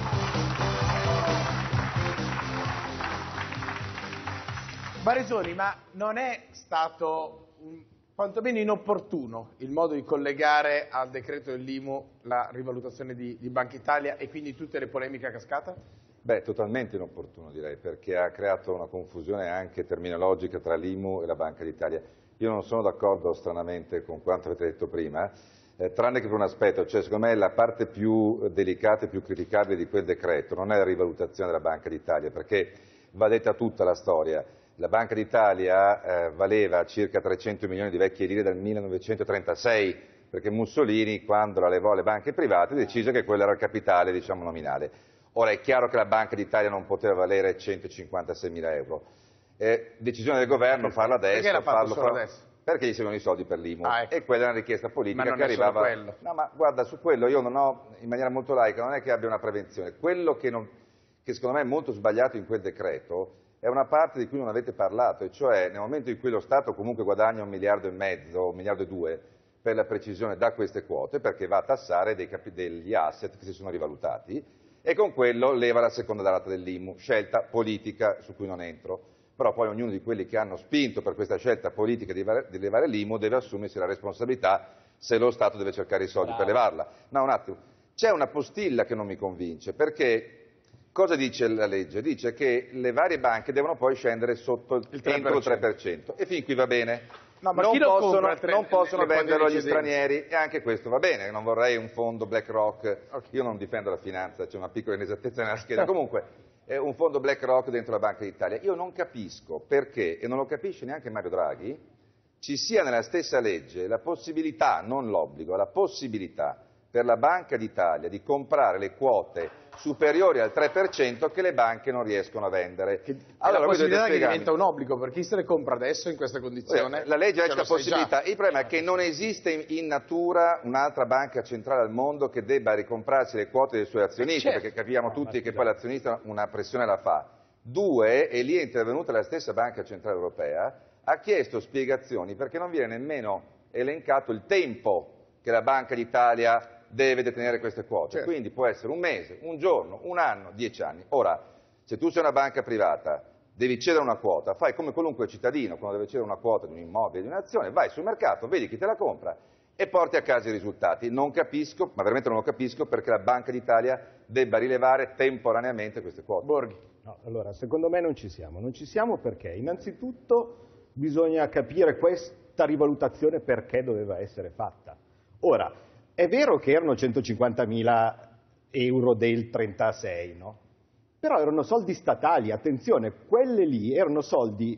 Speaker 1: Barisoni, ma non è stato um, quantomeno inopportuno il modo di collegare al decreto dell'I M U la rivalutazione di, di Banca Italia e quindi tutte le polemiche a cascata?
Speaker 12: Beh, totalmente inopportuno direi, perché ha creato una confusione anche terminologica tra l'I M U e la Banca d'Italia. Io non sono d'accordo stranamente con quanto avete detto prima, eh, tranne che per un aspetto, cioè secondo me la parte più delicata e più criticabile di quel decreto non è la rivalutazione della Banca d'Italia, perché va detta tutta la storia. La Banca d'Italia eh, valeva circa trecento milioni di vecchie lire dal millenovecentotrentasei, perché Mussolini, quando la levò alle banche private, decise che quello era il capitale, diciamo, nominale. Ora è chiaro che la Banca d'Italia non poteva valere centocinquantaseimila euro. Eh, decisione del governo farlo adesso.
Speaker 1: Perché l'ha fatto
Speaker 12: farlo
Speaker 1: solo
Speaker 12: fra...
Speaker 1: adesso?
Speaker 12: Perché gli servono i soldi per l'I M U.
Speaker 1: Ah, ecco.
Speaker 12: E quella è una richiesta politica
Speaker 1: ma non
Speaker 12: che
Speaker 1: è
Speaker 12: arrivava.
Speaker 1: Solo quello.
Speaker 12: No, ma guarda, su quello io non ho, in maniera molto laica, non è che abbia una prevenzione. Quello che, non... che secondo me è molto sbagliato in quel decreto è una parte di cui non avete parlato, e cioè nel momento in cui lo Stato comunque guadagna un miliardo e mezzo, un miliardo e due, per la precisione, da queste quote, perché va a tassare dei capi- degli asset che si sono rivalutati, e con quello leva la seconda rata dell'I M U, scelta politica su cui non entro. Però poi ognuno di quelli che hanno spinto per questa scelta politica di levare, di levare l'I M U deve assumersi la responsabilità se lo Stato deve cercare i soldi Bravo. per levarla. No, un attimo, c'è una postilla che non mi convince, perché cosa dice la legge? Dice che le varie banche devono poi scendere sotto il, il entro il tre per cento, e fin qui va bene.
Speaker 1: No, ma
Speaker 12: non
Speaker 1: chi lo
Speaker 12: possono,
Speaker 1: tre,
Speaker 12: non possono
Speaker 1: le, le
Speaker 12: venderlo agli
Speaker 1: eccedenze.
Speaker 12: stranieri, e anche questo va bene. Non vorrei un fondo BlackRock, okay. Io non difendo la finanza, c'è una piccola inesattezza nella scheda, comunque è un fondo BlackRock dentro la Banca d'Italia. Io non capisco perché, e non lo capisce neanche Mario Draghi, ci sia nella stessa legge la possibilità, non l'obbligo, la possibilità per la Banca d'Italia di comprare le quote superiori al tre per cento che le banche non riescono a vendere.
Speaker 1: Che,
Speaker 12: allora,
Speaker 1: la possibilità che diventa un obbligo per chi se le compra adesso in questa condizione.
Speaker 12: La legge ha questa
Speaker 1: sai
Speaker 12: possibilità,
Speaker 1: già.
Speaker 12: Il problema è che non esiste in natura un'altra banca centrale al mondo che debba ricomprarsi le quote dei suoi azionisti,
Speaker 1: certo.
Speaker 12: perché capiamo tutti che poi l'azionista una pressione la fa. Due, e lì è intervenuta la stessa Banca Centrale Europea, ha chiesto spiegazioni perché non viene nemmeno elencato il tempo che la Banca d'Italia deve detenere queste quote, certo. Quindi può essere un mese, un giorno, un anno, dieci anni. Ora, se tu sei una banca privata, devi cedere una quota, fai come qualunque cittadino quando deve cedere una quota di un immobile, di un'azione, vai sul mercato, vedi chi te la compra e porti a casa i risultati. Non capisco, ma veramente non lo capisco, perché la Banca d'Italia debba rilevare temporaneamente queste quote.
Speaker 1: Borghi.
Speaker 14: No, allora, secondo me non ci siamo. Non ci siamo perché innanzitutto bisogna capire questa rivalutazione perché doveva essere fatta. Ora, è vero che erano centocinquantamila euro del trentasei, no? Però erano soldi statali, attenzione, quelle lì erano soldi,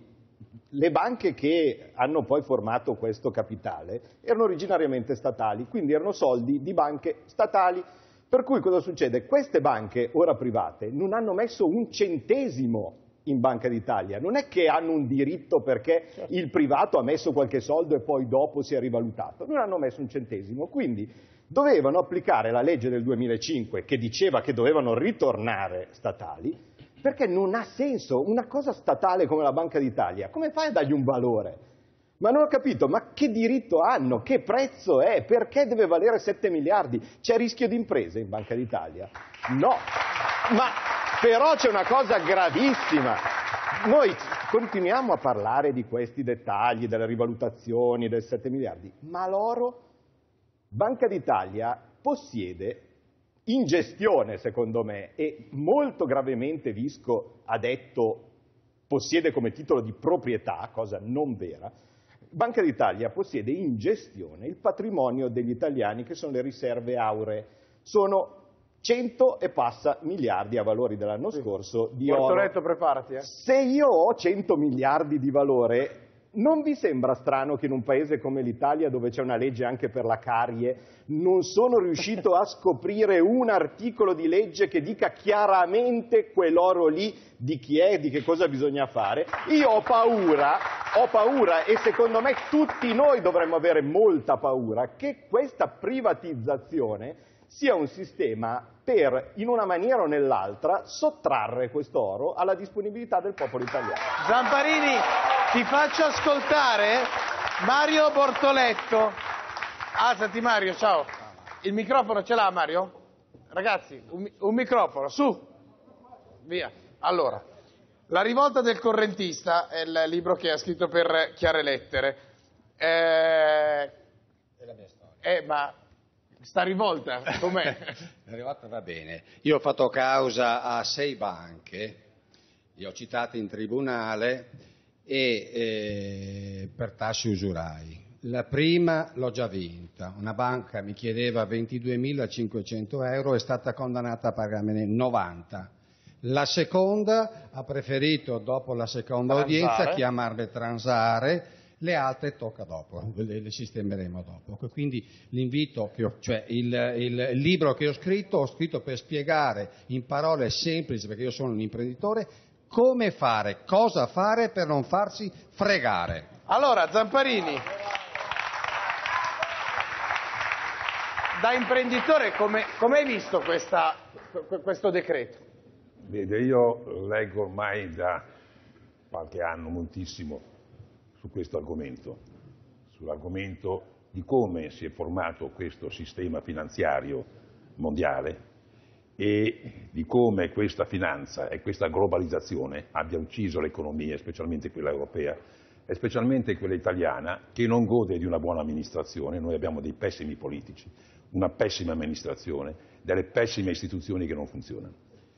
Speaker 14: le banche che hanno poi formato questo capitale erano originariamente statali, quindi erano soldi di banche statali, per cui cosa succede? Queste banche, ora private, non hanno messo un centesimo in Banca d'Italia, non è che hanno un diritto perché il privato ha messo qualche soldo e poi dopo si è rivalutato, non hanno messo un centesimo, quindi dovevano applicare la legge del duemilacinque che diceva che dovevano ritornare statali, perché non ha senso una cosa statale come la Banca d'Italia, come fai a dargli un valore? Ma non ho capito, ma che diritto hanno? Che prezzo è? Perché deve valere sette miliardi? C'è rischio di imprese in Banca d'Italia? No, ma però c'è una cosa gravissima. Noi continuiamo a parlare di questi dettagli, delle rivalutazioni, del sette miliardi, ma l'oro Banca d'Italia possiede in gestione, secondo me, e molto gravemente Visco ha detto possiede come titolo di proprietà, cosa non vera, Banca d'Italia possiede in gestione il patrimonio degli italiani che sono le riserve auree. Sono cento e passa miliardi a valori dell'anno scorso di oro.
Speaker 1: Bortoletto, preparati. Eh.
Speaker 14: Se io ho cento miliardi di valore, non vi sembra strano che in un paese come l'Italia, dove c'è una legge anche per la carie, non sono riuscito a scoprire un articolo di legge che dica chiaramente quell'oro lì di chi è, di che cosa bisogna fare? Io ho paura, ho paura e secondo me tutti noi dovremmo avere molta paura che questa privatizzazione sia un sistema per, in una maniera o nell'altra, sottrarre questo oro alla disponibilità del popolo italiano.
Speaker 1: Zamparini, ti faccio ascoltare Mario Bortoletto. Alzati Mario, ciao. Il microfono ce l'ha Mario? Ragazzi, un, un microfono, su. Via. Allora, La rivolta del correntista è il libro che ha scritto per Chiare Lettere. Eh,
Speaker 3: È la mia storia.
Speaker 1: eh ma... Sta rivolta, com'è?
Speaker 3: La rivolta va bene. Io ho fatto causa a sei banche, le ho citate in tribunale, e eh, per tasse usurai. La prima l'ho già vinta, una banca mi chiedeva ventiduemilacinquecento euro, è stata condannata a pagarmene novanta. La seconda ha preferito, dopo la seconda
Speaker 1: Transare.
Speaker 3: udienza, chiamarle transare. Le altre tocca dopo, le, le sistemeremo dopo. Quindi l'invito, che ho, cioè il, il libro che ho scritto, ho scritto per spiegare in parole semplici, perché io sono un imprenditore, come fare, cosa fare per non farsi fregare.
Speaker 1: Allora, Zamparini, da imprenditore, come hai visto questa, questo decreto?
Speaker 15: Vede, io leggo ormai da qualche anno moltissimo su questo argomento, sull'argomento di come si è formato questo sistema finanziario mondiale e di come questa finanza e questa globalizzazione abbia ucciso l'economia, specialmente quella europea e specialmente quella italiana, che non gode di una buona amministrazione. Noi abbiamo dei pessimi politici, una pessima amministrazione, delle pessime istituzioni che non funzionano.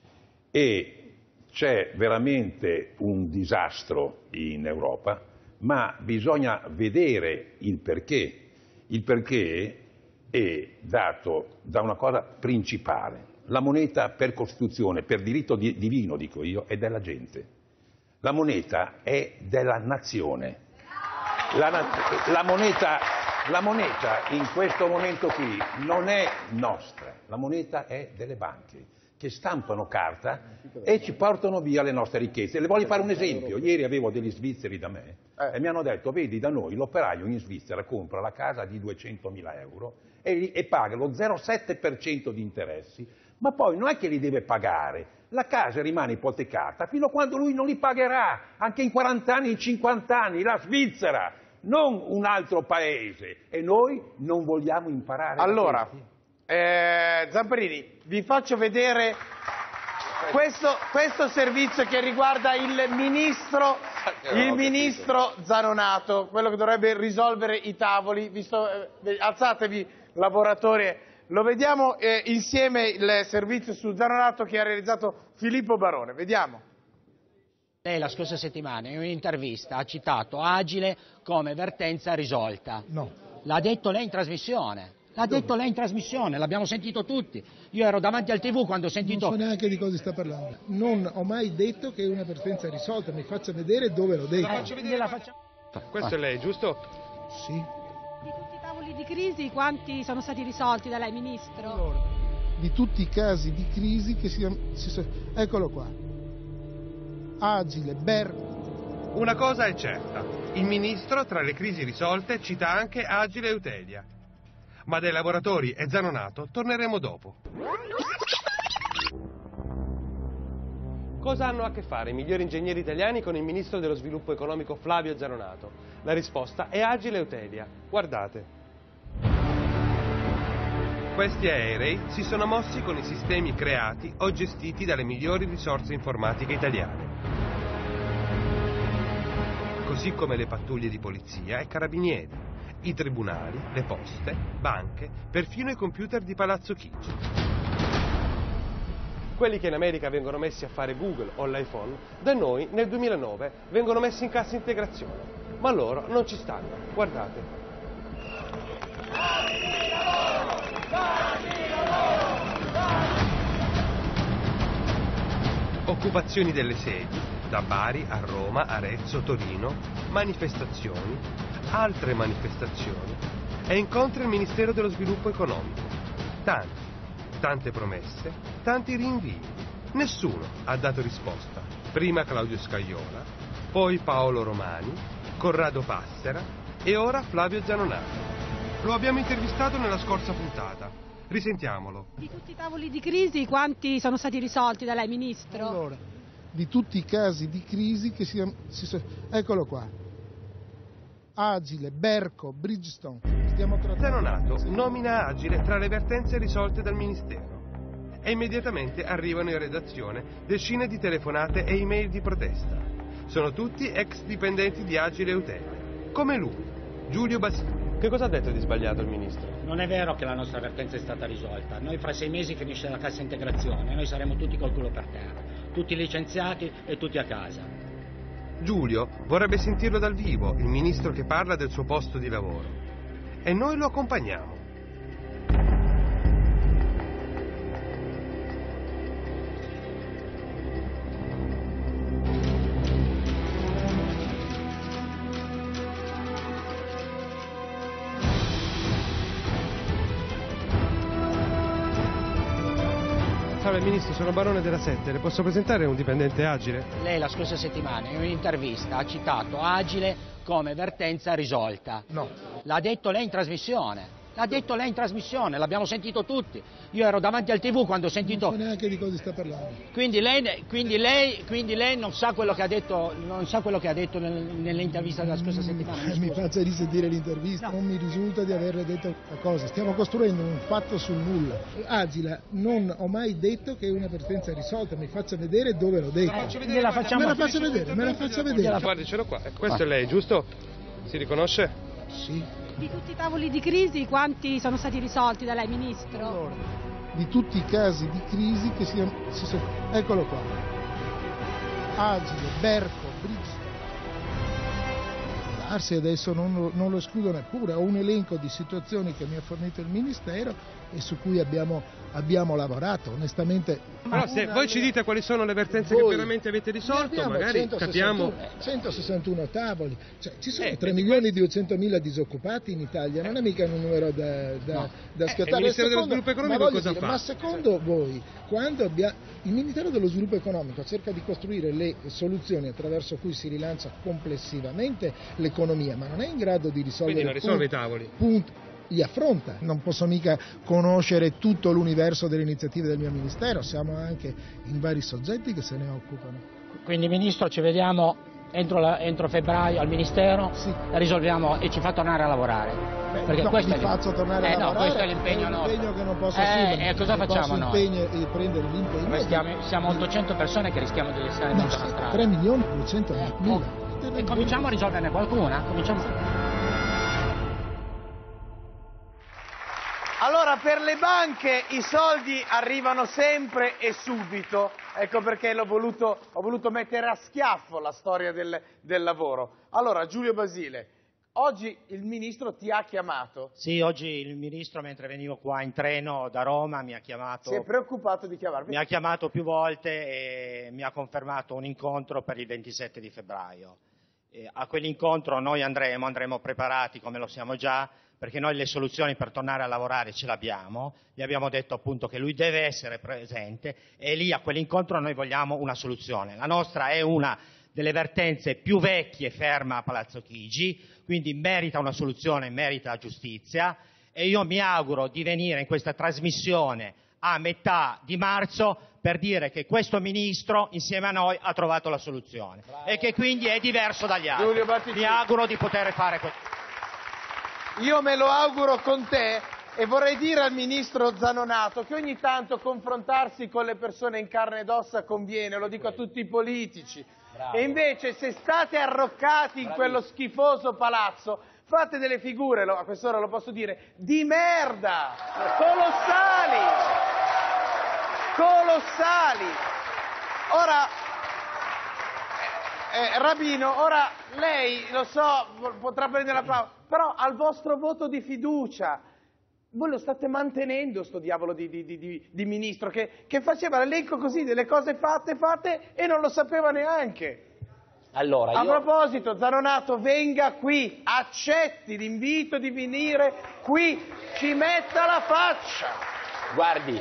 Speaker 15: E c'è veramente un disastro in Europa, ma bisogna vedere il perché. Il perché è dato da una cosa principale. La moneta per Costituzione, per diritto di, divino, dico io, è della gente. La moneta è della nazione. La, la, moneta, la moneta in questo momento qui non è nostra, la moneta è delle banche, che stampano carta e ci portano via le nostre ricchezze. Le voglio fare un esempio. Ieri avevo degli svizzeri da me eh. e mi hanno detto, vedi, da noi l'operaio in Svizzera compra la casa di duecentomila euro e, e paga lo zero virgola sette per cento di interessi, ma poi non è che li deve pagare, la casa rimane ipotecata fino a quando lui non li pagherà, anche in quaranta anni, in cinquanta anni, la Svizzera, non un altro paese. E noi non vogliamo imparare
Speaker 1: allora,
Speaker 15: da questi.
Speaker 1: Eh, Zamparini, vi faccio vedere questo, questo servizio che riguarda il ministro, il ministro Zanonato, quello che dovrebbe risolvere i tavoli. Visto, eh, alzatevi, lavoratori, lo vediamo eh, insieme il servizio su Zanonato che ha realizzato Filippo Barone. Vediamo.
Speaker 19: Lei la scorsa settimana in un'intervista ha citato Agile come vertenza risolta.
Speaker 7: No.
Speaker 19: L'ha detto lei in trasmissione. L'ha detto lei in trasmissione, l'abbiamo sentito tutti. Io ero davanti al tivù quando ho sentito...
Speaker 7: Non so neanche di cosa sta parlando. Non ho mai detto che è una vertenza risolta, mi faccia vedere dove l'ho detto.
Speaker 19: La faccio vedere, la faccio...
Speaker 20: Questo è lei, giusto?
Speaker 7: Sì.
Speaker 22: Di tutti i tavoli di crisi, quanti sono stati risolti da lei, Ministro?
Speaker 7: Allora, di tutti i casi di crisi che si... si eccolo qua. Agile, Ber...
Speaker 20: Una cosa è certa, il Ministro tra le crisi risolte cita anche Agile e Eutelia. Ma dai lavoratori e Zanonato torneremo dopo. Cosa hanno a che fare i migliori ingegneri italiani con il ministro dello sviluppo economico Flavio Zanonato? La risposta è Agile Eutelia. Guardate. Questi aerei si sono mossi con i sistemi creati o gestiti dalle migliori risorse informatiche italiane. Così come le pattuglie di polizia e carabinieri. I tribunali, le poste, banche, perfino i computer di Palazzo Chigi. Quelli che in America vengono messi a fare Google o l'iPhone, da noi nel duemilanove vengono messi in cassa integrazione. Ma loro non ci stanno, guardate. Occupazioni delle sedi, da Bari a Roma, Arezzo, Torino, manifestazioni, altre manifestazioni e incontri al Ministero dello Sviluppo Economico. Tanti, tante promesse, tanti rinvii. Nessuno ha dato risposta. Prima Claudio Scajola, poi Paolo Romani, Corrado Passera e ora Flavio Zanonato. Lo abbiamo intervistato nella scorsa puntata. Risentiamolo.
Speaker 22: Di tutti i tavoli di crisi, quanti sono stati risolti da lei, Ministro?
Speaker 7: Allora, di tutti i casi di crisi che si, si eccolo qua. Agile, Berco, Bridgestone. Stiamo trattando.
Speaker 20: Zanonato nomina Agile tra le vertenze risolte dal Ministero. E immediatamente arrivano in redazione decine di telefonate e email di protesta. Sono tutti ex dipendenti di Agile Eutelia, come lui, Giulio Basile. Che cosa ha detto di sbagliato il Ministro?
Speaker 19: Non è vero che la nostra vertenza è stata risolta. Noi fra sei mesi finisce la cassa integrazione, noi saremo tutti col culo per terra, tutti licenziati e tutti a casa.
Speaker 20: Giulio vorrebbe sentirlo dal vivo, il Ministro che parla del suo posto di lavoro. E noi lo accompagniamo. Salve Ministro, sono Barone della Sette, le posso presentare un dipendente Agile?
Speaker 19: Lei la scorsa settimana in un'intervista ha citato Agile come vertenza risolta.
Speaker 7: No.
Speaker 19: L'ha detto lei in trasmissione. L'ha detto lei in trasmissione, l'abbiamo sentito tutti. Io ero davanti al tivù quando ho sentito...
Speaker 7: Non so neanche di cosa sta parlando.
Speaker 19: Quindi lei, quindi lei, quindi lei non sa quello che ha detto, non sa quello che ha detto nel, nell'intervista della scorsa settimana.
Speaker 7: Mi, mi faccia risentire l'intervista, no. Non mi risulta di averle detto la cosa. Stiamo costruendo un fatto sul nulla. Agile, non ho mai detto che è una vertenza risolta, mi faccia vedere dove l'ho detto.
Speaker 19: Me la facciamo
Speaker 7: me la faccia vedere, me la faccia vedere.
Speaker 20: Guardi, ce l'ho qua. Questo ah. è lei, giusto? Si riconosce?
Speaker 7: Sì.
Speaker 22: Di tutti i tavoli di crisi, quanti sono stati risolti da lei, Ministro?
Speaker 7: Allora, di tutti i casi di crisi che si, si sono... Eccolo qua. Agile, Berco, Bridgestone. Darsi adesso non, non lo escludo neppure. Ho un elenco di situazioni che mi ha fornito il Ministero e su cui abbiamo, abbiamo lavorato. Onestamente...
Speaker 20: Però se voi ci dite quali sono le vertenze
Speaker 7: voi,
Speaker 20: che veramente avete risolto, magari
Speaker 7: centosessantuno,
Speaker 20: capiamo...
Speaker 7: centosessantuno tavoli. Cioè, ci sono
Speaker 20: eh,
Speaker 7: tre milioni e duecentomila disoccupati in Italia, non è mica un numero da, da,
Speaker 20: no.
Speaker 7: da schiattare.
Speaker 20: Eh, il Ministero dello Sviluppo Economico cosa
Speaker 7: dire,
Speaker 20: fa?
Speaker 7: Ma secondo voi, quando abbia... il Ministero dello Sviluppo Economico cerca di costruire le soluzioni attraverso cui si rilancia complessivamente l'economia, ma non è in grado di risolvere...
Speaker 20: Quindi non risolve i tavoli.
Speaker 7: Punto. Li affronta, non posso mica conoscere tutto l'universo delle iniziative del mio Ministero, siamo anche in vari soggetti che se ne occupano.
Speaker 19: Quindi Ministro ci vediamo entro, la, entro febbraio al Ministero,
Speaker 7: sì.
Speaker 19: Risolviamo e ci fa tornare a lavorare.
Speaker 7: Beh,
Speaker 19: perché
Speaker 7: no,
Speaker 19: questo
Speaker 7: mi
Speaker 19: è
Speaker 7: faccio tornare
Speaker 19: eh,
Speaker 7: a lavorare,
Speaker 19: no, questo è l'impegno
Speaker 7: è un
Speaker 19: nostro.
Speaker 7: impegno che non posso
Speaker 19: eh,
Speaker 7: assumere.
Speaker 19: E cosa facciamo
Speaker 7: posso
Speaker 19: noi?
Speaker 7: Impegno, eh, prendere l'impegno.
Speaker 19: Stiamo, siamo ottocento persone che rischiamo di restare
Speaker 7: no,
Speaker 19: in questa strada.
Speaker 7: tre milioni e duecentomila.
Speaker 19: Eh, e cominciamo a risolverne qualcuna? Cominciamo...
Speaker 1: Allora, per le banche i soldi arrivano sempre e subito, ecco perché l'ho voluto, ho voluto mettere a schiaffo la storia del, del lavoro. Allora, Giulio Basile, oggi il Ministro ti ha chiamato?
Speaker 4: Sì, oggi il Ministro, mentre venivo qua in treno da Roma, mi ha chiamato...
Speaker 1: Si è preoccupato di chiamarmi?
Speaker 4: Mi ha chiamato più volte e mi ha confermato un incontro per il ventisette di febbraio. E a quell'incontro noi andremo, andremo preparati come lo siamo già, perché noi le soluzioni per tornare a lavorare ce l'abbiamo, gli abbiamo detto appunto che lui deve essere presente e lì a quell'incontro noi vogliamo una soluzione. La nostra è una delle vertenze più vecchie ferma a Palazzo Chigi, quindi merita una soluzione, merita giustizia e io mi auguro di venire in questa trasmissione a metà di marzo per dire che questo Ministro insieme a noi ha trovato la soluzione. Bravo. E che quindi è diverso dagli altri. Mi auguro di poter fare questo.
Speaker 1: Io me lo auguro con te e vorrei dire al Ministro Zanonato che ogni tanto confrontarsi con le persone in carne ed ossa conviene, lo dico a tutti i politici. Bravo. E invece se state arroccati in quello schifoso palazzo, fate delle figure, lo, a quest'ora lo posso dire, di merda, colossali, colossali. Ora, eh, Rabino, ora lei, lo so, potrà prendere la parola, però al vostro voto di fiducia, voi lo state mantenendo sto diavolo di, di, di, di ministro che, che faceva l'elenco così delle cose fatte, fatte e non lo sapeva neanche.
Speaker 5: Allora,
Speaker 1: A
Speaker 5: io...
Speaker 1: proposito, Zanonato, venga qui, accetti l'invito di venire qui, ci metta la faccia.
Speaker 5: Guardi,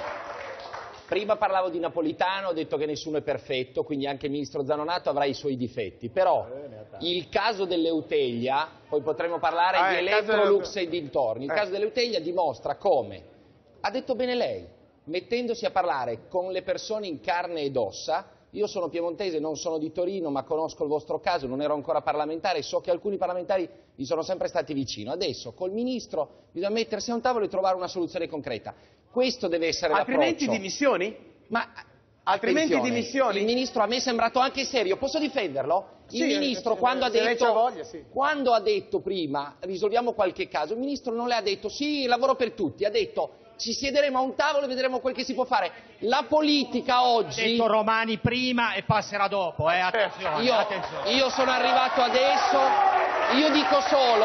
Speaker 5: prima parlavo di Napolitano, ho detto che nessuno è perfetto, quindi anche il ministro Zanonato avrà i suoi difetti, però il caso dell'Eutelia, poi potremo parlare
Speaker 1: ah,
Speaker 5: di
Speaker 1: eh,
Speaker 5: Electrolux
Speaker 1: del...
Speaker 5: e dintorni, il
Speaker 1: eh.
Speaker 5: caso dell'Eutelia dimostra come, ha detto bene lei, mettendosi a parlare con le persone in carne ed ossa. Io sono piemontese, non sono di Torino, ma conosco il vostro caso, non ero ancora parlamentare, so che alcuni parlamentari vi sono sempre stati vicino. Adesso col ministro bisogna mettersi a un tavolo e trovare una soluzione concreta. Questo deve essere l'approccio.
Speaker 1: Altrimenti dimissioni?
Speaker 5: Ma
Speaker 1: altrimenti dimissioni?
Speaker 5: Il ministro a me è sembrato anche serio, posso difenderlo? Il
Speaker 1: sì,
Speaker 5: ministro
Speaker 1: eh,
Speaker 5: quando,
Speaker 1: eh,
Speaker 5: ha detto,
Speaker 1: voglia, sì.
Speaker 5: quando ha detto prima risolviamo qualche caso, il ministro non le ha detto sì, lavoro per tutti, ha detto ci siederemo a un tavolo e vedremo quel che si può fare. La politica oggi...
Speaker 4: Ha detto Romani prima e passerà dopo, eh, attenzione,
Speaker 5: io,
Speaker 4: attenzione.
Speaker 5: Io sono arrivato adesso, io dico solo,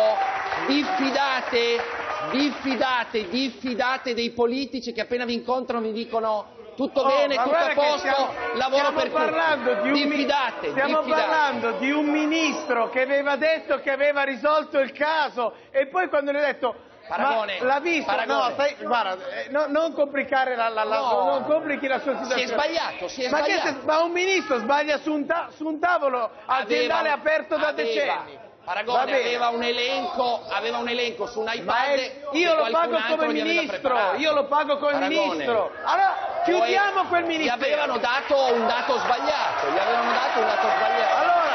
Speaker 5: diffidate, diffidate, diffidate dei politici che appena vi incontrano vi dicono tutto
Speaker 1: oh,
Speaker 5: bene, tutto a posto,
Speaker 1: stiamo,
Speaker 5: lavoro
Speaker 1: stiamo
Speaker 5: per
Speaker 1: parlando
Speaker 5: tutti.
Speaker 1: Di un,
Speaker 5: diffidate,
Speaker 1: stiamo
Speaker 5: diffidate.
Speaker 1: parlando di un ministro che aveva detto che aveva risolto il caso e poi quando gli ho detto
Speaker 5: Paragone,
Speaker 1: ma l'ha visto?
Speaker 5: Paragone.
Speaker 1: No, stai, guarda, eh, no, non complicare la, la, la
Speaker 5: No.
Speaker 1: non complichi la sua situazione.
Speaker 5: Si è sbagliato, si è
Speaker 1: ma
Speaker 5: sbagliato.
Speaker 1: Che se, ma un ministro sbaglia su un, ta, su un tavolo aziendale
Speaker 5: Aveva,
Speaker 1: aperto da
Speaker 5: aveva,
Speaker 1: decenni.
Speaker 5: Paragone aveva un elenco, aveva un elenco su un iPad.
Speaker 1: Ma è, io lo pago come ministro, io lo pago come
Speaker 5: Paragone.
Speaker 1: ministro. Allora chiudiamo quel ministero.
Speaker 5: Gli avevano dato un dato sbagliato, gli avevano dato un dato sbagliato.
Speaker 1: Allora,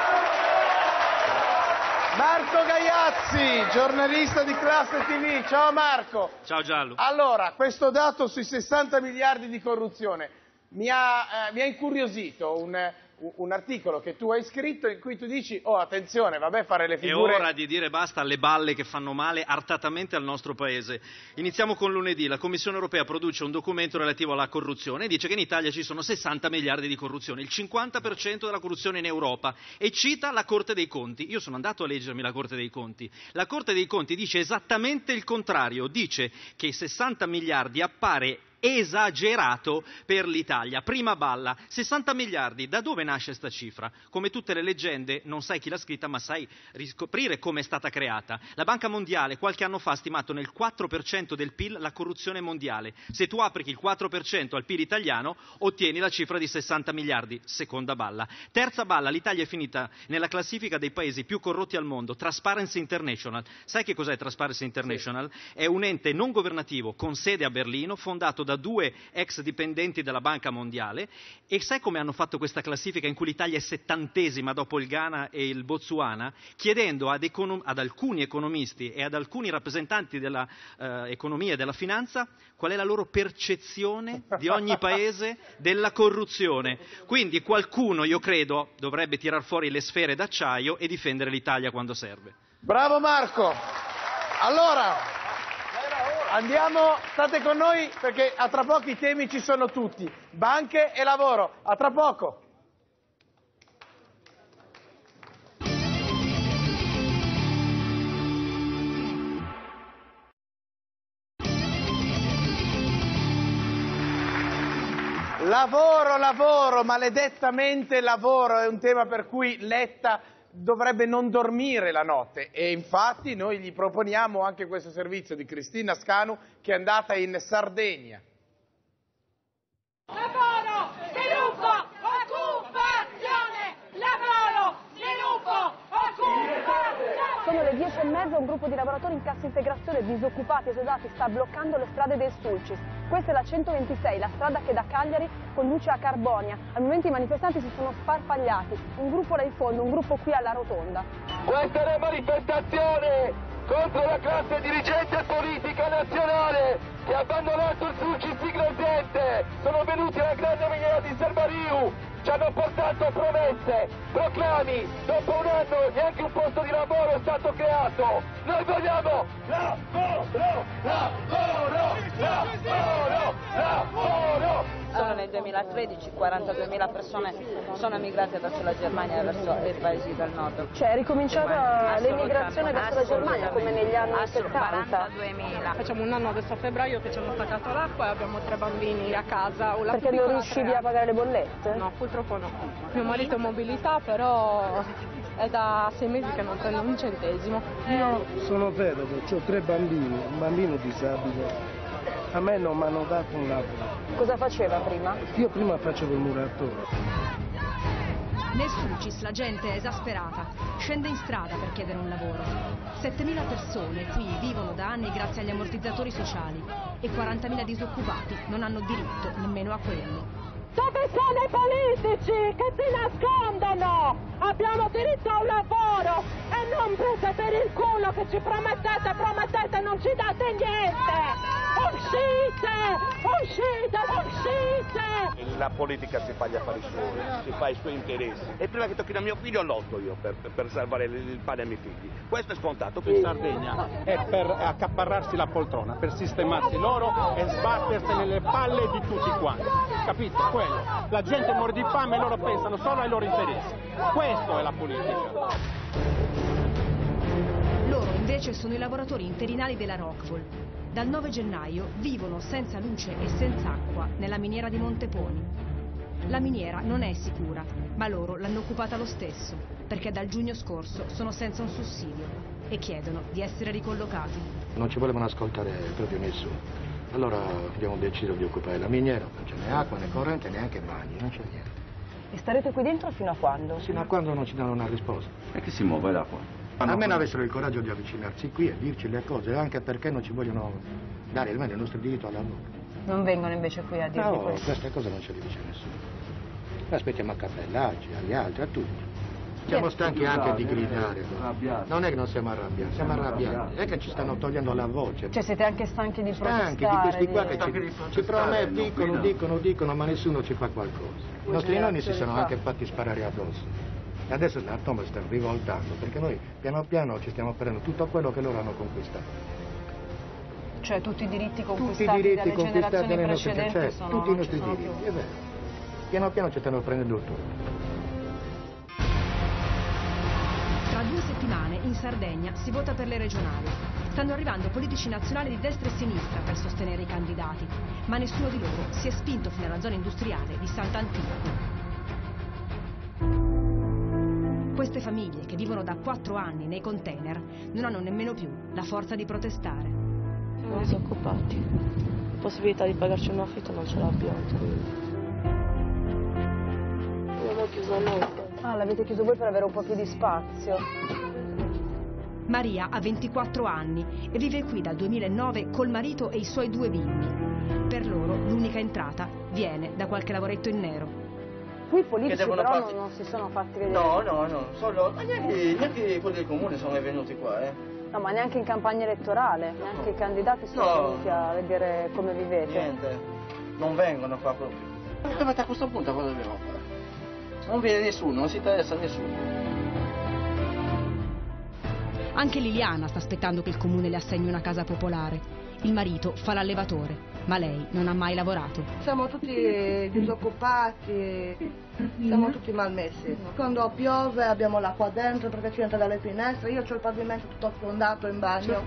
Speaker 1: Marco Gaiazzi, giornalista di Classe T V. Ciao Marco.
Speaker 9: Ciao Giallo.
Speaker 1: Allora, questo dato sui sessanta miliardi di corruzione mi ha, eh, mi ha incuriosito. Un, un articolo che tu hai scritto in cui tu dici oh attenzione, vabbè fare le figure...
Speaker 9: È ora di dire basta alle balle che fanno male artatamente al nostro paese. Iniziamo con lunedì, la Commissione europea produce un documento relativo alla corruzione e dice che in Italia ci sono sessanta miliardi di corruzione, il cinquanta per cento della corruzione in Europa e cita la Corte dei Conti. Io sono andato a leggermi la Corte dei Conti. La Corte dei Conti dice esattamente il contrario, dice che i sessanta miliardi appare esagerato per l'Italia. Prima balla, sessanta miliardi, da dove nasce sta cifra? Come tutte le leggende non sai chi l'ha scritta ma sai riscoprire come è stata creata. La Banca Mondiale qualche anno fa ha stimato nel quattro per cento del P I L la corruzione mondiale. Se tu applichi il quattro per cento al P I L italiano ottieni la cifra di sessanta miliardi. Seconda balla. Terza balla, l'Italia è finita nella classifica dei paesi più corrotti al mondo, Transparency International. Sai che cos'è Transparency International? Sì. È un ente non governativo con sede a Berlino, fondato da due ex dipendenti della Banca Mondiale. E sai come hanno fatto questa classifica in cui l'Italia è settantesima dopo il Ghana e il Botswana? Chiedendo ad, econom- ad alcuni economisti e ad alcuni rappresentanti dell'economia eh, e della finanza qual è la loro percezione di ogni paese della corruzione. Quindi qualcuno, io credo, dovrebbe tirar fuori le sfere d'acciaio e difendere l'Italia quando serve.
Speaker 1: Bravo Marco! Allora... Andiamo, state con noi perché a tra poco i temi ci sono tutti, banche e lavoro, a tra poco. Lavoro, lavoro, maledettamente lavoro, è un tema per cui Letta dovrebbe non dormire la notte e infatti noi gli proponiamo anche questo servizio di Cristina Scanu che è andata in Sardegna.
Speaker 22: Lavoro, sviluppo, occupazione! Lavoro, sviluppo, occupazione!
Speaker 16: Sono le dieci e mezza, un gruppo di lavoratori in cassa integrazione disoccupati e esodati sta bloccando le strade del Sulcis. Questa è la centoventisei, la strada che da Cagliari conduce a Carbonia. Al momento i manifestanti si sono sparpagliati, un gruppo là in fondo, un gruppo qui alla rotonda.
Speaker 17: Questa è una manifestazione contro la classe dirigente e politica nazionale che ha abbandonato il Sulcis Iglesiente. Sono venuti alla grande miniera di Serbariu, ci hanno hanno portato promesse, proclami, dopo un anno neanche un posto di lavoro è stato creato. Noi vogliamo lavoro, lavoro, lavoro, lavoro.
Speaker 8: Solo nel duemilatredici quarantaduemila persone sono emigrate verso la Germania e verso i paesi del nord.
Speaker 16: Cioè è ricominciata l'emigrazione verso la Germania come negli anni settanta.
Speaker 8: quarantaduemila.
Speaker 22: Facciamo un anno adesso a febbraio che ci hanno staccato l'acqua e abbiamo tre bambini a casa. Una
Speaker 16: Perché non riuscivi a pagare le bollette?
Speaker 22: No, purtroppo no. Mio marito è in mobilità, però è da sei mesi che non prendo un centesimo.
Speaker 10: Io sono vedovo, ho tre bambini, un bambino disabile. A me non mi hanno dato un lavoro.
Speaker 16: Cosa faceva prima?
Speaker 10: Io prima facevo il muratore.
Speaker 18: Nel Sulcis la gente è esasperata, scende in strada per chiedere un lavoro. settemila persone qui vivono da anni grazie agli ammortizzatori sociali e quarantamila disoccupati non hanno diritto nemmeno a quello.
Speaker 23: Dove sono i politici che si nascondono? Abbiamo diritto a un lavoro e non prese per il culo che ci promettete, promettete e non ci date niente! Uscite! Uscite! Uscite!
Speaker 24: La politica si fa gli affari suoi, si fa i suoi interessi. E prima che tocchino a mio figlio lotto io per, per salvare il pane ai miei figli. Questo è scontato.
Speaker 25: In Sardegna è per accaparrarsi la poltrona, per sistemarsi loro e sbattersi nelle palle di tutti quanti. Capito? Quello. La gente muore di fame e loro pensano solo ai loro interessi. Questo è la politica.
Speaker 18: Loro invece sono i lavoratori interinali della Rockwool. Dal nove gennaio vivono senza luce e senza acqua nella miniera di Monteponi. La miniera non è sicura, ma loro l'hanno occupata lo stesso, perché dal giugno scorso sono senza un sussidio e chiedono di essere ricollocati.
Speaker 27: Non ci volevano ascoltare proprio nessuno. Allora abbiamo deciso di occupare la miniera, non c'è né acqua, né corrente, neanche bagni, non c'è niente.
Speaker 16: E starete qui dentro fino a quando?
Speaker 27: Fino a quando non ci danno una risposta.
Speaker 24: E che si muove l'acqua?
Speaker 27: Almeno avessero il coraggio di avvicinarsi qui e dirci le cose, anche perché non ci vogliono dare almeno il nostro diritto al lavoro.
Speaker 16: Non vengono invece qui a dirvi
Speaker 27: No,
Speaker 16: questo?
Speaker 27: queste cose non ce le dice nessuno. Aspettiamo a cappellarci, agli altri, a tutti. Siamo stanchi anche di gridare. Non è che non siamo arrabbiati, siamo arrabbiati. È che ci stanno togliendo la voce.
Speaker 16: Cioè siete anche stanchi di protestare?
Speaker 27: Stanchi di questi qua che
Speaker 16: di...
Speaker 27: ci, ci promettono, dicono, dicono, dicono, ma nessuno ci fa qualcosa. I nostri nonni si sono anche fatti sparare addosso. E adesso la tomba sta rivoltando, perché noi piano piano ci stiamo prendendo tutto quello che loro hanno conquistato.
Speaker 16: Cioè tutti i diritti
Speaker 27: Tutti i
Speaker 16: conquistati
Speaker 27: diritti
Speaker 16: dalle
Speaker 27: conquistati
Speaker 16: generazioni
Speaker 27: dalle nostre
Speaker 16: precedenti
Speaker 27: cioè,
Speaker 16: sono,
Speaker 27: tutti i
Speaker 16: non ci
Speaker 27: nostri
Speaker 16: sono
Speaker 27: diritti,
Speaker 16: più.
Speaker 27: è vero. Piano piano ci stanno prendendo tutto.
Speaker 18: Tra due settimane in Sardegna si vota per le regionali. Stanno arrivando politici nazionali di destra e sinistra per sostenere i candidati, ma nessuno di loro si è spinto fino alla zona industriale di Sant'Antippo. Queste famiglie, che vivono da quattro anni nei container, non hanno nemmeno più la forza di protestare.
Speaker 28: Siamo disoccupati. La possibilità di pagarci un affitto non ce l'abbiamo. Abbiamo chiuso noi.
Speaker 16: Ah, l'avete chiuso voi per avere un po' più di spazio.
Speaker 18: Maria ha ventiquattro anni e vive qui dal duemilanove col marito e i suoi due bimbi. Per loro l'unica entrata viene da qualche lavoretto in nero.
Speaker 16: Qui i politici però
Speaker 28: farsi...
Speaker 16: non, non si sono fatti vedere.
Speaker 28: No, no, no, solo... ma neanche, neanche quelli del comune sono mai venuti qua, eh.
Speaker 16: No, ma neanche in campagna elettorale, neanche no. I candidati sono
Speaker 28: no.
Speaker 16: venuti a vedere come vivete.
Speaker 28: Niente, non vengono qua proprio. Ma a questo punto cosa dobbiamo fare? Non viene nessuno, non si interessa a nessuno.
Speaker 18: Anche Liliana sta aspettando che il comune le assegni una casa popolare. Il marito fa l'allevatore, ma lei non ha mai lavorato.
Speaker 29: Siamo tutti disoccupati, siamo tutti malmessi. Quando piove abbiamo l'acqua dentro perché ci entra dalle finestre, io ho il pavimento tutto sfondato in bagno.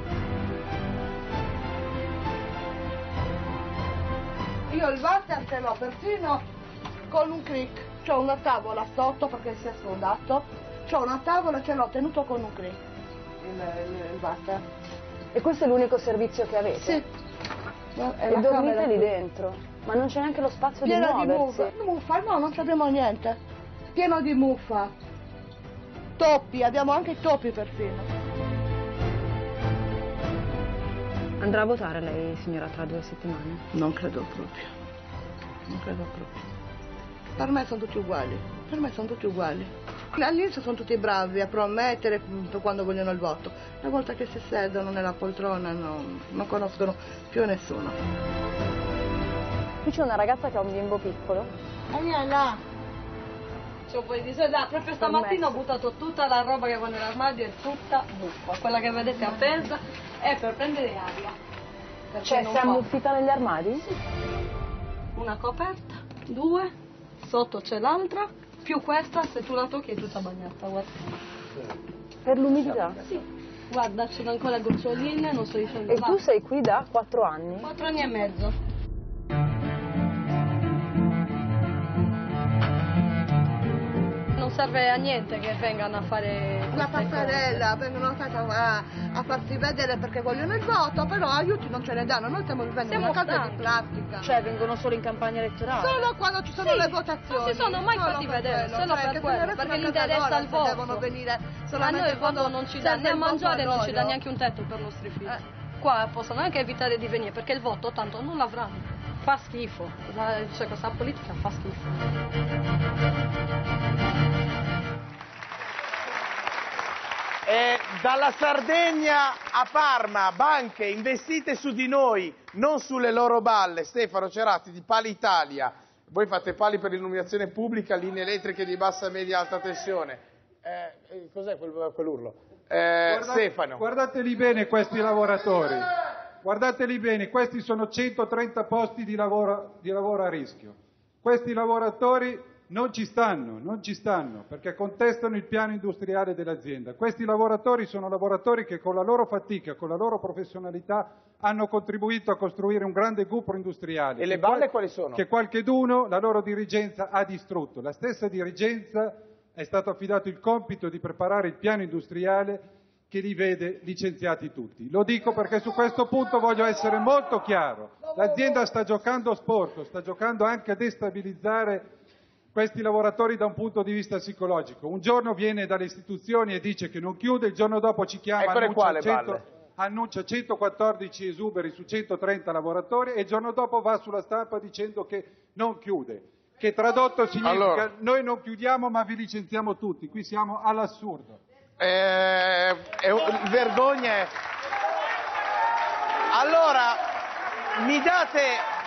Speaker 29: Io il water ce l'ho persino con un crick, c'ho una tavola sotto perché si è sfondato, c'ho una tavola e ce l'ho tenuto con un crick, il, il, il water.
Speaker 16: E questo è l'unico servizio che avete?
Speaker 29: Sì.
Speaker 16: E dormite lì dentro? Ma non c'è neanche lo spazio
Speaker 29: Pieno
Speaker 16: di muoversi?
Speaker 29: Di muffa. muffa, no, non abbiamo niente. Pieno di muffa. Topi, abbiamo anche i topi perfino.
Speaker 16: Andrà a votare lei, signora, tra due settimane?
Speaker 29: Non credo proprio. Non credo proprio. Per me sono tutti uguali. Per me sono tutti uguali. All'inizio sono tutti bravi a promettere quando vogliono il voto. Una volta che si sedono nella poltrona non, non conoscono più nessuno.
Speaker 16: Qui c'è una ragazza che ha un bimbo piccolo.
Speaker 29: E vieni là.
Speaker 23: c'ho poi di solito, proprio stamattina ho buttato tutta la roba che va nell'armadio, è tutta buffa, quella che vedete appesa è per prendere aria.
Speaker 16: Cioè, si è ammuffita negli armadi?
Speaker 23: Sì. Una coperta, due, sotto c'è l'altra, più questa, se tu la tocchi è tutta bagnata, guarda.
Speaker 16: Per l'umidità?
Speaker 23: Sì. Guarda, c'è ancora goccioline, non sto dicendo.
Speaker 16: E tu sei qui da quattro anni?
Speaker 23: Quattro anni e mezzo. Non serve a niente che vengano a fare
Speaker 29: una passerella,
Speaker 23: cose.
Speaker 29: Vengono fatte a, a farsi vedere perché vogliono il voto, però aiuti non ce ne danno, noi stiamo vivendo in una casa di plastica.
Speaker 16: Cioè vengono solo in campagna elettorale?
Speaker 29: Solo quando ci sono
Speaker 23: sì,
Speaker 29: le votazioni.
Speaker 23: Non si sono mai
Speaker 29: solo
Speaker 23: fatti
Speaker 29: per
Speaker 23: vedere,
Speaker 29: quello,
Speaker 23: solo
Speaker 29: cioè,
Speaker 23: per quello, perché gli interessa il voto.
Speaker 29: Devono venire
Speaker 23: a noi il voto non ci dà né a mangiare, non ci dà neanche un tetto per i nostri figli.
Speaker 29: Eh.
Speaker 23: Qua possono anche evitare di venire perché il voto tanto non l'avranno. Fa schifo, la, cioè questa politica fa schifo.
Speaker 1: E dalla Sardegna a Parma, banche investite su di noi, non sulle loro balle. Stefano Ceratti di Pali Italia. Voi fate pali per l'illuminazione pubblica, linee elettriche di bassa, media, alta tensione. Eh, cos'è quel, quell'urlo? Eh,
Speaker 2: Guardate,
Speaker 1: Stefano.
Speaker 2: Guardateli bene questi lavoratori. Guardateli bene, questi sono centotrenta posti di lavoro, di lavoro a rischio. Questi lavoratori non ci stanno, non ci stanno, perché contestano il piano industriale dell'azienda. Questi lavoratori sono lavoratori che con la loro fatica, con la loro professionalità, hanno contribuito a costruire un grande gruppo industriale.
Speaker 1: E le balle quali sono?
Speaker 2: Che qualcheduno, la loro dirigenza, ha distrutto. La stessa dirigenza è stato affidato il compito di preparare il piano industriale che li vede licenziati tutti. Lo dico perché su questo punto voglio essere molto chiaro. L'azienda sta giocando sporco, sta giocando anche a destabilizzare questi lavoratori da un punto di vista psicologico. Un giorno viene dalle istituzioni e dice che non chiude, il giorno dopo ci chiama, annuncia, cento, annuncia centoquattordici esuberi su centotrenta lavoratori e il giorno dopo va sulla stampa dicendo che non chiude. Che tradotto significa allora, noi non chiudiamo ma vi licenziamo tutti. Qui siamo all'assurdo.
Speaker 1: Eh, è un, vergogna è... Allora, mi date,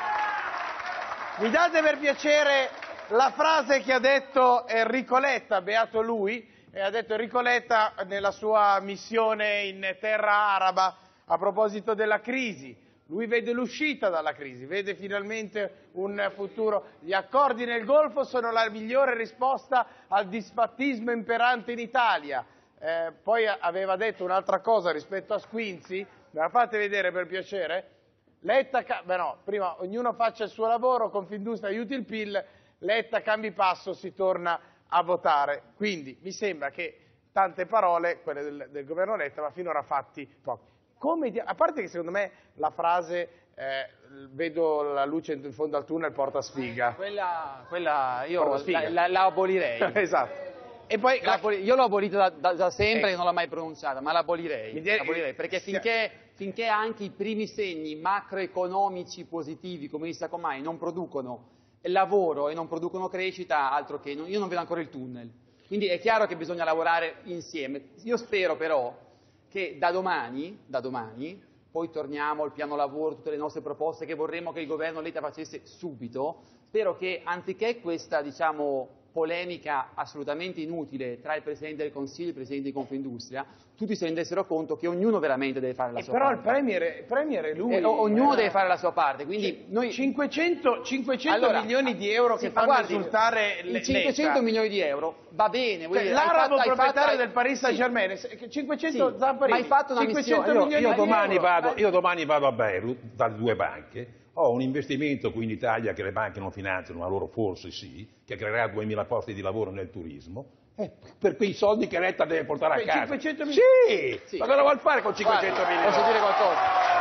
Speaker 1: mi date per piacere la frase che ha detto Enrico Letta, beato lui, e ha detto Enrico Letta nella sua missione in terra araba a proposito della crisi. Lui vede l'uscita dalla crisi, vede finalmente un futuro. Gli accordi nel Golfo sono la migliore risposta al disfattismo imperante in Italia. Eh, poi aveva detto un'altra cosa rispetto a Squinzi, me la fate vedere per piacere? Letta, beh no, prima ognuno faccia il suo lavoro, Confindustria aiuti il P I L, Letta cambi passo, si torna a votare. Quindi mi sembra che tante parole, quelle del, del governo Letta, ma finora fatti pochi. Come di, a parte che secondo me la frase eh, vedo la luce in fondo al tunnel porta sfiga.
Speaker 3: Quella, quella io la, la, la abolirei.
Speaker 1: Esatto. E poi la...
Speaker 3: Io l'ho abolita da, da, da sempre, eh. non l'ho mai pronunciata, ma l'abolirei,
Speaker 1: dire...
Speaker 3: l'abolirei perché finché, finché anche i primi segni macroeconomici positivi, come disse Sacomai, non producono lavoro e non producono crescita, altro che io non vedo ancora il tunnel. Quindi è chiaro che bisogna lavorare insieme. Io spero però che da domani, da domani, poi torniamo al piano lavoro, tutte le nostre proposte che vorremmo che il governo Letta facesse subito, spero che anziché questa, diciamo, polemica assolutamente inutile tra il Presidente del Consiglio e il Presidente di Confindustria, tutti si rendessero conto che ognuno veramente deve fare la
Speaker 1: e
Speaker 3: sua
Speaker 1: però
Speaker 3: parte.
Speaker 1: Però il Premier, premier è lui.
Speaker 3: E, ognuno
Speaker 1: eh,
Speaker 3: deve fare la sua parte, quindi
Speaker 1: cioè,
Speaker 3: noi...
Speaker 1: cinquecento, cinquecento
Speaker 3: allora,
Speaker 1: milioni di euro
Speaker 3: sì,
Speaker 1: che fanno
Speaker 3: guardi,
Speaker 1: esultare
Speaker 3: i cinquecento milioni di euro va bene.
Speaker 1: Cioè, l'arabo proprietario del Paris Saint-Germain, sì, cinquecento
Speaker 3: sì,
Speaker 1: Zamparini,
Speaker 3: ma hai fatto una
Speaker 1: cinquecento
Speaker 3: missione.
Speaker 1: milioni
Speaker 15: io, io
Speaker 1: di
Speaker 15: domani
Speaker 1: euro.
Speaker 15: Vado, io domani vado a Beirut dalle due banche. Ho un investimento qui in Italia che le banche non finanziano, ma loro forse sì, che creerà duemila posti di lavoro nel turismo, eh, per quei soldi che Letta deve portare a casa.
Speaker 1: cinquecento
Speaker 15: sì!
Speaker 3: sì!
Speaker 15: Ma cosa vuol fare con cinquecento
Speaker 3: Guarda,
Speaker 15: milioni?
Speaker 3: Posso dire qualcosa?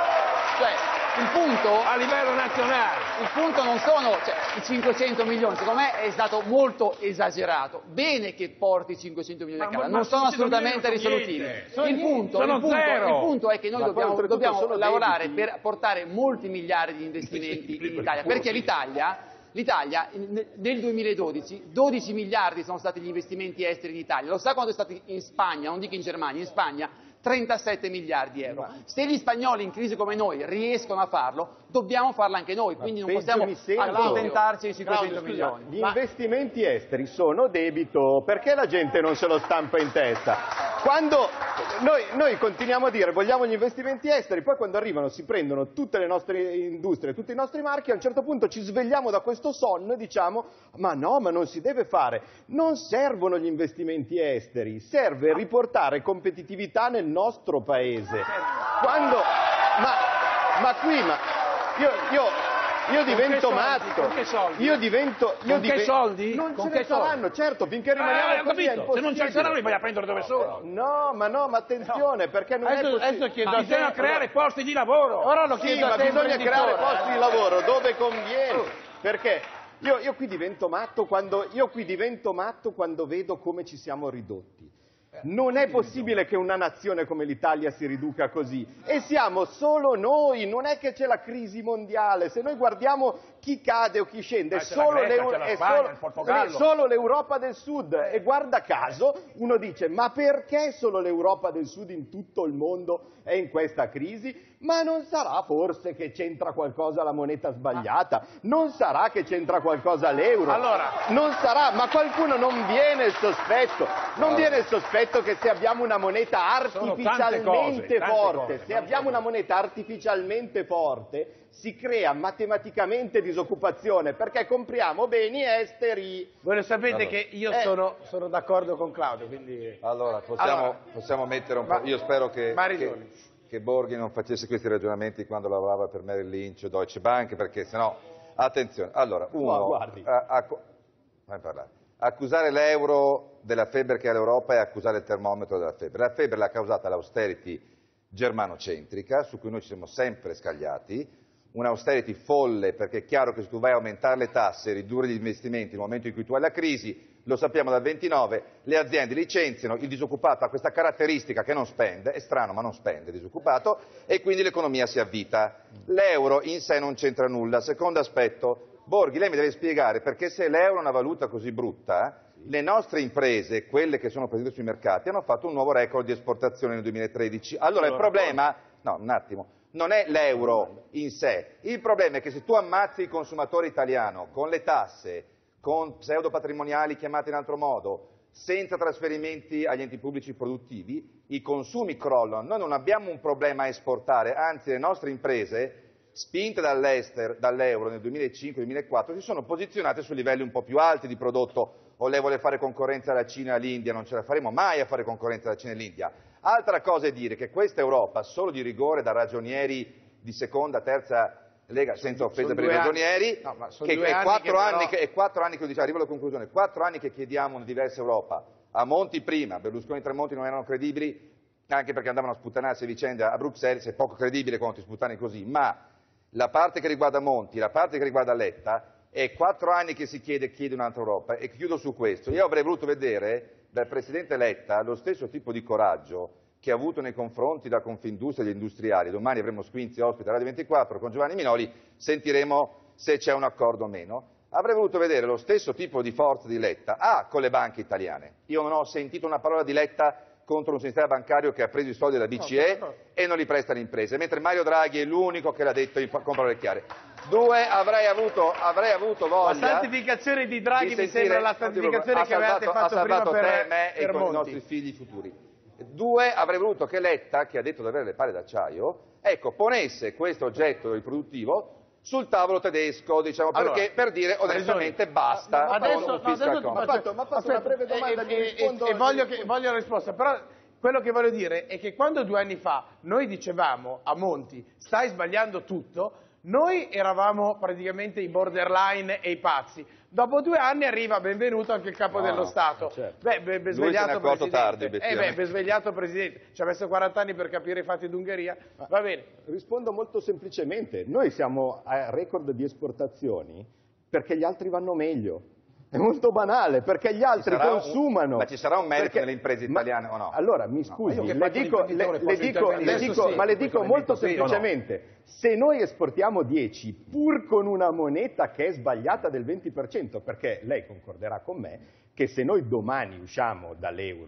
Speaker 3: Cioè, il punto...
Speaker 15: A livello nazionale!
Speaker 3: Il punto non sono cioè, i cinquecento milioni, secondo me è stato molto esagerato. Bene che porti cinquecento milioni a casa, non sono assolutamente risolutivi. Il punto, il, punto, il punto è che noi ma dobbiamo, dobbiamo lavorare debiti. per portare molti miliardi di investimenti in Italia, perché l'Italia... L'Italia nel duemiladodici dodici miliardi sono stati gli investimenti esteri in Italia. Lo sa quanto è stato in Spagna, non dico in Germania, in Spagna trentasette miliardi di euro. Se gli spagnoli in crisi come noi riescono a farlo, dobbiamo farlo anche noi, quindi non possiamo accontentarci di cinquecento milioni.
Speaker 6: Gli investimenti esteri sono debito, perché la gente non se lo stampa in testa? Quando noi, noi continuiamo a dire vogliamo gli investimenti esteri, poi quando arrivano si prendono tutte le nostre industrie, tutti i nostri marchi, a un certo punto ci svegliamo da questo sonno e diciamo ma no, ma non si deve fare. Non servono gli investimenti esteri, serve riportare competitività nel nostro paese. Quando, ma, ma qui, ma io, io Io divento
Speaker 25: con
Speaker 6: matto.
Speaker 25: Con che soldi?
Speaker 6: Io divento. Io
Speaker 25: con
Speaker 6: diven-
Speaker 25: che soldi?
Speaker 6: Non
Speaker 25: con
Speaker 6: ce
Speaker 25: che
Speaker 6: ne saranno,
Speaker 25: soldi?
Speaker 6: certo, finché rimaniamo
Speaker 25: Eh, ho
Speaker 6: così è
Speaker 25: capito. Se non ce ne saranno li vai a prendere dove sono.
Speaker 6: No, ma no, ma attenzione, perché non
Speaker 25: Adesso-
Speaker 6: è possibile.
Speaker 25: adesso chiedo a te- bisogna creare posti di lavoro.
Speaker 6: Ora lo
Speaker 25: Sì,
Speaker 6: chiedo
Speaker 25: ma
Speaker 6: a te,
Speaker 25: bisogna
Speaker 6: bisogna
Speaker 25: creare
Speaker 6: creare posti di lavoro dove conviene. Perché io, io qui divento matto quando io qui divento matto quando vedo come ci siamo ridotti. Non è possibile che una nazione come l'Italia si riduca così. E siamo solo noi, non è che c'è la crisi mondiale. Se noi guardiamo chi cade o chi scende, è
Speaker 25: Eh, c'è la
Speaker 6: solo,
Speaker 25: Grecia,
Speaker 6: l'Eu-
Speaker 25: c'è la
Speaker 6: è
Speaker 25: Spagna,
Speaker 6: solo-
Speaker 25: il Portogallo.
Speaker 6: è solo l'Europa del Sud. E guarda caso, uno dice, ma perché solo l'Europa del Sud in tutto il mondo è in questa crisi? Ma non sarà forse che c'entra qualcosa la moneta sbagliata? Non sarà che c'entra qualcosa l'euro?
Speaker 25: Allora.
Speaker 6: Non sarà, ma qualcuno non viene il sospetto. Non viene il sospetto che se abbiamo una moneta
Speaker 25: Sono tante
Speaker 6: artificialmente
Speaker 25: cose, tante
Speaker 6: forte,
Speaker 25: cose,
Speaker 6: se abbiamo una moneta artificialmente forte, si crea matematicamente disoccupazione perché compriamo beni esteri.
Speaker 1: Voi lo sapete
Speaker 6: Allora.
Speaker 1: che io
Speaker 6: Eh.
Speaker 1: sono, sono d'accordo con Claudio, quindi...
Speaker 7: Allora, possiamo,
Speaker 1: Allora.
Speaker 7: possiamo mettere un po'.
Speaker 1: Ma-
Speaker 7: Io spero che,
Speaker 1: Maridoni.
Speaker 7: che, che Borghi non facesse questi ragionamenti quando lavorava per Merrill Lynch o Deutsche Bank, perché sennò. Attenzione. Allora, uno.
Speaker 6: guardi.
Speaker 7: a- a- fammi parlare. Accusare l'euro della febbre che ha l'Europa è accusare il termometro della febbre. La febbre l'ha causata l'austerity germanocentrica, su cui noi ci siamo sempre scagliati. Un'austerity folle, perché è chiaro che se tu vai a aumentare le tasse e ridurre gli investimenti nel momento in cui tu hai la crisi, lo sappiamo dal ventinove, le aziende licenziano, il disoccupato ha questa caratteristica che non spende, è strano ma non spende il disoccupato, e quindi l'economia si avvita. L'euro in sé non c'entra nulla. Secondo aspetto, Borghi, lei mi deve spiegare perché se l'euro è una valuta così brutta, le nostre imprese, quelle che sono presenti sui mercati, hanno fatto un nuovo record di esportazione nel duemilatredici. Allora il problema, no, un attimo, non è l'euro in sé, il problema è che se tu ammazzi il consumatore italiano con le tasse, con pseudo patrimoniali chiamati in altro modo, senza trasferimenti agli enti pubblici produttivi, i consumi crollano. Noi non abbiamo un problema a esportare, anzi le nostre imprese, spinte dall'estero, dall'euro nel duemilacinque duemilaquattro, si sono posizionate su livelli un po' più alti di prodotto. O lei vuole fare concorrenza alla Cina e all'India, non ce la faremo mai a fare concorrenza alla Cina e all'India. Altra cosa è dire che questa Europa, solo di rigore da ragionieri di seconda, terza lega, senza offesa
Speaker 1: sono
Speaker 7: per i
Speaker 1: due
Speaker 7: ragionieri,
Speaker 1: anni- no, ma sono
Speaker 7: che
Speaker 1: due
Speaker 7: è
Speaker 1: anni
Speaker 7: quattro
Speaker 1: che
Speaker 7: anni,
Speaker 1: però-
Speaker 7: che, è quattro anni che, diciamo, arrivo alla conclusione, quattro anni che chiediamo una diversa Europa. A Monti prima, Berlusconi e Tremonti non erano credibili, anche perché andavano a sputtanarsi a vicenda a Bruxelles, è poco credibile quando ti sputtani così, ma la parte che riguarda Monti, la parte che riguarda Letta, è quattro anni che si chiede, chiede un'altra Europa, e chiudo su questo. Io avrei voluto vedere dal Presidente Letta lo stesso tipo di coraggio che ha avuto nei confronti della Confindustria e degli industriali. Domani avremo Squinzi ospite a Radio ventiquattro con Giovanni Minoli, sentiremo se c'è un accordo o meno. Avrei voluto vedere lo stesso tipo di forza di Letta, ah, con le banche italiane. Io non ho sentito una parola di Letta contro un sistema bancario che ha preso i soldi dalla B C E no, no. e non li presta alle imprese, mentre Mario Draghi è l'unico che l'ha detto in, con parole chiare. Due, avrei avuto, avrei avuto voglia...
Speaker 1: La santificazione di Draghi
Speaker 7: di
Speaker 1: mi
Speaker 7: sentire,
Speaker 1: sembra la santificazione che
Speaker 7: salvato,
Speaker 1: avevate fatto
Speaker 7: ha
Speaker 1: prima
Speaker 7: salvato
Speaker 1: per,
Speaker 7: te, me
Speaker 1: per
Speaker 7: e con
Speaker 1: Monti.
Speaker 7: i nostri figli futuri. Due, avrei voluto che Letta, che ha detto di avere le palle d'acciaio, ecco, ponesse questo oggetto riproduttivo sul tavolo tedesco, diciamo,
Speaker 1: Allora,
Speaker 7: perché, per dire onestamente basta.
Speaker 1: Ma adesso,
Speaker 7: con un
Speaker 1: no, adesso
Speaker 7: fiscal
Speaker 1: ma
Speaker 7: compact.
Speaker 1: fatto, ma fatto una breve domanda e, e, e, e voglio, che, voglio la risposta, però quello che voglio dire è che quando due anni fa noi dicevamo a Monti stai sbagliando tutto, noi eravamo praticamente i borderline e i pazzi. Dopo due anni arriva, benvenuto anche il capo
Speaker 7: No,
Speaker 1: dello Stato.
Speaker 7: certo.
Speaker 1: Beh, be, be,
Speaker 7: Lui se ne è
Speaker 1: svegliato
Speaker 7: accorto
Speaker 1: presidente.
Speaker 7: tardi,
Speaker 1: eh beh,
Speaker 7: obiettivamente.
Speaker 1: be, svegliato presidente. Ci ha messo quaranta anni per capire i fatti d'Ungheria. Va bene.
Speaker 6: Rispondo molto semplicemente. Noi siamo a record di esportazioni perché gli altri vanno meglio. È molto banale, perché gli altri consumano.
Speaker 7: Un, ma ci sarà un merito
Speaker 6: perché,
Speaker 7: nelle imprese italiane
Speaker 6: ma,
Speaker 7: o no?
Speaker 6: Allora, mi scusi,
Speaker 7: No,
Speaker 6: le dico, le, le dico, le dico,
Speaker 7: sì,
Speaker 6: ma le dico molto
Speaker 7: sì,
Speaker 6: semplicemente,
Speaker 7: no?
Speaker 6: se noi esportiamo dieci pur con una moneta che è sbagliata del venti per cento, perché lei concorderà con me che se noi domani usciamo dall'euro,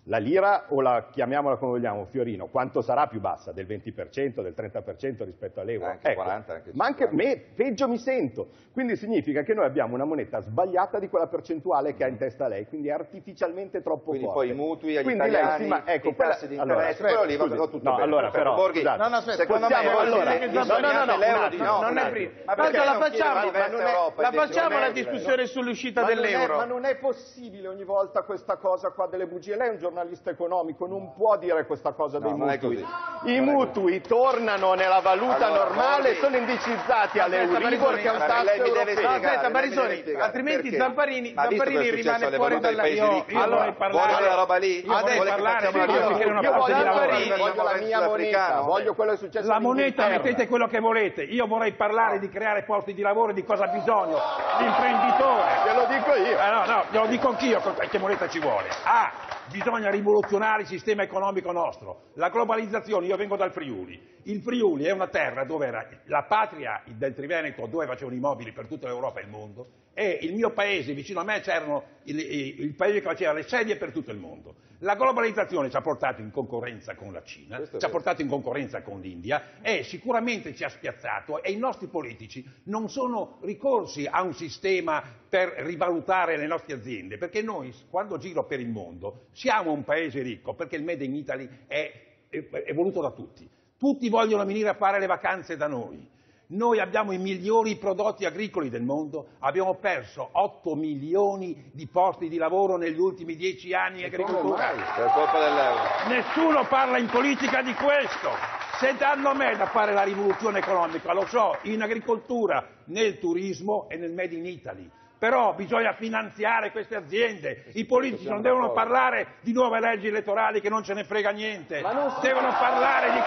Speaker 6: La lira, o la chiamiamola come vogliamo, Fiorino, quanto sarà più bassa? Del venti per cento, del trenta per cento rispetto all'euro?
Speaker 7: Anche
Speaker 6: ecco.
Speaker 7: quaranta, anche
Speaker 6: Ma anche me, peggio mi sento. Quindi significa che noi abbiamo una moneta sbagliata di quella percentuale che ha in testa lei, quindi è artificialmente troppo
Speaker 7: Quindi
Speaker 6: forte.
Speaker 7: poi i mutui agli
Speaker 6: quindi
Speaker 7: italiani,
Speaker 6: lei si, ma, ecco,
Speaker 7: i tassi di
Speaker 6: allora,
Speaker 7: interesse, quello lì va tutto
Speaker 6: no,
Speaker 7: bene.
Speaker 6: allora, però,
Speaker 7: Borghi,
Speaker 6: scusate,
Speaker 1: no, no, aspetta,
Speaker 6: secondo
Speaker 1: possiamo,
Speaker 6: me, allora,
Speaker 1: allora,
Speaker 6: no, no, no, no,
Speaker 7: l'euro di
Speaker 6: no,
Speaker 7: no,
Speaker 6: non è
Speaker 7: prima.
Speaker 6: Ma
Speaker 1: tanto la
Speaker 7: non chiede
Speaker 1: facciamo,
Speaker 7: la
Speaker 1: non è-
Speaker 7: Europa,
Speaker 1: la
Speaker 7: i denti
Speaker 1: facciamo la
Speaker 7: numerici,
Speaker 1: discussione sull'uscita
Speaker 6: Ma non è-
Speaker 1: dell'euro.
Speaker 6: Ma non è possibile ogni volta questa cosa qua delle bugie. Lei è un giornalista economico, non può dire questa cosa dei
Speaker 7: No, non è
Speaker 6: mutui.
Speaker 7: così.
Speaker 6: I mutui tornano nella valuta
Speaker 7: Allora,
Speaker 6: normale,
Speaker 7: Borghi-
Speaker 6: sono indicizzati
Speaker 1: Aspetta,
Speaker 6: all'Euribor, che è un
Speaker 1: Barisoni,
Speaker 6: tasso
Speaker 7: lei mi deve
Speaker 6: europeo.
Speaker 7: spiegare,
Speaker 1: Aspetta,
Speaker 7: lei mi deve
Speaker 1: Barisoni,
Speaker 7: spiegare
Speaker 1: altrimenti
Speaker 7: perché.
Speaker 1: Zamparini,
Speaker 7: Ma visto
Speaker 1: Zamparini
Speaker 7: cosa è successo
Speaker 1: rimane
Speaker 7: alle
Speaker 1: fuori
Speaker 7: valute dei
Speaker 1: dalla...
Speaker 7: paesi
Speaker 1: Io,
Speaker 7: ricchi?
Speaker 1: io
Speaker 6: Allora,
Speaker 1: vorrei parlare...
Speaker 7: vuole quella roba lì?
Speaker 1: Adesso-
Speaker 7: Vuole che
Speaker 25: parlare,
Speaker 7: facciamo
Speaker 25: sì,
Speaker 7: una
Speaker 25: io
Speaker 7: cosa?
Speaker 25: che non ho
Speaker 6: Io
Speaker 25: fatto
Speaker 6: voglio,
Speaker 25: di lavoro.
Speaker 6: voglio, voglio la mia moneta, voglio quello che è successo
Speaker 25: La
Speaker 6: in
Speaker 25: moneta,
Speaker 6: Inghilterra.
Speaker 25: mettete quello che volete, io vorrei parlare di creare posti di lavoro e di cosa ha bisogno l'imprenditore.
Speaker 6: Glielo dico io.
Speaker 25: Eh, no, no, glielo dico anch'io che moneta ci vuole. Ah, bisogna rivoluzionare il sistema economico nostro. La globalizzazione, io vengo dal Friuli. Il Friuli è una terra dove era la patria del Triveneto, dove facevano i mobili per tutta l'Europa e il mondo, e il mio paese, vicino a me, c'erano il, il, il paese che faceva le sedie per tutto il mondo. La globalizzazione ci ha portato in concorrenza con la Cina, ci ha portato in concorrenza con l'India e sicuramente ci ha spiazzato, e i nostri politici non sono ricorsi a un sistema per rivalutare le nostre aziende, perché noi, quando giro per il mondo, siamo un paese ricco, perché il Made in Italy è, è, è voluto da tutti. Tutti vogliono venire a fare le vacanze da noi. Noi abbiamo i migliori prodotti agricoli del mondo, abbiamo perso otto milioni di posti di lavoro negli ultimi dieci anni in agricoltura.
Speaker 7: Per colpa dell'euro.
Speaker 25: Nessuno parla in politica di questo. Se danno a me da fare la rivoluzione economica, lo so, in agricoltura, nel turismo e nel Made in Italy. Però bisogna finanziare queste aziende, i politici non devono parlare di nuove leggi elettorali che non ce ne frega niente, devono parlare di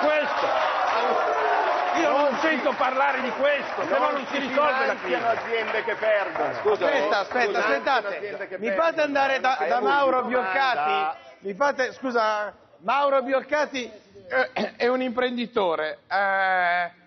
Speaker 25: questo. Io non sento parlare di questo, se no non si risolve la crisi.
Speaker 6: Sono aziende che perdono.
Speaker 7: Scusa,
Speaker 1: Aspetta, aspetta,
Speaker 7: scusa,
Speaker 1: aspettate. Mi fate andare da, da Mauro Bioccati. Mi fate, scusa, Mauro Bioccati eh, è un imprenditore. Eh,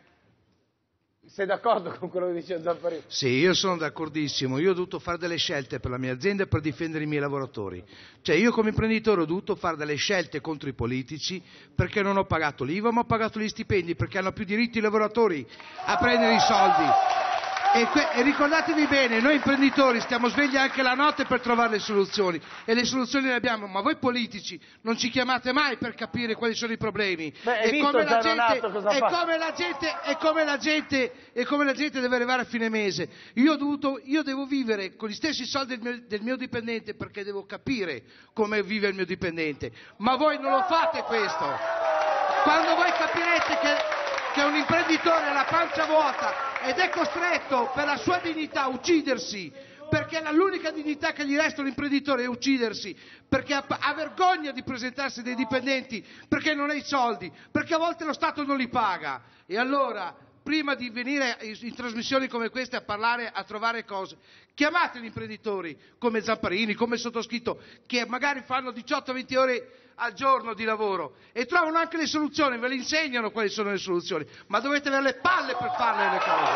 Speaker 1: sei d'accordo con quello che dice Zamparini?
Speaker 10: Sì, io sono d'accordissimo. Io ho dovuto fare delle scelte per la mia azienda e per difendere i miei lavoratori. Cioè io come imprenditore ho dovuto fare delle scelte contro i politici perché non ho pagato l'I V A ma ho pagato gli stipendi, perché hanno più diritti i lavoratori a prendere i soldi. E, que- e ricordatevi bene, noi imprenditori stiamo svegli anche la notte per trovare le soluzioni, e le soluzioni le abbiamo, ma voi politici non ci chiamate mai per capire quali sono i problemi.
Speaker 1: Beh,
Speaker 10: e, come la gente,
Speaker 1: cosa
Speaker 10: e,
Speaker 1: fa?
Speaker 10: come la gente, e come la gente e come la gente deve arrivare a fine mese. Io, ho dovuto, io devo vivere con gli stessi soldi del mio, del mio dipendente, perché devo capire come vive il mio dipendente, ma voi non lo fate questo. Quando voi capirete che che un imprenditore ha la pancia vuota ed è costretto per la sua dignità a uccidersi, perché l'unica dignità che gli resta all'imprenditore è uccidersi, perché ha, ha vergogna di presentarsi dei dipendenti, perché non ha i soldi, perché a volte lo Stato non li paga. E allora, prima di venire in, in trasmissioni come queste a parlare, a trovare cose, chiamate gli imprenditori come Zamparini, come il sottoscritto, che magari fanno diciotto venti ore al giorno di lavoro e trovano anche le soluzioni, ve le insegnano quali sono le soluzioni, ma dovete avere le palle per farle le cose.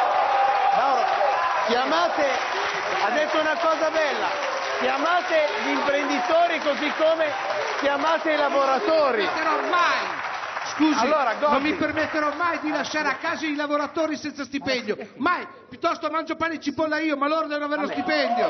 Speaker 1: Mauro, chiamate, ha detto una cosa bella, chiamate gli imprenditori così come chiamate i lavoratori.
Speaker 10: Ormai, scusi,
Speaker 1: allora,
Speaker 10: non mi permetterò mai di lasciare a casa i lavoratori senza stipendio, mai, piuttosto mangio pane e cipolla io, ma loro devono avere lo stipendio.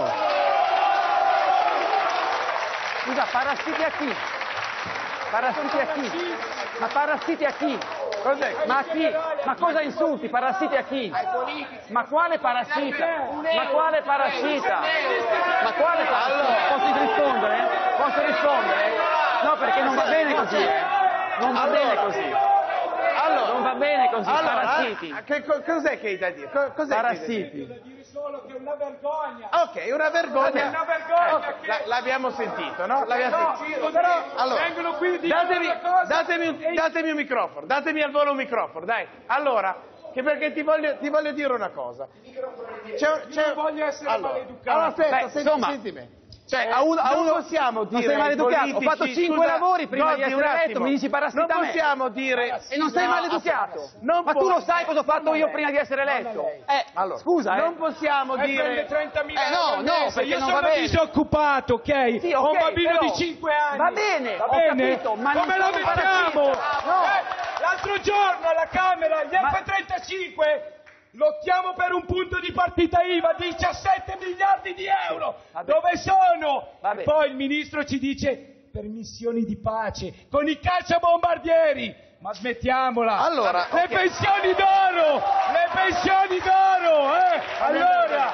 Speaker 3: Scusa, parassiti a chi? Parassiti a chi? Ma parassiti a chi? Cos'è? Ma a chi? Ma cosa insulti? Parassiti a chi? Ma quale parassita? Ma quale parassita? Ma quale parassita? Posso rispondere? Posso rispondere? No, perché non va bene così, eh. Non va bene così.
Speaker 1: Allora,
Speaker 3: non va bene così,
Speaker 1: allora,
Speaker 3: parassiti.
Speaker 1: Che, cos'è che hai da dire? Co- cos'è
Speaker 3: Parassiti.
Speaker 1: Che solo che è una vergogna. Ok, una vergogna. Una vergogna. Okay, la, l'abbiamo sentito, no? L'abbiamo no, sentito. Però, allora, vengono qui e datemi, datemi, un, datemi un microfono, datemi al volo un microfono, dai. Allora, che perché ti voglio, ti voglio dire una cosa. C'è, c'è,
Speaker 25: non voglio essere
Speaker 1: allora,
Speaker 25: maleducato.
Speaker 1: allora aspetta,
Speaker 3: Beh,
Speaker 1: senti,
Speaker 3: insomma,
Speaker 1: senti me.
Speaker 3: Cioè, a uno, a
Speaker 1: non
Speaker 3: uno
Speaker 1: possiamo dire
Speaker 3: non sei maleducato,
Speaker 1: politici,
Speaker 3: ho fatto cinque
Speaker 1: scusa,
Speaker 3: lavori prima
Speaker 1: Gozzi,
Speaker 3: di essere
Speaker 1: un
Speaker 3: eletto,
Speaker 1: attimo.
Speaker 3: mi dici parassita
Speaker 1: Non
Speaker 3: a me.
Speaker 1: possiamo dire...
Speaker 3: E non sei
Speaker 1: no,
Speaker 3: maleducato.
Speaker 1: non
Speaker 3: Ma
Speaker 1: può-
Speaker 3: tu lo sai cosa ho fatto io prima di essere eletto? Eh,
Speaker 1: Allora,
Speaker 3: scusa, eh.
Speaker 1: non possiamo
Speaker 3: Eh,
Speaker 1: dire...
Speaker 3: prende trentamila
Speaker 1: Eh,
Speaker 3: euro
Speaker 1: no,
Speaker 3: al
Speaker 1: no,
Speaker 3: mese,
Speaker 1: perché
Speaker 3: io
Speaker 1: non
Speaker 3: sono
Speaker 1: va bene.
Speaker 4: disoccupato, ok?
Speaker 3: Sì,
Speaker 4: Ho
Speaker 3: ok,
Speaker 4: un bambino
Speaker 3: però-
Speaker 4: di cinque anni.
Speaker 3: Va bene,
Speaker 4: va
Speaker 3: ho
Speaker 4: bene?
Speaker 3: capito, ma non
Speaker 4: come la
Speaker 3: sono
Speaker 4: mettiamo?
Speaker 3: parassita. No.
Speaker 4: Eh, l'altro giorno alla Camera gli F trentacinque lottiamo per un punto di partita I V A, diciassette miliardi di euro.
Speaker 3: Vabbè.
Speaker 4: Dove sono?
Speaker 3: Vabbè.
Speaker 4: E poi il ministro ci dice per missioni di pace con i cacciabombardieri. Ma smettiamola!
Speaker 1: Allora,
Speaker 4: le
Speaker 1: ok.
Speaker 4: pensioni d'oro! Le pensioni d'oro! Eh? Allora!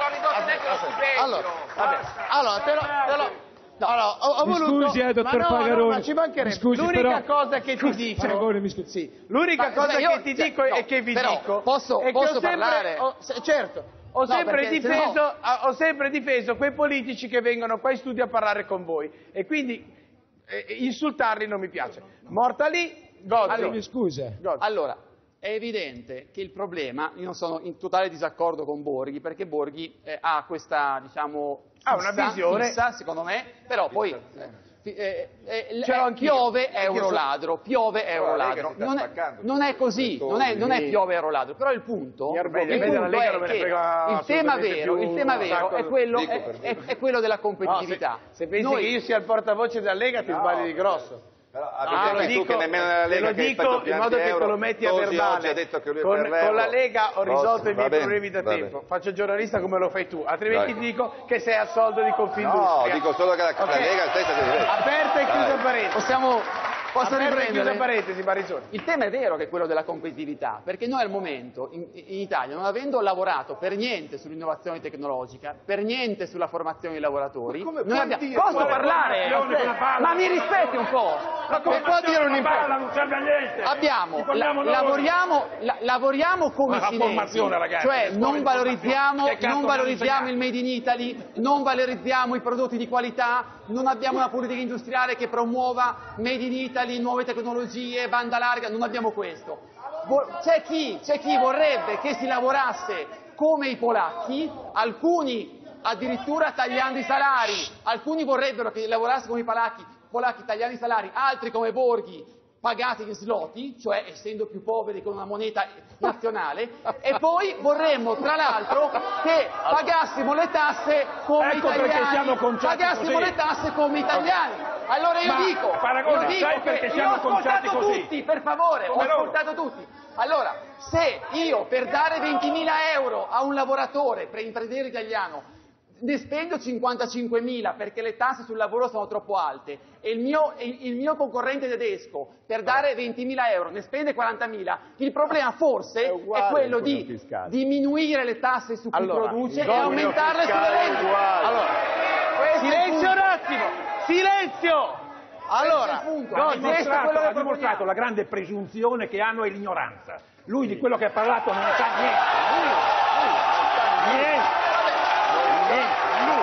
Speaker 1: Allora, vabbè. Allora, te lo... Te lo... No, allora, ho, ho
Speaker 4: Mi
Speaker 1: voluto...
Speaker 4: scusi, eh, dottor
Speaker 1: ma no,
Speaker 4: Pagarone.
Speaker 1: no, ma ci mancherebbe.
Speaker 4: Mi scusi,
Speaker 1: L'unica
Speaker 4: però-
Speaker 1: cosa che ti dico...
Speaker 4: Paragone, mi scusi.
Speaker 1: Sì, l'unica
Speaker 3: Ma,
Speaker 1: cosa
Speaker 3: scusa, io-
Speaker 1: che ti
Speaker 3: cioè,
Speaker 1: dico
Speaker 3: no,
Speaker 1: e che vi
Speaker 3: però,
Speaker 1: dico...
Speaker 3: posso-
Speaker 1: è che
Speaker 3: posso
Speaker 1: ho sempre,
Speaker 3: parlare?
Speaker 1: ho- se- certo, ho
Speaker 3: No,
Speaker 1: sempre,
Speaker 3: perché se
Speaker 1: difeso,
Speaker 3: no-
Speaker 1: ho sempre difeso quei politici che vengono qua in studio a parlare con voi. E quindi eh, insultarli non mi piace. Morta lì, Gozzi.
Speaker 3: Allora,
Speaker 4: Mi scusa.
Speaker 1: Gozzi.
Speaker 3: Allora, è evidente che il problema, io non sono in totale disaccordo con Borghi, perché Borghi eh, ha questa, diciamo,
Speaker 1: Ha una
Speaker 3: fissa-
Speaker 1: visione.
Speaker 3: fissa, secondo me, però poi eh, fi- eh, eh,
Speaker 1: Ce l'ho
Speaker 3: eh,
Speaker 1: anch'io.
Speaker 3: piove
Speaker 1: Anch'io
Speaker 3: euro
Speaker 1: sono-
Speaker 3: ladro, piove euro
Speaker 7: la Lega
Speaker 3: ladro.
Speaker 7: si sta
Speaker 3: Non è,
Speaker 7: spaccando
Speaker 3: non è così, non è, non è
Speaker 1: Sì.
Speaker 3: piove euro ladro, però il punto,
Speaker 1: Mi arrabbiate,
Speaker 3: il
Speaker 1: vedi, la
Speaker 3: punto
Speaker 1: Lega
Speaker 3: è
Speaker 1: non me ne
Speaker 3: che
Speaker 1: frega
Speaker 3: il tema
Speaker 1: assolutamente
Speaker 3: vero,
Speaker 1: più
Speaker 3: il tema
Speaker 1: un
Speaker 3: vero
Speaker 1: sacco.
Speaker 3: è quello,
Speaker 7: Dico
Speaker 3: è,
Speaker 7: per
Speaker 3: è- è quello della
Speaker 1: No,
Speaker 3: competitività.
Speaker 1: se, se pensi
Speaker 3: Noi-
Speaker 1: che io sia il portavoce della Lega ti sbagli di grosso.
Speaker 7: Però
Speaker 1: Ah,
Speaker 7: avete
Speaker 1: lo
Speaker 7: anche tu
Speaker 1: dico,
Speaker 7: che nemmeno nella
Speaker 1: te
Speaker 7: Lega
Speaker 1: lo
Speaker 7: che hai
Speaker 1: dico
Speaker 7: fatto
Speaker 1: in
Speaker 7: pianti
Speaker 1: modo che te
Speaker 7: euro,
Speaker 1: lo metti a
Speaker 7: Tosi
Speaker 1: verbale.
Speaker 7: oggi ha detto che lui è
Speaker 1: con,
Speaker 7: per l'euro.
Speaker 1: con la Lega ho risolto
Speaker 7: Rossi,
Speaker 1: i miei
Speaker 7: va bene,
Speaker 1: problemi da
Speaker 7: va bene.
Speaker 1: tempo. Faccio giornalista come lo fai tu, altrimenti
Speaker 7: Dai.
Speaker 1: ti dico che sei al soldo di
Speaker 7: No,
Speaker 1: Confindustria.
Speaker 7: dico solo che la, la
Speaker 1: Ok.
Speaker 7: Lega stessa si deve.
Speaker 1: Aperta e chiusa
Speaker 7: Dai.
Speaker 1: parentesi.
Speaker 3: Possiamo, posso
Speaker 1: Aperta e chiusa
Speaker 3: riprendere?
Speaker 1: parentesi, Barizoni.
Speaker 3: Il tema è vero che è quello della competitività, perché noi al momento in, in Italia, non avendo lavorato per niente sull'innovazione tecnologica, per niente sulla formazione dei lavoratori,
Speaker 7: Ma come
Speaker 3: noi
Speaker 7: puoi
Speaker 3: abbiamo...
Speaker 7: dire
Speaker 3: Posso
Speaker 7: quale
Speaker 3: parlare?
Speaker 4: formazione con la palla?
Speaker 3: Ma mi rispetti un po'?
Speaker 4: Ma come
Speaker 1: può dire un
Speaker 4: palla non serve a niente.
Speaker 3: Abbiamo,
Speaker 4: Ci parliamo
Speaker 3: la-
Speaker 4: noi.
Speaker 3: lavoriamo, la- lavoriamo come
Speaker 4: Ma la
Speaker 3: silenti,
Speaker 4: formazione, ragazzi,
Speaker 3: cioè
Speaker 4: le scuole
Speaker 3: non
Speaker 4: di
Speaker 3: valorizziamo,
Speaker 4: formazione. Che cazzo
Speaker 3: non
Speaker 4: mi hanno
Speaker 3: valorizziamo
Speaker 4: insegnato?
Speaker 3: il Made in Italy, non valorizziamo i prodotti di qualità, non abbiamo una politica industriale che promuova Made in Italy, nuove tecnologie, banda larga, non abbiamo questo. Vo- C'è chi, c'è chi vorrebbe che si lavorasse come i polacchi, alcuni addirittura tagliando i salari, alcuni vorrebbero che lavorasse come i polacchi, polacchi tagliando i salari, altri come Borghi pagati in zloty, cioè essendo più poveri con una moneta nazionale, e poi vorremmo tra l'altro che pagassimo le tasse come
Speaker 4: Ecco perché
Speaker 3: italiani,
Speaker 4: siamo conciati
Speaker 3: pagassimo
Speaker 4: così.
Speaker 3: le tasse come italiani. Allora io
Speaker 4: Ma,
Speaker 3: dico,
Speaker 4: Paragone,
Speaker 3: io dico
Speaker 4: sai
Speaker 3: che
Speaker 4: perché
Speaker 3: io
Speaker 4: siamo
Speaker 3: ho
Speaker 4: conciati
Speaker 3: ascoltato
Speaker 4: così?
Speaker 3: tutti, per favore, ho
Speaker 4: Come loro.
Speaker 3: ascoltato tutti. Allora, se io per dare ventimila euro a un lavoratore, per imprenditore italiano, ne spendo cinquantacinquemila perché le tasse sul lavoro sono troppo alte e il mio, il, il mio concorrente tedesco per dare ventimila euro ne spende quarantamila, il problema forse
Speaker 6: È
Speaker 3: è,
Speaker 6: uguale
Speaker 3: quello
Speaker 6: il
Speaker 3: di
Speaker 6: cuneo fiscale.
Speaker 3: diminuire le tasse su chi
Speaker 1: Allora,
Speaker 3: produce
Speaker 1: il
Speaker 3: e
Speaker 1: cuneo
Speaker 3: aumentarle sulle
Speaker 6: fiscale è
Speaker 3: vendite.
Speaker 6: uguale.
Speaker 1: Allora,
Speaker 3: Questo è il
Speaker 1: silenzio un
Speaker 3: punto.
Speaker 1: attimo, silenzio! Allora,
Speaker 3: Questo è il punto.
Speaker 4: Ha
Speaker 1: Gozzi,
Speaker 3: Questo è
Speaker 4: dimostrato,
Speaker 3: quello che
Speaker 4: ha dimostrato la grande presunzione che hanno e l'ignoranza. Lui di quello che ha parlato non sa niente. Niente. Niente.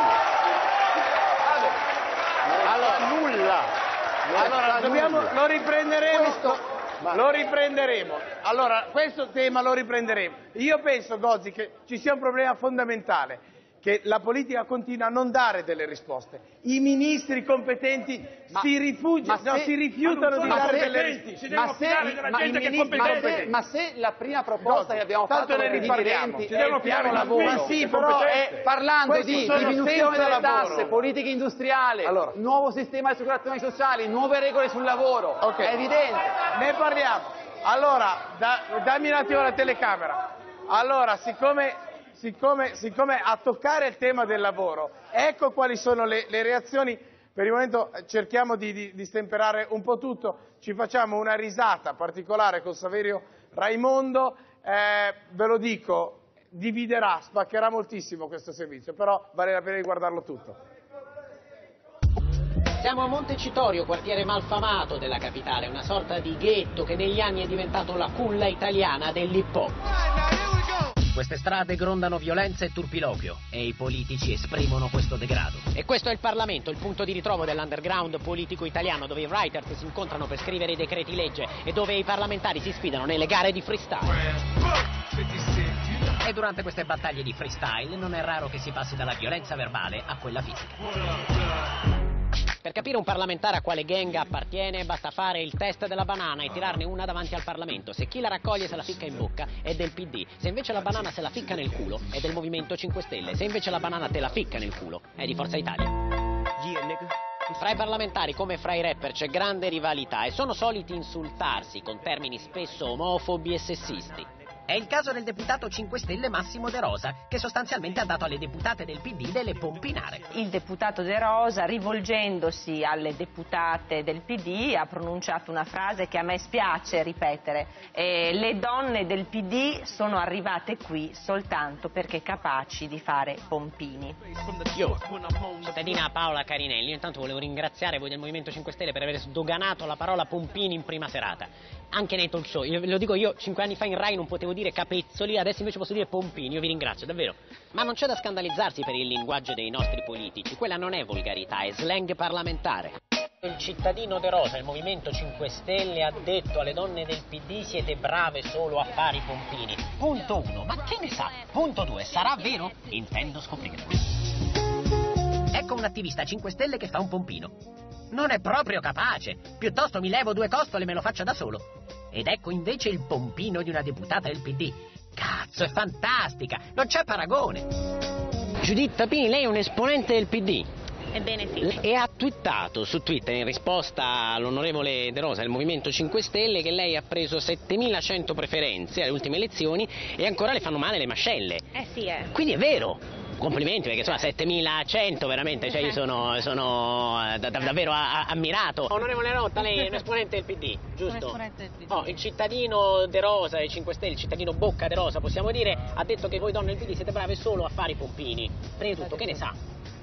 Speaker 1: allora,
Speaker 6: Nulla. Non
Speaker 1: allora
Speaker 6: sa
Speaker 1: dobbiamo,
Speaker 6: nulla.
Speaker 1: lo riprenderemo.
Speaker 3: Questo-
Speaker 1: lo- Lo riprenderemo. Allora, questo tema lo riprenderemo. Io penso, Gozzi, che ci sia un problema fondamentale, che la politica continua a non dare delle risposte. I ministri competenti
Speaker 3: Ma-
Speaker 1: si rifugiano,
Speaker 3: ma
Speaker 1: no,
Speaker 3: se-
Speaker 1: si rifiutano di
Speaker 3: ma
Speaker 1: dare
Speaker 3: se-
Speaker 1: delle
Speaker 4: competenti,
Speaker 1: risposte.
Speaker 4: si devono
Speaker 3: Ma se,
Speaker 4: fidare della
Speaker 3: ma-
Speaker 4: gente che è
Speaker 3: ma
Speaker 4: competente.
Speaker 3: se- ma se la prima proposta
Speaker 1: Gozzi,
Speaker 3: che abbiamo
Speaker 1: tanto
Speaker 3: fatto
Speaker 1: ne
Speaker 3: per i
Speaker 1: riparliamo.
Speaker 3: dirigenti
Speaker 4: Ci
Speaker 3: è
Speaker 4: devono
Speaker 3: il piano
Speaker 4: fidare
Speaker 3: lavoro,
Speaker 1: Ma sì, però è
Speaker 3: parlando
Speaker 1: questi
Speaker 3: di
Speaker 1: sono
Speaker 3: diminuzione
Speaker 1: senza
Speaker 3: delle
Speaker 1: lavoro.
Speaker 3: tasse, politica industriale,
Speaker 1: Allora.
Speaker 3: nuovo sistema di assicurazioni sociali, nuove regole sul lavoro,
Speaker 1: Ok.
Speaker 3: è evidente.
Speaker 1: Ne parliamo. Allora, da- dammi un attimo la telecamera. Allora, siccome, siccome, siccome a toccare il tema del lavoro, ecco quali sono le, le reazioni. Per il momento eh, cerchiamo di, di, di stemperare un po' tutto. Ci facciamo una risata particolare con Saverio Raimondo. Eh, ve lo dico, dividerà, spaccherà moltissimo questo servizio, però vale la pena di guardarlo tutto.
Speaker 11: Siamo a Montecitorio, quartiere malfamato della capitale, una sorta di ghetto che negli anni è diventato la culla italiana dell'hip hop. Queste strade grondano violenza e turpiloquio e i politici esprimono questo degrado. E questo è il Parlamento, il punto di ritrovo dell'underground politico italiano, dove i writers si incontrano per scrivere i decreti legge e dove i parlamentari si sfidano nelle gare di freestyle. È E durante queste battaglie di freestyle non è raro che si passi dalla violenza verbale a quella fisica. Per capire un parlamentare a quale gang appartiene basta fare il test della banana e tirarne una davanti al Parlamento. Se chi la raccoglie se la ficca in bocca è del P D, se invece la banana se la ficca nel culo è del Movimento cinque Stelle, se invece la banana te la ficca nel culo è di Forza Italia. Fra i parlamentari come fra i rapper c'è grande rivalità e sono soliti insultarsi con termini spesso omofobi e sessisti. È il caso del deputato cinque Stelle Massimo De Rosa, che sostanzialmente ha dato alle deputate del P D delle pompinare.
Speaker 8: Il deputato De Rosa, rivolgendosi alle deputate del P D, ha pronunciato una frase che a me spiace ripetere. Eh, le donne del P D sono arrivate qui soltanto perché capaci di fare pompini.
Speaker 11: Io, cittadina Paola Carinelli, io intanto volevo ringraziare voi del Movimento cinque Stelle per aver sdoganato la parola pompini in prima serata. Anche nei talk show, io, lo dico io, cinque anni fa in Rai non potevo dire capezzoli, adesso invece posso dire pompini, io vi ringrazio, davvero. Ma non c'è da scandalizzarsi per il linguaggio dei nostri politici, quella non è volgarità, è slang parlamentare. Il cittadino De Rosa, il Movimento cinque Stelle, ha detto alle donne del P D siete brave solo a fare i pompini. Punto uno, ma che ne sa? Punto due, sarà vero? Intendo scoprirlo. Ecco un attivista cinque Stelle che fa un pompino. Non è proprio capace, piuttosto mi levo due costole e me lo faccio da solo. Ed ecco invece il pompino di una deputata del P D. Cazzo, è fantastica, non c'è paragone. Giuditta Tapini, lei è un esponente del P D.
Speaker 5: Ebbene sì.
Speaker 11: E ha twittato su Twitter in risposta all'onorevole De Rosa del Movimento cinque Stelle che lei ha preso settemilacento preferenze alle ultime elezioni e ancora le fanno male le mascelle.
Speaker 5: Eh sì, eh.
Speaker 11: Quindi è vero. Complimenti, perché insomma settemilacento veramente, cioè io sono, sono da, da, davvero a, a, ammirato. Onorevole Rotta, lei è un esponente del P D, giusto? Un esponente del P D. Oh, il cittadino De Rosa dei cinque Stelle, il cittadino Bocca De Rosa, possiamo dire, ha detto che voi donne del P D siete brave solo a fare i pompini. Prima di tutto, che ne sa?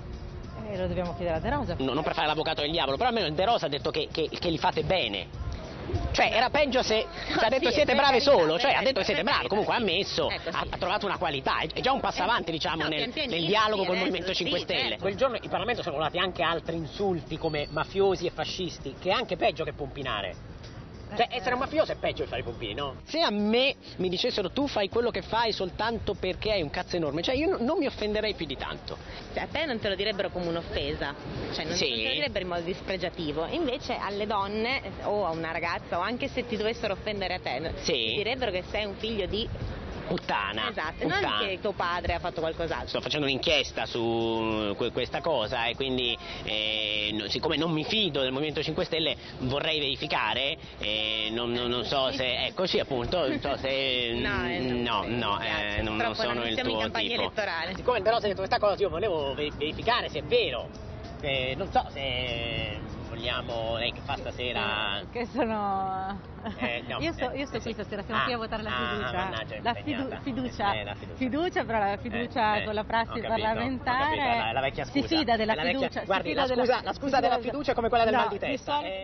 Speaker 5: Eh, lo dobbiamo chiedere a De Rosa.
Speaker 11: No, non per fare l'avvocato del diavolo, però almeno De Rosa ha detto che, che, che li fate bene. Cioè era peggio se cioè, ha detto sì, siete brave solo, cioè ha detto siete bravi, comunque ha ammesso, ecco, sì. ha, ha trovato una qualità, è, è già un passo avanti diciamo no, nel, nel dialogo sì, col Movimento cinque sì, Stelle. Certo. Quel giorno in Parlamento sono volati anche altri insulti come mafiosi e fascisti, che è anche peggio che pompinare. Cioè essere un mafioso è peggio di fare i pompini, no? Se a me mi dicessero tu fai quello che fai soltanto perché hai un cazzo enorme, cioè io non mi offenderei più di tanto.
Speaker 5: Cioè a te non te lo direbbero come un'offesa, cioè non, sì. non te lo direbbero in modo dispregiativo, invece alle donne o a una ragazza o anche se ti dovessero offendere a te, sì. ti direbbero che sei un figlio di...
Speaker 11: puttana.
Speaker 5: Esatto,
Speaker 11: puttana.
Speaker 5: Non che tuo padre ha fatto qualcos'altro.
Speaker 11: Sto facendo un'inchiesta su questa cosa e quindi eh, siccome non mi fido del Movimento cinque Stelle vorrei verificare, eh, non, non, non so se, ecco sì appunto, non so se,
Speaker 5: no, eh,
Speaker 11: no, no, eh, non, non sono il tuo
Speaker 5: in tipo. Elettorale.
Speaker 11: Siccome il De Rosa ha detto questa cosa io volevo verificare se è vero, eh, non so se... vogliamo, lei che fa stasera?
Speaker 5: Che sono...
Speaker 11: Eh, no,
Speaker 5: io, so, io sto
Speaker 11: eh,
Speaker 5: qui stasera, siamo
Speaker 11: ah,
Speaker 5: qui a votare la
Speaker 11: ah,
Speaker 5: fiducia.
Speaker 11: Mannaggia,
Speaker 5: la fidu- fiducia.
Speaker 11: Eh, la fiducia.
Speaker 5: Fiducia, però la fiducia
Speaker 11: eh,
Speaker 5: con la prassi
Speaker 11: capito,
Speaker 5: parlamentare.
Speaker 11: La, la vecchia scusa.
Speaker 5: Si fida della
Speaker 11: la vecchia,
Speaker 5: fiducia.
Speaker 11: Guardi,
Speaker 5: fida
Speaker 11: la scusa,
Speaker 5: della,
Speaker 11: la scusa della fiducia è come quella del
Speaker 5: no,
Speaker 11: mal di testa. Eh.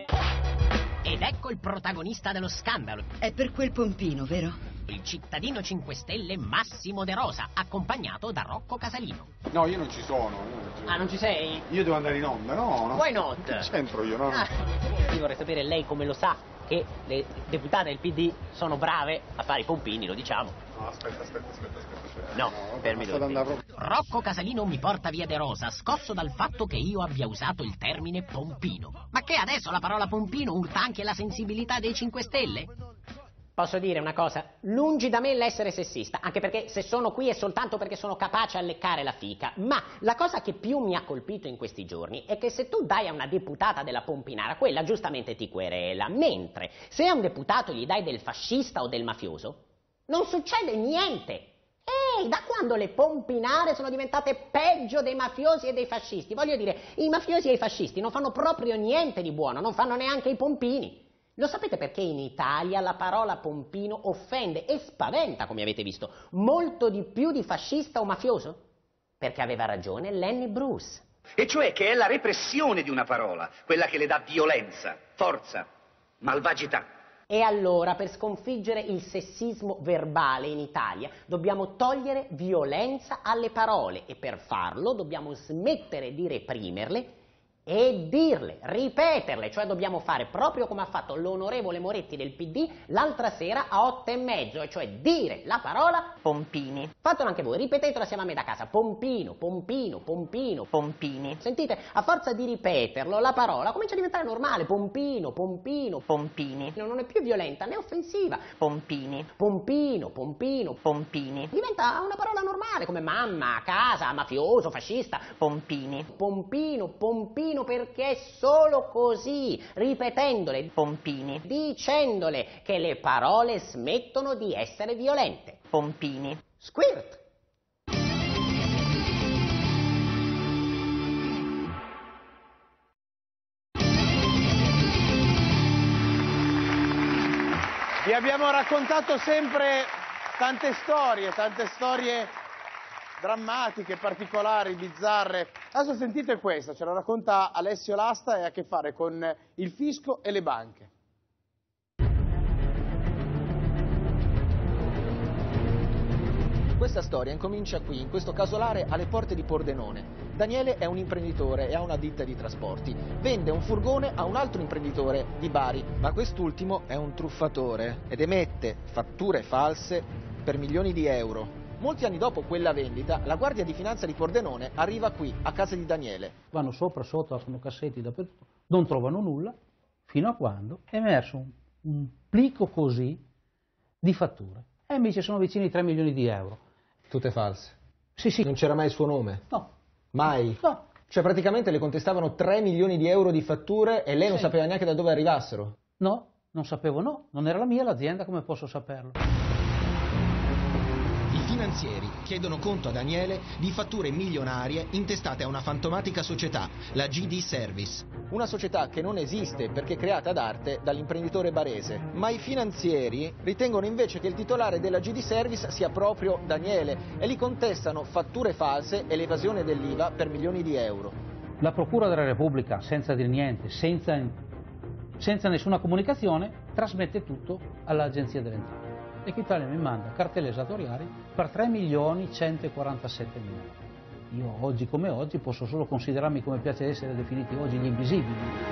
Speaker 11: Ed ecco il protagonista dello scandalo.
Speaker 9: È per quel pompino, vero?
Speaker 11: Il cittadino cinque Stelle Massimo De Rosa, accompagnato da Rocco Casalino.
Speaker 12: No, io non ci sono. Io non ci...
Speaker 11: Ah, non ci sei?
Speaker 12: Io devo andare in onda, no? no.
Speaker 11: Why not?
Speaker 12: Che c'entro io, no?
Speaker 11: Ah. Io vorrei sapere lei come lo sa che le deputate del P D sono brave a fare i pompini, lo diciamo.
Speaker 12: No, aspetta, aspetta, aspetta, aspetta. aspetta.
Speaker 11: No,
Speaker 12: no
Speaker 11: fermi due. Rocco Casalino mi porta via De Rosa, scosso dal fatto che io abbia usato il termine pompino. Ma che adesso la parola pompino urta anche la sensibilità dei cinque Stelle? Posso dire una cosa? Lungi da me l'essere sessista, anche perché se sono qui è soltanto perché sono capace a leccare la fica, ma la cosa che più mi ha colpito in questi giorni è che se tu dai a una deputata della pompinara, quella giustamente ti querela, mentre se a un deputato gli dai del fascista o del mafioso, non succede niente. Ehi, da quando le pompinare sono diventate peggio dei mafiosi e dei fascisti? Voglio dire, i mafiosi e i fascisti non fanno proprio niente di buono, non fanno neanche i pompini. Lo sapete perché in Italia la parola pompino offende e spaventa, come avete visto, molto di più di fascista o mafioso? Perché aveva ragione Lenny Bruce.
Speaker 13: E cioè che è la repressione di una parola, quella che le dà violenza, forza, malvagità.
Speaker 11: E allora, per sconfiggere il sessismo verbale in Italia, dobbiamo togliere violenza alle parole e per farlo dobbiamo smettere di reprimerle e dirle, ripeterle, cioè dobbiamo fare proprio come ha fatto l'onorevole Moretti del P D l'altra sera a otto e mezzo, e cioè dire la parola Pompini. Fatelo anche voi, ripetetelo assieme a me da casa, Pompino, Pompino, Pompino, Pompini. Sentite, a forza di ripeterlo la parola comincia a diventare normale, Pompino, Pompino, Pompini. Non è più violenta né offensiva, Pompini, Pompino, Pompino, Pompini. Diventa una parola normale come mamma, casa, mafioso, fascista, Pompini, Pompino, Pompino, perché è solo così, ripetendole, Pompini, dicendole che le parole smettono di essere violente, Pompini. Squirt.
Speaker 1: Vi abbiamo raccontato sempre tante storie, tante storie drammatiche, particolari, bizzarre. Adesso sentite questa, ce la racconta Alessio Lasta e ha a che fare con il fisco e le banche.
Speaker 14: Questa storia incomincia qui, in questo casolare alle porte di Pordenone. Daniele è un imprenditore e ha una ditta di trasporti. Vende un furgone a un altro imprenditore di Bari, ma quest'ultimo è un truffatore ed emette fatture false per milioni di euro. Molti anni dopo quella vendita, la Guardia di Finanza di Pordenone arriva qui, a casa di Daniele.
Speaker 17: Vanno sopra, sotto, aprono cassetti dappertutto, non trovano nulla, fino a quando è emerso un, un plico così di fatture. E mi dice sono vicini ai tre milioni di euro.
Speaker 14: Tutte false?
Speaker 17: Sì, sì.
Speaker 14: Non c'era mai il suo nome?
Speaker 17: No.
Speaker 14: Mai?
Speaker 17: No.
Speaker 14: Cioè praticamente le contestavano tre milioni di euro di fatture e lei non
Speaker 17: Sì.
Speaker 14: sapeva neanche da dove arrivassero?
Speaker 17: No, non sapevo no, non era la mia l'azienda, come posso saperlo?
Speaker 19: I finanzieri chiedono conto a Daniele di fatture milionarie intestate a una fantomatica società, la G D Service.
Speaker 14: Una società che non esiste perché creata ad arte dall'imprenditore barese. Ma i finanzieri ritengono invece che il titolare della G D Service sia proprio Daniele e gli contestano fatture false e l'evasione dell'I V A per milioni di euro.
Speaker 17: La Procura della Repubblica, senza dire niente, senza, senza nessuna comunicazione, trasmette tutto all'Agenzia delle Entrate. E che Italia mi manda cartelle esattoriali per tre milioni centoquarantasette mila. Io oggi come oggi posso solo considerarmi, come piace essere definiti oggi, gli invisibili.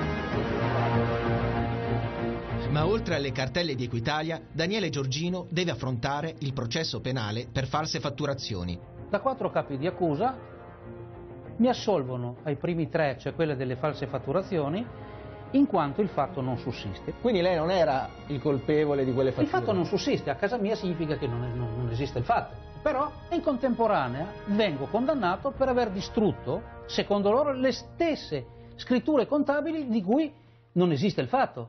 Speaker 19: Ma oltre alle cartelle di Equitalia, Daniele Giorgino deve affrontare il processo penale per false fatturazioni.
Speaker 17: Da quattro capi di accusa mi assolvono ai primi tre, cioè quelle delle false fatturazioni, in quanto il fatto non sussiste.
Speaker 14: Quindi lei non era il colpevole di quelle fatture?
Speaker 17: Il fatto non sussiste, a casa mia significa che non, è, non, non esiste il fatto. Però in contemporanea vengo condannato per aver distrutto, secondo loro, le stesse scritture contabili di cui non esiste il fatto.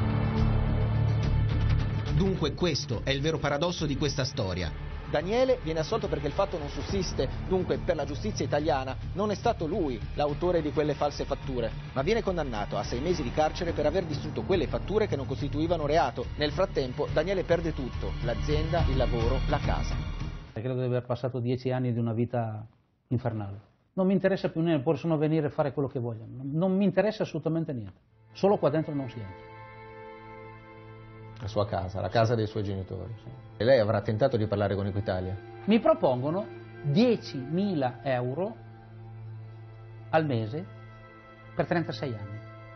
Speaker 19: Dunque questo è il vero paradosso di questa storia.
Speaker 14: Daniele viene assolto perché il fatto non sussiste, dunque per la giustizia italiana non è stato lui l'autore di quelle false fatture, ma viene condannato a sei mesi di carcere per aver distrutto quelle fatture che non costituivano reato. Nel frattempo Daniele perde tutto, l'azienda, il lavoro, la casa.
Speaker 17: Credo di aver passato dieci anni di una vita infernale. Non mi interessa più niente, possono venire a fare quello che vogliono, non mi interessa assolutamente niente, solo qua dentro non si entra.
Speaker 14: La sua casa, la casa dei suoi genitori. E lei avrà tentato di parlare con Equitalia?
Speaker 17: Mi propongono diecimila euro al mese per trentasei anni.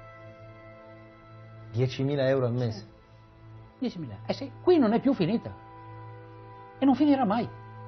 Speaker 14: diecimila euro al mese?
Speaker 17: Sì. diecimila. Eh sì, qui non è più finita. E non finirà mai.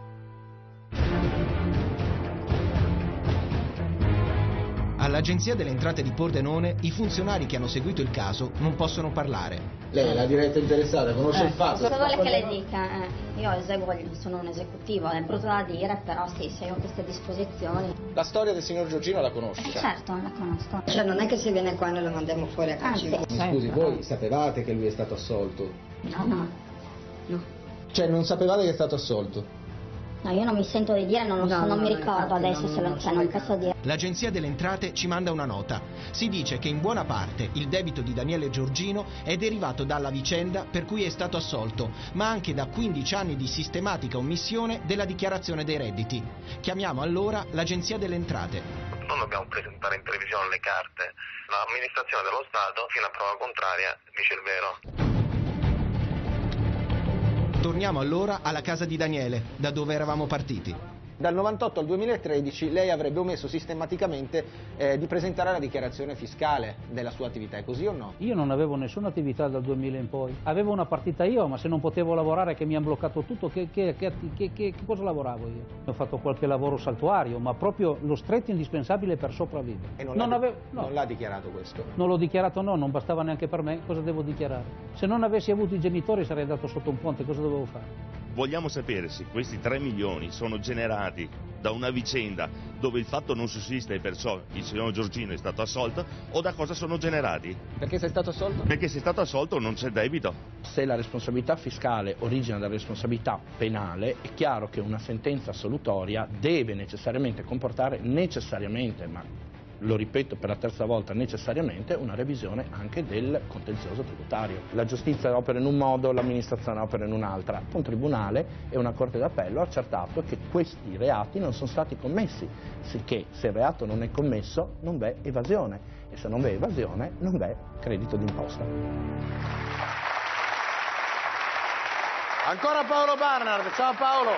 Speaker 19: All'Agenzia delle Entrate di Pordenone i funzionari che hanno seguito il caso non possono parlare.
Speaker 14: Lei è la diretta interessata, conosce
Speaker 20: eh,
Speaker 14: il fatto?
Speaker 20: Cosa vuole che le dica? Eh, io eseguo, sono un esecutivo, è brutto da dire, però sì, se io ho queste disposizioni.
Speaker 14: La storia del signor Giorgino la conosce?
Speaker 20: Eh, certo, la conosco.
Speaker 29: Cioè non è che se viene qua noi lo mandiamo fuori a
Speaker 20: calci.
Speaker 14: Ah, sì. Scusi, voi sapevate che lui è stato assolto?
Speaker 20: No, no, no.
Speaker 14: Cioè non sapevate che è stato assolto?
Speaker 20: No, io non mi sento di dire, non, lo so, no, non no, mi ricordo adesso non, se lo, non, cioè, non posso dire.
Speaker 19: L'Agenzia delle Entrate ci manda una nota. Si dice che in buona parte il debito di Daniele Giorgino è derivato dalla vicenda per cui è stato assolto, ma anche da quindici anni di sistematica omissione della dichiarazione dei redditi. Chiamiamo allora l'Agenzia delle Entrate.
Speaker 21: Non dobbiamo presentare in televisione le carte. L'amministrazione dello Stato, fino a prova contraria, dice il vero.
Speaker 19: Torniamo allora alla casa di Daniele, da dove eravamo partiti.
Speaker 14: dal novantotto al duemilatredici lei avrebbe omesso sistematicamente eh, di presentare la dichiarazione fiscale della sua attività, è così o no?
Speaker 17: Io non avevo nessuna attività dal duemila in poi, avevo una partita io, ma se non potevo lavorare che mi hanno bloccato tutto, che, che, che, che, che cosa lavoravo io? Ho fatto qualche lavoro saltuario, ma proprio lo stretto indispensabile per sopravvivere.
Speaker 14: E non,
Speaker 17: non,
Speaker 14: l'ha,
Speaker 17: avevo, no.
Speaker 14: non l'ha dichiarato questo?
Speaker 17: Non l'ho dichiarato, no, non bastava neanche per me, cosa devo dichiarare? Se non avessi avuto i genitori sarei andato sotto un ponte, cosa dovevo fare?
Speaker 2: Vogliamo sapere se questi tre milioni sono generati da una vicenda dove il fatto non sussiste e perciò il signor Giorgino è stato assolto, o da cosa sono generati?
Speaker 14: Perché sei stato assolto?
Speaker 2: Perché se è stato assolto non c'è debito.
Speaker 16: Se la responsabilità fiscale origina dalla responsabilità penale, è chiaro che una sentenza assolutoria deve necessariamente comportare, necessariamente, ma lo ripeto per la terza volta, necessariamente una revisione anche del contenzioso tributario. La giustizia opera in un modo, l'amministrazione opera in un'altra. Un tribunale e una corte d'appello ha accertato che questi reati non sono stati commessi, sicché se il reato non è commesso non v'è evasione e se non v'è evasione non v'è credito d'imposta.
Speaker 1: Ancora Paolo Barnard, ciao Paolo.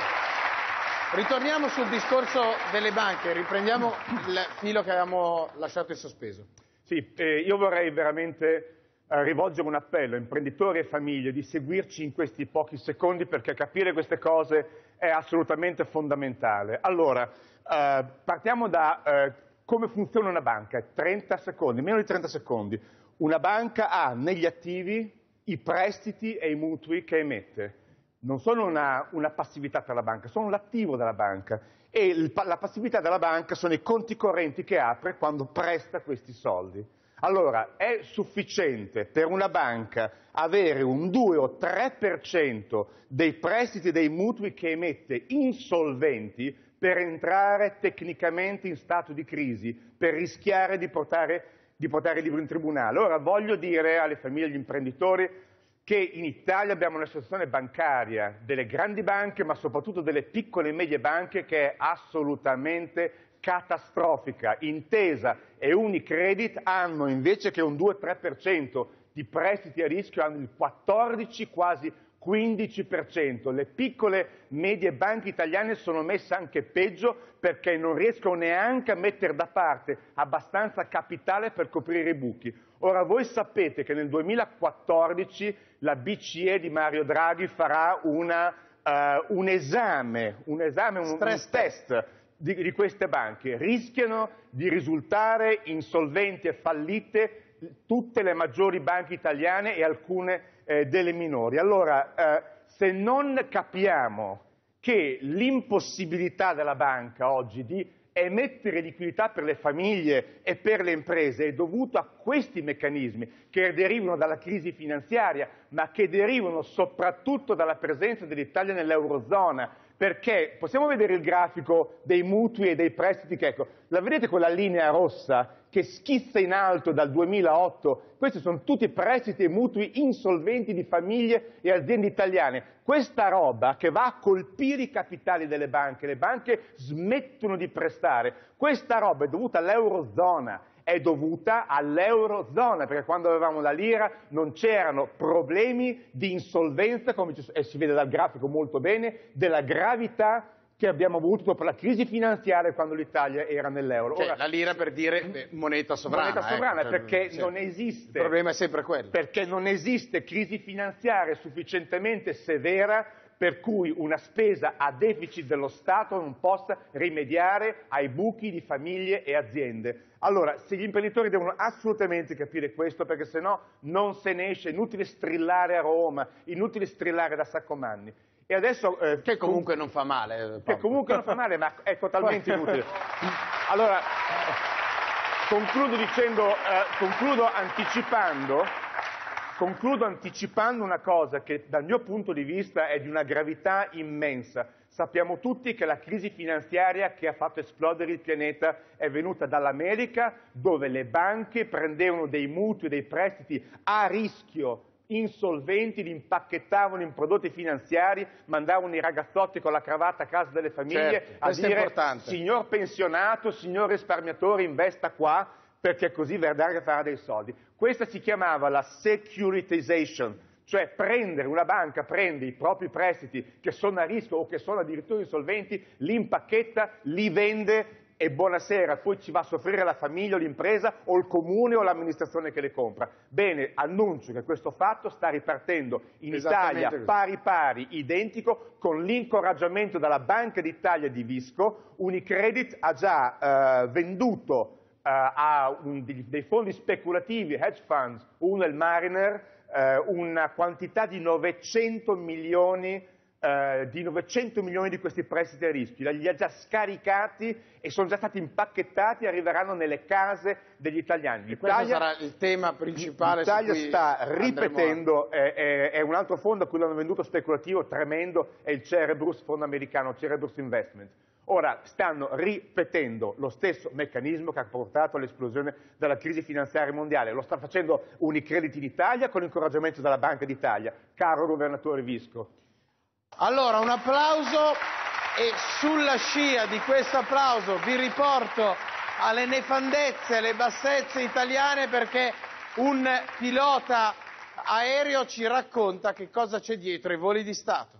Speaker 1: Ritorniamo sul discorso delle banche, riprendiamo il filo che avevamo lasciato in sospeso.
Speaker 12: Sì, eh, io vorrei veramente eh, rivolgere un appello a imprenditori e famiglie di seguirci in questi pochi secondi perché capire queste cose è assolutamente fondamentale. Allora, eh, partiamo da eh, come funziona una banca, trenta secondi, meno di trenta secondi. Una banca ha negli attivi i prestiti e i mutui che emette. Non sono una, una passività per la banca, sono l'attivo della banca e il, la passività della banca sono i conti correnti che apre quando presta questi soldi. Allora, è sufficiente per una banca avere un due o tre per cento dei prestiti e dei mutui che emette insolventi per entrare tecnicamente in stato di crisi, per rischiare di portare, di portare il libro in tribunale. Ora voglio dire alle famiglie e agli imprenditori che in Italia abbiamo una situazione bancaria delle grandi banche, ma soprattutto delle piccole e medie banche, che è assolutamente catastrofica. Intesa e Unicredit hanno, invece che un due tre per cento di prestiti a rischio, hanno il quattordici, quasi quindici per cento. Le piccole e medie banche italiane sono messe anche peggio perché non riescono neanche a mettere da parte abbastanza capitale per coprire i buchi. Ora, voi sapete che nel duemilaquattordici la B C E di Mario Draghi farà una, uh, un esame, un, esame, un, un test di, di queste banche. Rischiano di risultare insolventi e fallite tutte le maggiori banche italiane e alcune eh, delle minori. Allora, eh, se non capiamo che l'impossibilità della banca oggi di emettere liquidità per le famiglie e per le imprese è dovuto a questi meccanismi che derivano dalla crisi finanziaria, ma che derivano soprattutto dalla presenza dell'Italia nell'Eurozona. Perché possiamo vedere il grafico dei mutui e dei prestiti, che ecco, la vedete quella linea rossa che schizza in alto dal duemilaotto? Questi sono tutti prestiti e mutui insolventi di famiglie e aziende italiane. Questa roba che va a colpire i capitali delle banche, le banche smettono di prestare, questa roba è dovuta all'Eurozona. È dovuta all'Eurozona, perché quando avevamo la lira non c'erano problemi di insolvenza, come ci, e si vede dal grafico molto bene, della gravità che abbiamo avuto dopo la crisi finanziaria quando l'Italia era nell'euro.
Speaker 1: Cioè, la lira, per dire, beh, moneta sovrana.
Speaker 12: Moneta sovrana,
Speaker 1: ecco,
Speaker 12: perché
Speaker 1: sì.
Speaker 12: non esiste.
Speaker 1: Il problema è sempre quello.
Speaker 12: Perché non esiste crisi finanziaria sufficientemente severa per cui una spesa a deficit dello Stato non possa rimediare ai buchi di famiglie e aziende. Allora, se gli imprenditori devono assolutamente capire questo, perché se no non se ne esce, è inutile strillare a Roma, inutile strillare da Saccomanni. E adesso, eh,
Speaker 1: che comunque non fa male. Eh,
Speaker 12: che comunque non fa male, ma è totalmente inutile. Allora, concludo dicendo, eh, concludo anticipando, concludo anticipando una cosa che dal mio punto di vista è di una gravità immensa. Sappiamo tutti che la crisi finanziaria che ha fatto esplodere il pianeta è venuta dall'America, dove le banche prendevano dei mutui, dei prestiti a rischio, insolventi, li impacchettavano in prodotti finanziari, mandavano i ragazzotti con la cravatta a casa delle famiglie,
Speaker 1: certo,
Speaker 12: a dire signor pensionato, signor risparmiatore, investa qua perché così Verdare farà dei soldi. Questa si chiamava la securitization, Cioè prendere, una banca prende i propri prestiti che sono a rischio o che sono addirittura insolventi, li impacchetta, li vende e buonasera, poi ci va a soffrire la famiglia o l'impresa o il comune o l'amministrazione che le compra. Bene, annuncio che questo fatto sta ripartendo in Italia pari pari, identico, con l'incoraggiamento dalla Banca d'Italia di Visco. Unicredit ha già eh, venduto eh, a un, dei fondi speculativi, hedge funds, uno è il Mariner, Uh, una quantità di novecento milioni, uh, di novecento milioni di questi prestiti a rischio, li ha già scaricati e sono già stati impacchettati e arriveranno nelle case degli italiani.
Speaker 1: Questo sarà il tema principale.
Speaker 12: L'Italia
Speaker 1: su cui
Speaker 12: sta ripetendo, è, è, è un altro fondo a cui l'hanno venduto speculativo tremendo, è il Cerebrus, fondo americano, Cerebrus Investment. Ora stanno ripetendo lo stesso meccanismo che ha portato all'esplosione della crisi finanziaria mondiale. Lo sta facendo Unicredit in Italia con l'incoraggiamento della Banca d'Italia. Caro governatore Visco.
Speaker 1: Allora, un applauso e sulla scia di questo applauso vi riporto alle nefandezze, alle bassezze italiane, perché un pilota aereo ci racconta che cosa c'è dietro ai voli di Stato.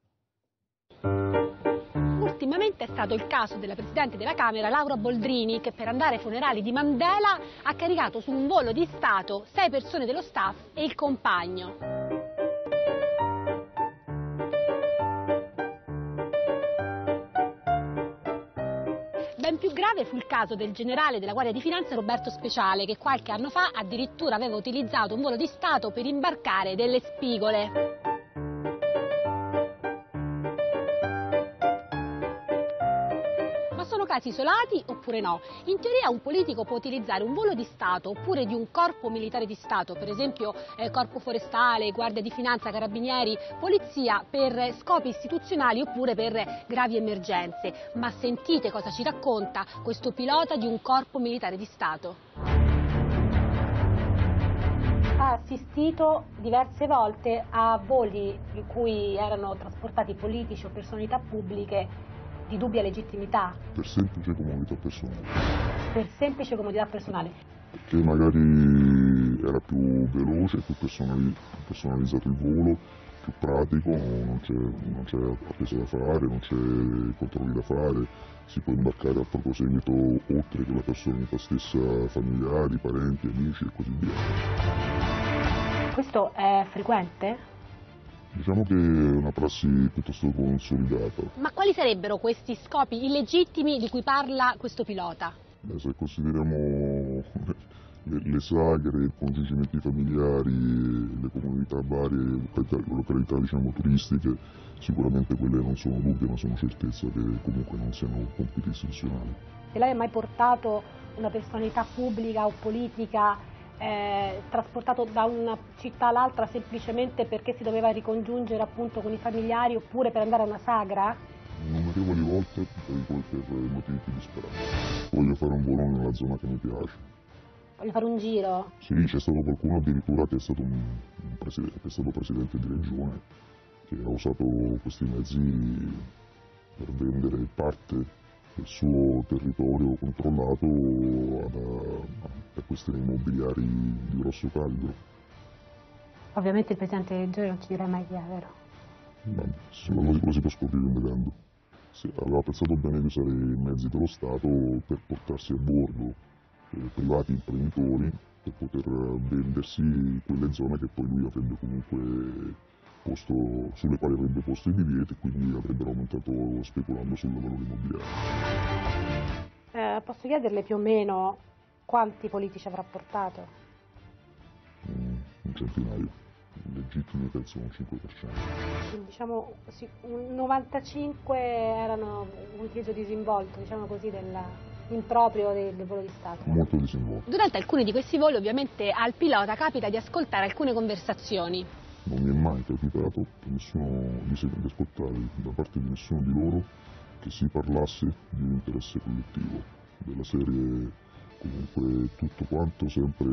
Speaker 10: Ultimamente è stato il caso della Presidente della Camera, Laura Boldrini, che per andare ai funerali di Mandela ha caricato su un volo di Stato sei persone dello staff e il compagno. Ben più grave fu il caso del generale della Guardia di Finanza Roberto Speciale, che qualche anno fa addirittura aveva utilizzato un volo di Stato per imbarcare delle spigole. Casi isolati oppure no? In teoria un politico può utilizzare un volo di Stato oppure di un corpo militare di Stato, per esempio eh, corpo forestale, guardia di finanza, carabinieri, polizia, per scopi istituzionali oppure per gravi emergenze. Ma sentite cosa ci racconta questo pilota di un corpo militare di Stato. Ha assistito diverse volte a voli in cui erano trasportati politici o personalità pubbliche di dubbia legittimità.
Speaker 15: Per semplice comodità personale.
Speaker 10: Per semplice comodità personale.
Speaker 15: Perché magari era più veloce, più personali- personalizzato il volo, più pratico, non c'è, non c'è attesa da fare, non c'è controlli da fare, si può imbarcare al proprio seguito oltre che la personalità stessa, familiari, parenti, amici e così via.
Speaker 10: Questo è frequente?
Speaker 15: Diciamo che è una prassi piuttosto consolidata.
Speaker 10: Ma quali sarebbero questi scopi illegittimi di cui parla questo pilota?
Speaker 15: Beh, se consideriamo le, le sagre, i congiungimenti familiari, le comunità varie, le località diciamo, turistiche, sicuramente quelle non sono dubbi, ma sono certezza che comunque non siano compiti istituzionali.
Speaker 10: Se lei ha mai portato una personalità pubblica o politica Eh, trasportato da una città all'altra semplicemente perché si doveva ricongiungere appunto con i familiari oppure per andare a una sagra?
Speaker 15: Innumerevoli volte per, per motivi più disparati. Voglio fare un volo nella zona che mi piace.
Speaker 10: Voglio fare un giro?
Speaker 15: Sì, c'è stato qualcuno addirittura che è stato, un, un presidente, che è stato presidente di regione che ha usato questi mezzi per vendere parte del suo territorio controllato ad, a questioni immobiliari di grosso calibro.
Speaker 10: Ovviamente il Presidente del Regione non ci dirà mai chi è, vero?
Speaker 15: Ma lo, lo si può scoprire indagando. Sì, aveva pensato bene di usare i mezzi dello Stato per portarsi a bordo eh, privati imprenditori per poter vendersi quelle zone che poi lui avrebbe comunque posto, sulle quali avrebbe posto i divieti e quindi avrebbero aumentato speculando sul valore immobiliare.
Speaker 10: Eh, posso chiederle più o meno quanti politici avrà portato?
Speaker 15: Mm, un centinaio, legittimi penso un cinque per cento.
Speaker 10: Quindi, diciamo sì, un novantacinque erano un utilizzo disinvolto, diciamo così, dell'improprio del, del volo di Stato.
Speaker 15: Molto disinvolto.
Speaker 10: Durante alcuni di questi voli ovviamente al pilota capita di ascoltare alcune conversazioni.
Speaker 15: Non mi è mai capitato nessuno, di, di ascoltare da parte di nessuno di loro che si parlasse di un interesse collettivo, della serie comunque tutto quanto sempre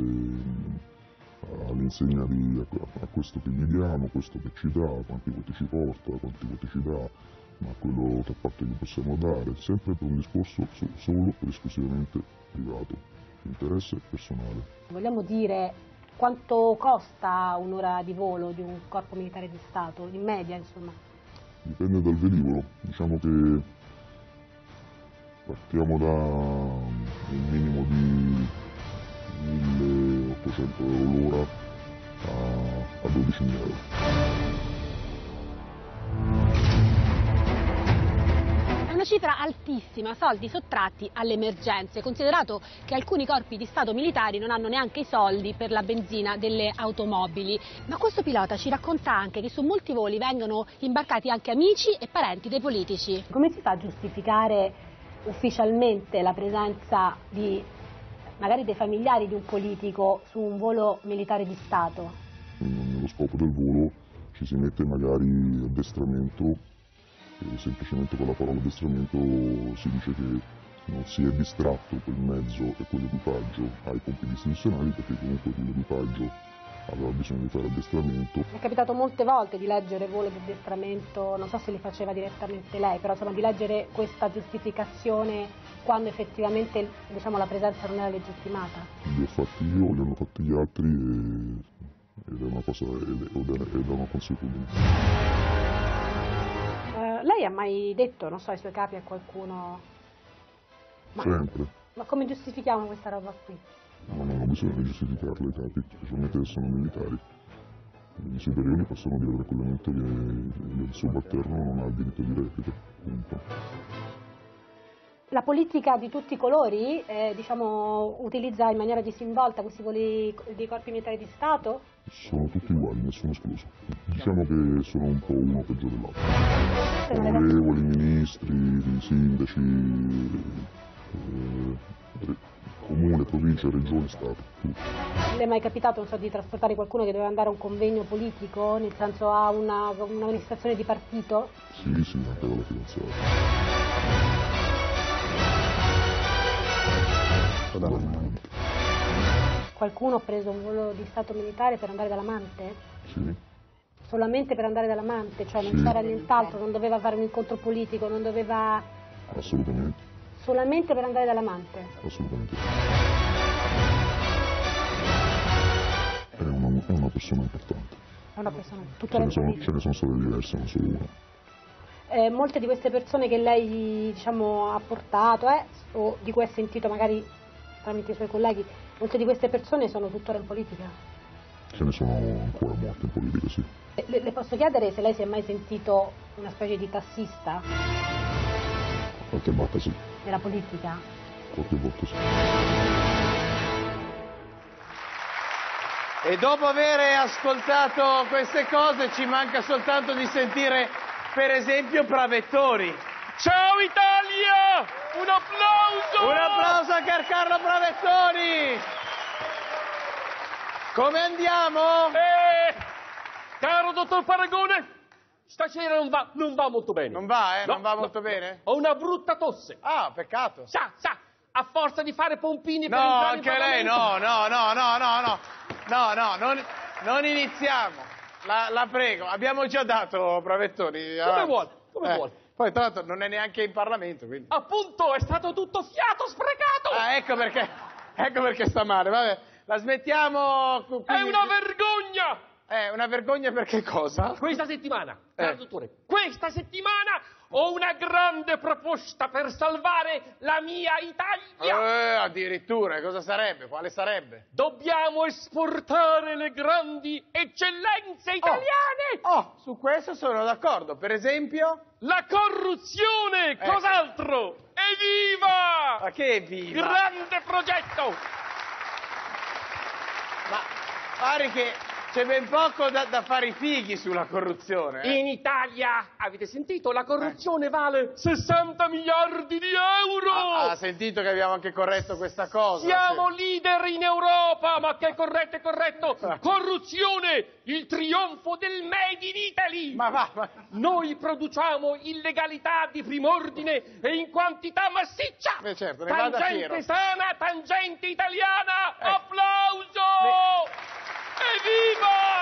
Speaker 15: all'insegna di a, a questo che gli diamo, questo che ci dà, quanti voti ci porta, quanti voti ci dà, ma quello che parte gli possiamo dare, sempre per un discorso so, solo ed esclusivamente privato, interesse personale.
Speaker 10: Vogliamo dire Quanto costa un'ora di volo di un corpo militare di Stato, in media insomma?
Speaker 15: Dipende dal velivolo, diciamo che partiamo da un minimo di milleottocento euro l'ora a, a dodicimila euro.
Speaker 10: È una cifra altissima, soldi sottratti alle emergenze, considerato che alcuni corpi di Stato militari non hanno neanche i soldi per la benzina delle automobili. Ma questo pilota ci racconta anche che su molti voli vengono imbarcati anche amici e parenti dei politici. Come si fa a giustificare ufficialmente la presenza di magari dei familiari di un politico su un volo militare di Stato?
Speaker 15: Nello scopo del volo ci si mette magari addestramento. E semplicemente con la parola addestramento si dice che non si è distratto quel mezzo e quell'equipaggio ai compiti istituzionali, perché comunque quell'equipaggio aveva bisogno di fare addestramento.
Speaker 10: Mi è capitato molte volte di leggere volo di addestramento, non so se li faceva direttamente lei, però insomma di leggere questa giustificazione quando effettivamente, diciamo, la presenza non era legittimata.
Speaker 15: Li ho fatti io, li hanno fatti gli altri e, ed è una cosa, ed è, ed è una consuetudine.
Speaker 10: Lei ha mai detto, non so, ai suoi capi, a qualcuno? Ma,
Speaker 15: Sempre.
Speaker 10: Ma come giustifichiamo questa roba qui?
Speaker 15: No, non ho bisogno di giustificarle ai capi, specialmente se sono militari. I superiori possono dire tranquillamente che il subalterno non ha il diritto di replica. Punto.
Speaker 10: La politica di tutti i colori, eh, diciamo, utilizza in maniera disinvolta questi voli dei corpi militari di Stato?
Speaker 15: Sono tutti uguali, nessuno escluso. Diciamo che sono un po' uno peggio dell'altro. Onorevoli, ministri, sindaci, eh, comune, provincia, regione, Stato, tutti.
Speaker 10: Le è mai capitato, non so, di trasportare qualcuno che doveva andare a un convegno politico, nel senso a una, una manifestazione di partito?
Speaker 15: Sì, sì, anche alla fidanzata.
Speaker 10: Qualcuno ha preso un volo di Stato militare per andare dall'amante?
Speaker 15: Sì.
Speaker 10: Solamente per andare dall'amante? Cioè non
Speaker 15: Sì.
Speaker 10: c'era nient'altro, non doveva fare un incontro politico, non doveva...
Speaker 15: Assolutamente.
Speaker 10: Solamente per andare dall'amante?
Speaker 15: Assolutamente. È una, è una persona importante.
Speaker 10: È una persona
Speaker 15: Ce
Speaker 10: tuttora
Speaker 15: ne, sono,
Speaker 10: politica.
Speaker 15: ce ne sono state diverse, non solo una.
Speaker 10: Eh, molte di queste persone che lei, diciamo, ha portato, eh, o di cui ha sentito magari tramite i suoi colleghi, molte di queste persone sono tuttora in politica?
Speaker 15: Ce ne sono ancora molte in politica, sì.
Speaker 10: Le, le posso chiedere se lei si è mai sentito una specie di tassista
Speaker 15: Qualche volta sì,
Speaker 10: nella politica?
Speaker 15: qualche volta sì.
Speaker 1: E dopo aver ascoltato queste cose ci manca soltanto di sentire per esempio Pravettori.
Speaker 4: Ciao Italia! Un applauso!
Speaker 1: Un applauso a Carcarlo Pravettori! Come andiamo?
Speaker 4: Eh, caro dottor Paragone, stasera non va, non va molto bene.
Speaker 1: Non va, eh?
Speaker 4: No,
Speaker 1: non va
Speaker 4: no,
Speaker 1: molto
Speaker 4: no.
Speaker 1: bene?
Speaker 4: Ho una brutta tosse.
Speaker 1: Ah, peccato.
Speaker 4: Sa, sa, a forza di fare pompini per
Speaker 1: No,
Speaker 4: entrare
Speaker 1: anche
Speaker 4: in
Speaker 1: lei,
Speaker 4: Parlamento.
Speaker 1: no, no, no, no, no, no, no, no, non, non iniziamo, la, la prego, abbiamo già dato Pravettori.
Speaker 4: Come
Speaker 1: avanti.
Speaker 4: vuole, come
Speaker 1: Eh,
Speaker 4: vuole.
Speaker 1: Poi tra l'altro non è neanche in Parlamento, quindi.
Speaker 4: Appunto, è stato tutto fiato sprecato.
Speaker 1: Ah, ecco perché, ecco perché sta male, vabbè, la smettiamo. Quindi...
Speaker 4: È una vergogna!
Speaker 1: Eh, una vergogna per che cosa?
Speaker 4: Questa settimana,
Speaker 1: Eh.
Speaker 4: caro dottore, questa settimana ho una grande proposta per salvare la mia Italia.
Speaker 1: Eh, addirittura, cosa sarebbe? Quale sarebbe?
Speaker 4: Dobbiamo esportare le grandi eccellenze italiane.
Speaker 1: Oh, su questo sono d'accordo. Per esempio?
Speaker 4: La corruzione,
Speaker 1: Eh.
Speaker 4: cos'altro? Evviva!
Speaker 1: Ma che evviva?
Speaker 4: Grande progetto!
Speaker 1: Ma pare che c'è ben poco da, da fare i fighi sulla corruzione. Eh?
Speaker 4: In Italia, avete sentito, la corruzione vale sessanta miliardi di euro!
Speaker 1: Ah, ha sentito che abbiamo anche corretto questa cosa?
Speaker 4: Siamo
Speaker 1: sì.
Speaker 4: leader in Europa, ma che corretto è corretto! Corruzione, il trionfo del Made in Italy!
Speaker 1: Ma va, ma...
Speaker 4: Noi produciamo illegalità di prim'ordine e in quantità massiccia!
Speaker 1: Beh, certo, ne vada
Speaker 4: Tangente
Speaker 1: fiero.
Speaker 4: sana, tangente italiana!
Speaker 1: Eh.
Speaker 4: Applauso!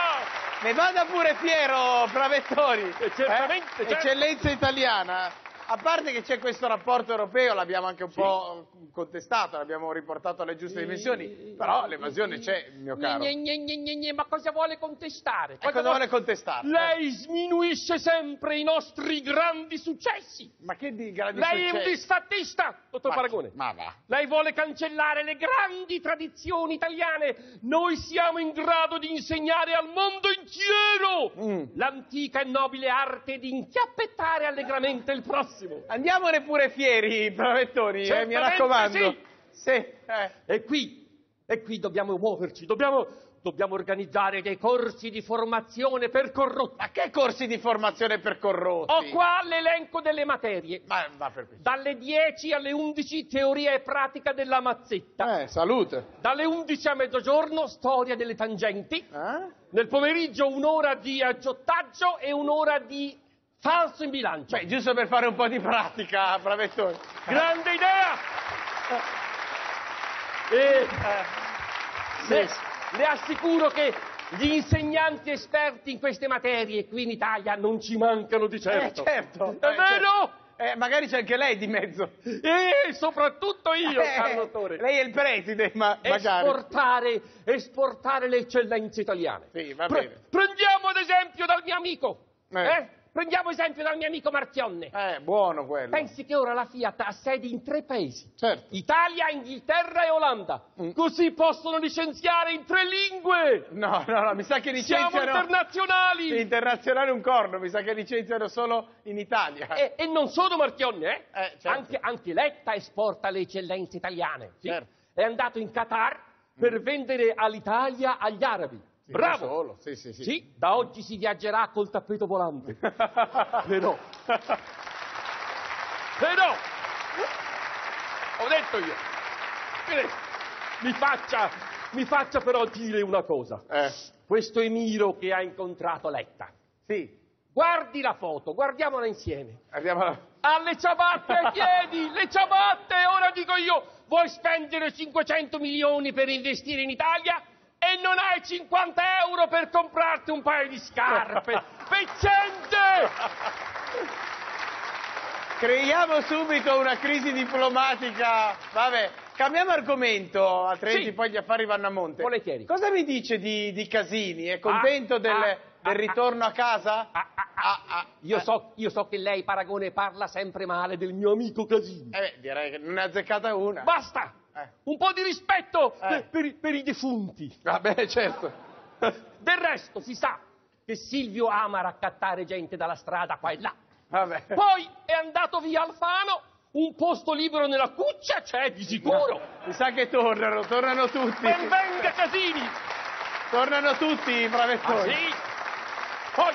Speaker 4: Evviva!
Speaker 1: Ne vada pure fiero, Pravettori.
Speaker 4: Eh, certamente,
Speaker 1: Eh?
Speaker 4: certo.
Speaker 1: Eccellenza italiana. a parte che c'è questo rapporto europeo, l'abbiamo anche un sì. po' contestato, l'abbiamo riportato alle giuste dimensioni, però l'evasione c'è, mio caro.
Speaker 7: Gne, gne, gne, gne, gne, ma cosa vuole contestare?
Speaker 1: Cosa, cosa vuole contestare?
Speaker 7: Lei sminuisce sempre i nostri grandi successi.
Speaker 1: Ma che di grandi
Speaker 7: Lei
Speaker 1: successi?
Speaker 7: Lei è un disfattista, dottor
Speaker 1: ma,
Speaker 7: Paragone.
Speaker 1: Ma va.
Speaker 7: Lei vuole cancellare le grandi tradizioni italiane. Noi siamo in grado di insegnare al mondo intero mm. l'antica e nobile arte di inchiappettare allegramente il prossimo.
Speaker 1: Andiamone pure fieri, bravettoni, eh, mi raccomando.
Speaker 7: Sì.
Speaker 1: Sì, eh.
Speaker 7: E qui, e qui dobbiamo muoverci, dobbiamo, dobbiamo organizzare dei corsi di formazione per corrotti.
Speaker 1: Ma che corsi di formazione per corrotti?
Speaker 7: Ho qua l'elenco delle materie.
Speaker 1: Ma va per questo.
Speaker 7: Dalle dieci alle undici teoria e pratica della mazzetta.
Speaker 1: Eh, salute.
Speaker 7: Dalle undici a mezzogiorno storia delle tangenti.
Speaker 1: Eh?
Speaker 7: Nel pomeriggio un'ora di aggiottaggio e un'ora di falso in bilancio.
Speaker 1: Beh, giusto per fare un po' di pratica, bravettoni.
Speaker 7: Grande idea! E, eh, sì. le, le assicuro che gli insegnanti esperti in queste materie qui in Italia non ci mancano di certo.
Speaker 1: Eh, certo.
Speaker 7: È
Speaker 1: eh,
Speaker 7: vero?
Speaker 1: Certo. Eh, magari c'è anche lei di mezzo.
Speaker 7: E soprattutto io,
Speaker 1: eh,
Speaker 7: caro dottore.
Speaker 1: Lei è il preside, ma magari.
Speaker 7: Esportare, esportare le eccellenze italiane.
Speaker 1: Sì, va
Speaker 7: Pre-
Speaker 1: bene.
Speaker 7: Prendiamo ad esempio dal mio amico.
Speaker 1: Eh.
Speaker 7: eh? Prendiamo esempio dal mio amico Marchionne.
Speaker 1: Eh, buono quello.
Speaker 7: Pensi che ora la Fiat ha sedi in tre paesi?
Speaker 1: Certo.
Speaker 7: Italia, Inghilterra e Olanda. Mm. Così possono licenziare in tre lingue.
Speaker 1: No, no, no, mi sa che licenziano...
Speaker 7: Siamo internazionali.
Speaker 1: Internazionali un corno, mi sa che licenziano solo in Italia.
Speaker 7: E, e non solo Marchionne, eh?
Speaker 1: eh certo.
Speaker 7: anche, anche Letta esporta le eccellenze italiane. Sì?
Speaker 1: Certo.
Speaker 7: È andato in Qatar per mm. vendere all'Italia agli arabi.
Speaker 1: Sì,
Speaker 7: bravo!
Speaker 1: Solo. Sì, sì, sì.
Speaker 7: Sì, da oggi si viaggerà col tappeto volante. Però... Però... Ho detto io. Mi faccia, mi faccia però dire una cosa.
Speaker 1: Eh.
Speaker 7: Questo Emiro che ha incontrato Letta.
Speaker 1: Sì.
Speaker 7: Guardi la foto, guardiamola insieme.
Speaker 1: Andiamola.
Speaker 7: Ha le ciabatte ai piedi, le ciabatte! Ora dico io, vuoi spendere cinquecento milioni per investire in Italia? E non hai cinquanta euro per comprarti un paio di scarpe. Peccente!
Speaker 1: Creiamo subito una crisi diplomatica. Vabbè, cambiamo argomento, altrimenti sì. poi gli affari vanno a monte.
Speaker 7: Volentieri.
Speaker 1: Cosa mi dice di, di Casini? È contento ah, del, ah, del ritorno ah, a casa?
Speaker 7: Ah, ah, ah, ah, io, eh. so, io so che lei, Paragone, parla sempre male del mio amico Casini.
Speaker 1: Eh beh, direi che non ne ha azzeccata una.
Speaker 7: Basta! Eh. Un po' di rispetto eh. per, per, per i defunti.
Speaker 1: Vabbè, certo.
Speaker 7: Del resto si sa che Silvio ama raccattare gente dalla strada qua e là.
Speaker 1: Vabbè.
Speaker 7: Poi è andato via Alfano, un posto libero nella cuccia c'è di sicuro.
Speaker 1: Mi sa che tornano, tornano tutti.
Speaker 7: Ben venga Casini!
Speaker 1: Tornano tutti i bravettoni.
Speaker 7: Ah, sì? Poi,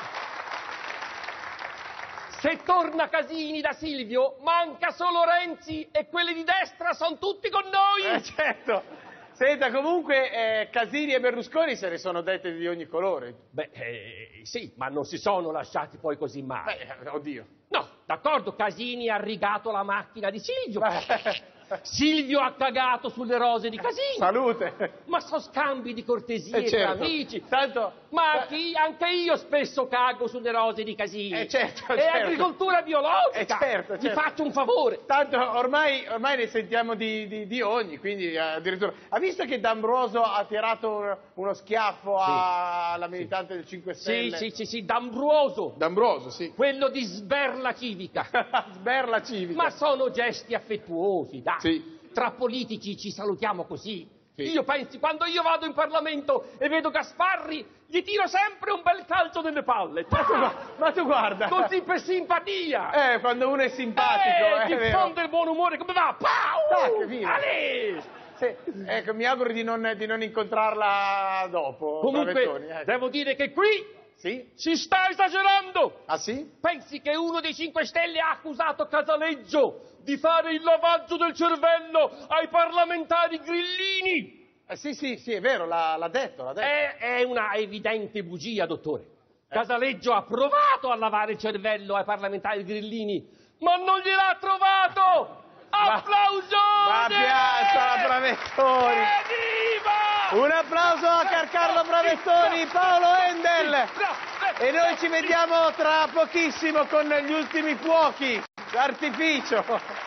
Speaker 7: se torna Casini da Silvio, manca solo Renzi e quelli di destra sono tutti con noi.
Speaker 1: Eh, certo. Senta, comunque eh, Casini e Berlusconi se ne sono dette di ogni colore.
Speaker 7: Beh, eh, sì, ma non si sono lasciati poi così male.
Speaker 1: Beh, oddio.
Speaker 7: No, d'accordo, Casini ha rigato la macchina di Silvio. Silvio ha cagato sulle rose di Casini.
Speaker 1: Salute.
Speaker 7: Ma sono scambi di cortesie
Speaker 1: eh certo.
Speaker 7: tra amici.
Speaker 1: Tanto...
Speaker 7: Ma chi, anche io spesso cago sulle rose di Casini.
Speaker 1: Eh certo,
Speaker 7: È
Speaker 1: certo.
Speaker 7: agricoltura biologica.
Speaker 1: Eh certo, certo.
Speaker 7: Ti faccio un favore.
Speaker 1: Tanto ormai, ormai ne sentiamo di, di, di ogni, quindi addirittura... Ha visto che D'Ambroso ha tirato uno, uno schiaffo sì. alla militante sì. del cinque Stelle?
Speaker 7: Sì, sì, sì, sì, D'Ambroso.
Speaker 1: D'Ambroso, sì.
Speaker 7: Quello di Sberla Civica.
Speaker 1: Sberla Civica.
Speaker 7: Ma sono gesti affettuosi, dai.
Speaker 1: Sì.
Speaker 7: Tra politici ci salutiamo così.
Speaker 1: Sì.
Speaker 7: Io pensi, quando io vado in Parlamento e vedo Gasparri, gli tiro sempre un bel calcio nelle palle.
Speaker 1: Ma tu, ma tu guarda.
Speaker 7: Così per simpatia.
Speaker 1: Eh, quando uno è simpatico.
Speaker 7: Eh, ti diffonde il buon umore, come va? Pau! Ale!
Speaker 1: Sì, ecco, mi auguro di non, di non incontrarla dopo.
Speaker 7: Comunque,
Speaker 1: ecco.
Speaker 7: devo dire che qui
Speaker 1: sì?
Speaker 7: si sta esagerando.
Speaker 1: Ah sì?
Speaker 7: Pensi che uno dei cinque Stelle ha accusato Casaleggio di fare il lavaggio del cervello ai parlamentari grillini?
Speaker 1: Eh, sì, sì, sì, è vero, l'ha, l'ha detto, l'ha detto.
Speaker 7: È, è una evidente bugia, dottore. Eh. Casaleggio ha provato a lavare il cervello ai parlamentari grillini, ma non gliel'ha trovato! Applausone!
Speaker 1: Ma piazza la Bravettoni!
Speaker 7: Evviva!
Speaker 1: Un applauso a Carcarlo Bravettoni, Paolo Endel! E noi ci vediamo tra pochissimo con gli ultimi fuochi. D'artificio!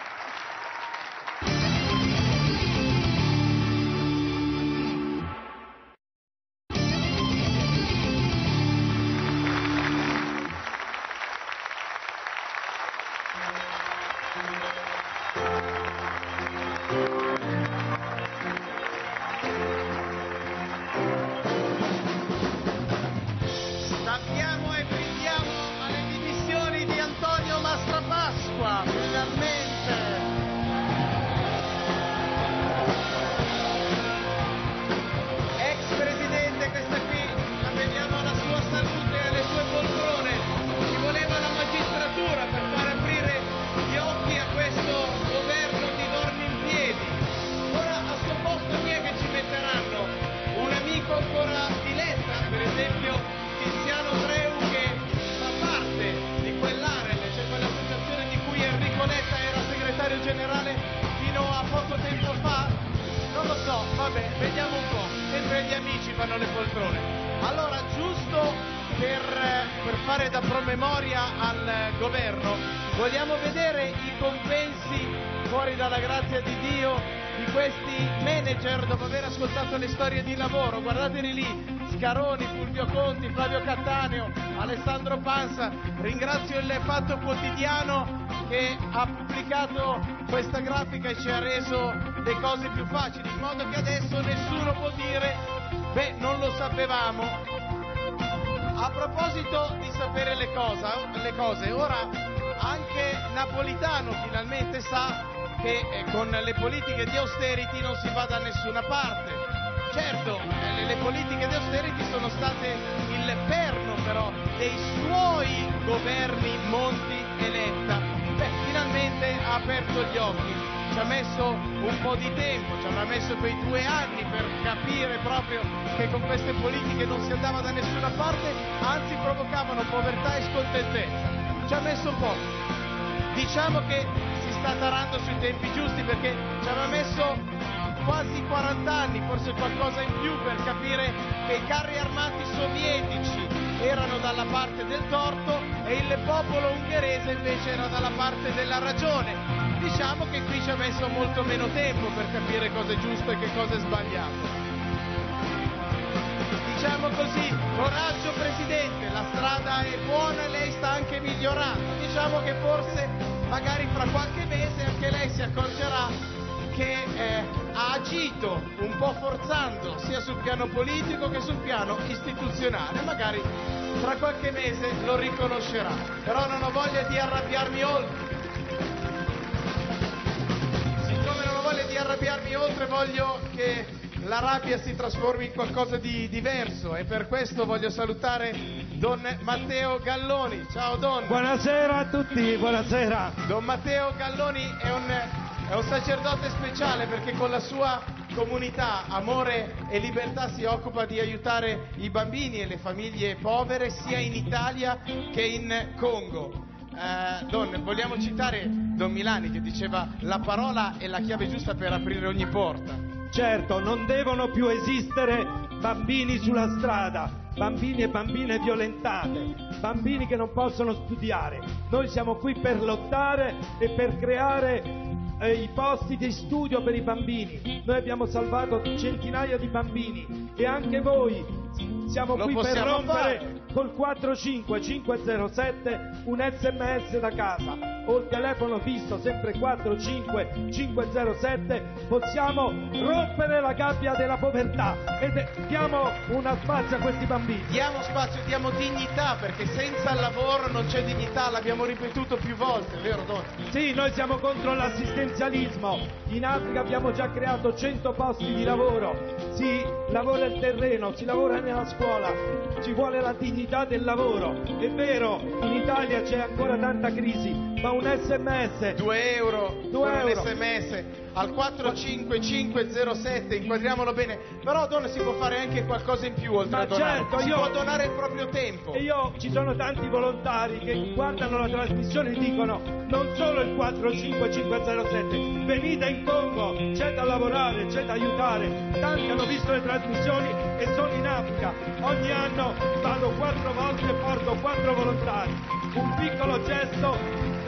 Speaker 1: Sappiamo e brindiamo alle dimissioni di Antonio Mastrapasqua, finalmente! Ex presidente, questa qui, appelliamo alla sua salute e alle sue poltrone. Ci voleva la magistratura per far aprire gli occhi a questo governo di dormi in piedi. Ora a suo posto chi è che ci metteranno? Un amico ancora di Letta, per esempio Tiziano Treu, che fa parte di quell'A R E L, cioè quell'associazione di cui Enrico Letta era segretario generale fino a poco tempo fa? Non lo so, vabbè, vediamo un po', sempre gli amici fanno le poltrone. Allora, giusto per, per fare da promemoria al governo, vogliamo vedere i compensi fuori dalla grazia di Dio di questi manager dopo aver ascoltato le storie di lavoro. Guardateli lì, Scaroni, Fulvio Conti, Flavio Cattaneo, Alessandro Pansa. Ringrazio il Fatto Quotidiano che ha pubblicato questa grafica e ci ha reso le cose più facili, in modo che adesso nessuno può dire beh, non lo sapevamo. A proposito di sapere le cose, le cose ora anche Napolitano finalmente sa che eh, con le politiche di austerity non si va da nessuna parte. Certo, eh, le politiche di austerity sono state il perno però dei suoi governi Monti e Letta. Beh, finalmente ha aperto gli occhi, ci ha messo un po' di tempo, ci avrà messo quei due anni per capire proprio che con queste politiche non si andava da nessuna parte, anzi provocavano povertà e scontentezza. Ci ha messo un po'. Diciamo che si sta tarando sui tempi giusti perché ci aveva messo quasi quaranta anni, forse qualcosa in più, per capire che i carri armati sovietici erano dalla parte del torto e il popolo ungherese invece era dalla parte della ragione. Diciamo che qui ci ha messo molto meno tempo per capire cosa è giusto e che cosa è sbagliato. Diciamo così, coraggio Presidente, la strada è buona e lei sta anche migliorando. Diciamo che forse magari fra qualche mese anche lei si accorgerà che eh, ha agito un po' forzando sia sul piano politico che sul piano istituzionale. Magari tra qualche mese lo riconoscerà, però non ho voglia di arrabbiarmi oltre. Siccome non ho voglia di arrabbiarmi oltre, voglio che la rabbia si trasformi in qualcosa di diverso e per questo voglio salutare Don Matteo Galloni. Ciao Don.
Speaker 6: Buonasera a tutti, buonasera.
Speaker 1: Don Matteo Galloni è un, è un sacerdote speciale perché con la sua comunità Amore e Libertà si occupa di aiutare i bambini e le famiglie povere sia in Italia che in Congo. Uh, Don, vogliamo citare Don Milani che diceva la parola è la chiave giusta per aprire ogni porta.
Speaker 6: Certo, non devono più esistere bambini sulla strada, bambini e bambine violentate, bambini che non possono studiare. Noi siamo qui per lottare e per creare eh, i posti di studio per i bambini. Noi abbiamo salvato centinaia di bambini e anche voi siamo
Speaker 1: Lo
Speaker 6: qui per rompere
Speaker 1: fare.
Speaker 6: Col quattro cinque cinque zero sette un sms da casa o il telefono fisso sempre quattro cinque cinque zero sette possiamo rompere la gabbia della povertà e diamo una spazio a questi bambini.
Speaker 1: Diamo spazio, diamo dignità perché senza il lavoro non c'è dignità, l'abbiamo ripetuto più volte, vero Don?
Speaker 6: Sì, noi siamo contro l'assistenzialismo. In Africa abbiamo già creato cento posti di lavoro, si lavora il terreno, si lavora nella scuola, ci vuole la dignità del lavoro. È vero, in Italia c'è ancora tanta crisi, ma un sms
Speaker 1: due euro
Speaker 6: due
Speaker 1: per
Speaker 6: euro
Speaker 1: un sms al quattro cinque cinque zero sette, inquadriamolo bene. Però Don, si può fare anche qualcosa in più oltre
Speaker 6: ma
Speaker 1: a donare,
Speaker 6: certo,
Speaker 1: si
Speaker 6: io...
Speaker 1: può donare il proprio tempo.
Speaker 6: E io, ci sono tanti volontari che guardano la trasmissione e dicono non solo il quattro cinque cinque zero sette, venite in Congo, c'è da lavorare, c'è da aiutare. Tanti hanno visto le trasmissioni e sono in Africa. Ogni anno vado quattro volte e porto quattro volontari. Un piccolo gesto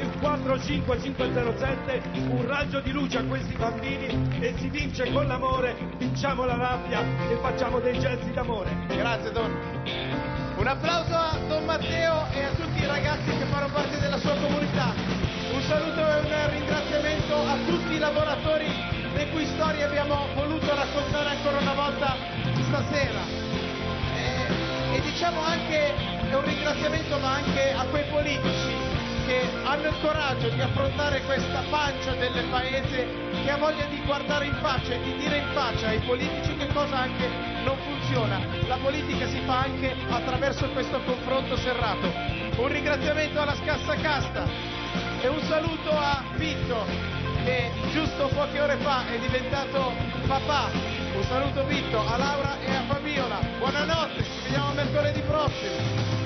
Speaker 6: il quattro cinque cinque zero sette, un raggio di luce a questi bambini e si vince con l'amore, vinciamo la rabbia e facciamo dei gesti d'amore.
Speaker 1: Grazie Don. Un applauso a Don Matteo e a tutti i ragazzi che fanno parte della sua comunità. Un saluto e un ringraziamento a tutti i lavoratori le cui storie abbiamo voluto raccontare ancora una volta stasera. E, e diciamo anche, è un ringraziamento ma anche a quei politici che hanno il coraggio di affrontare questa pancia del paese, che ha voglia di guardare in faccia e di dire in faccia ai politici che cosa anche non funziona. La politica si fa anche attraverso questo confronto serrato. Un ringraziamento alla Scassa Casta e un saluto a Vitto, che giusto poche ore fa è diventato papà. Un saluto Vitto, a Laura e a Fabiola. Buonanotte, ci vediamo mercoledì prossimo.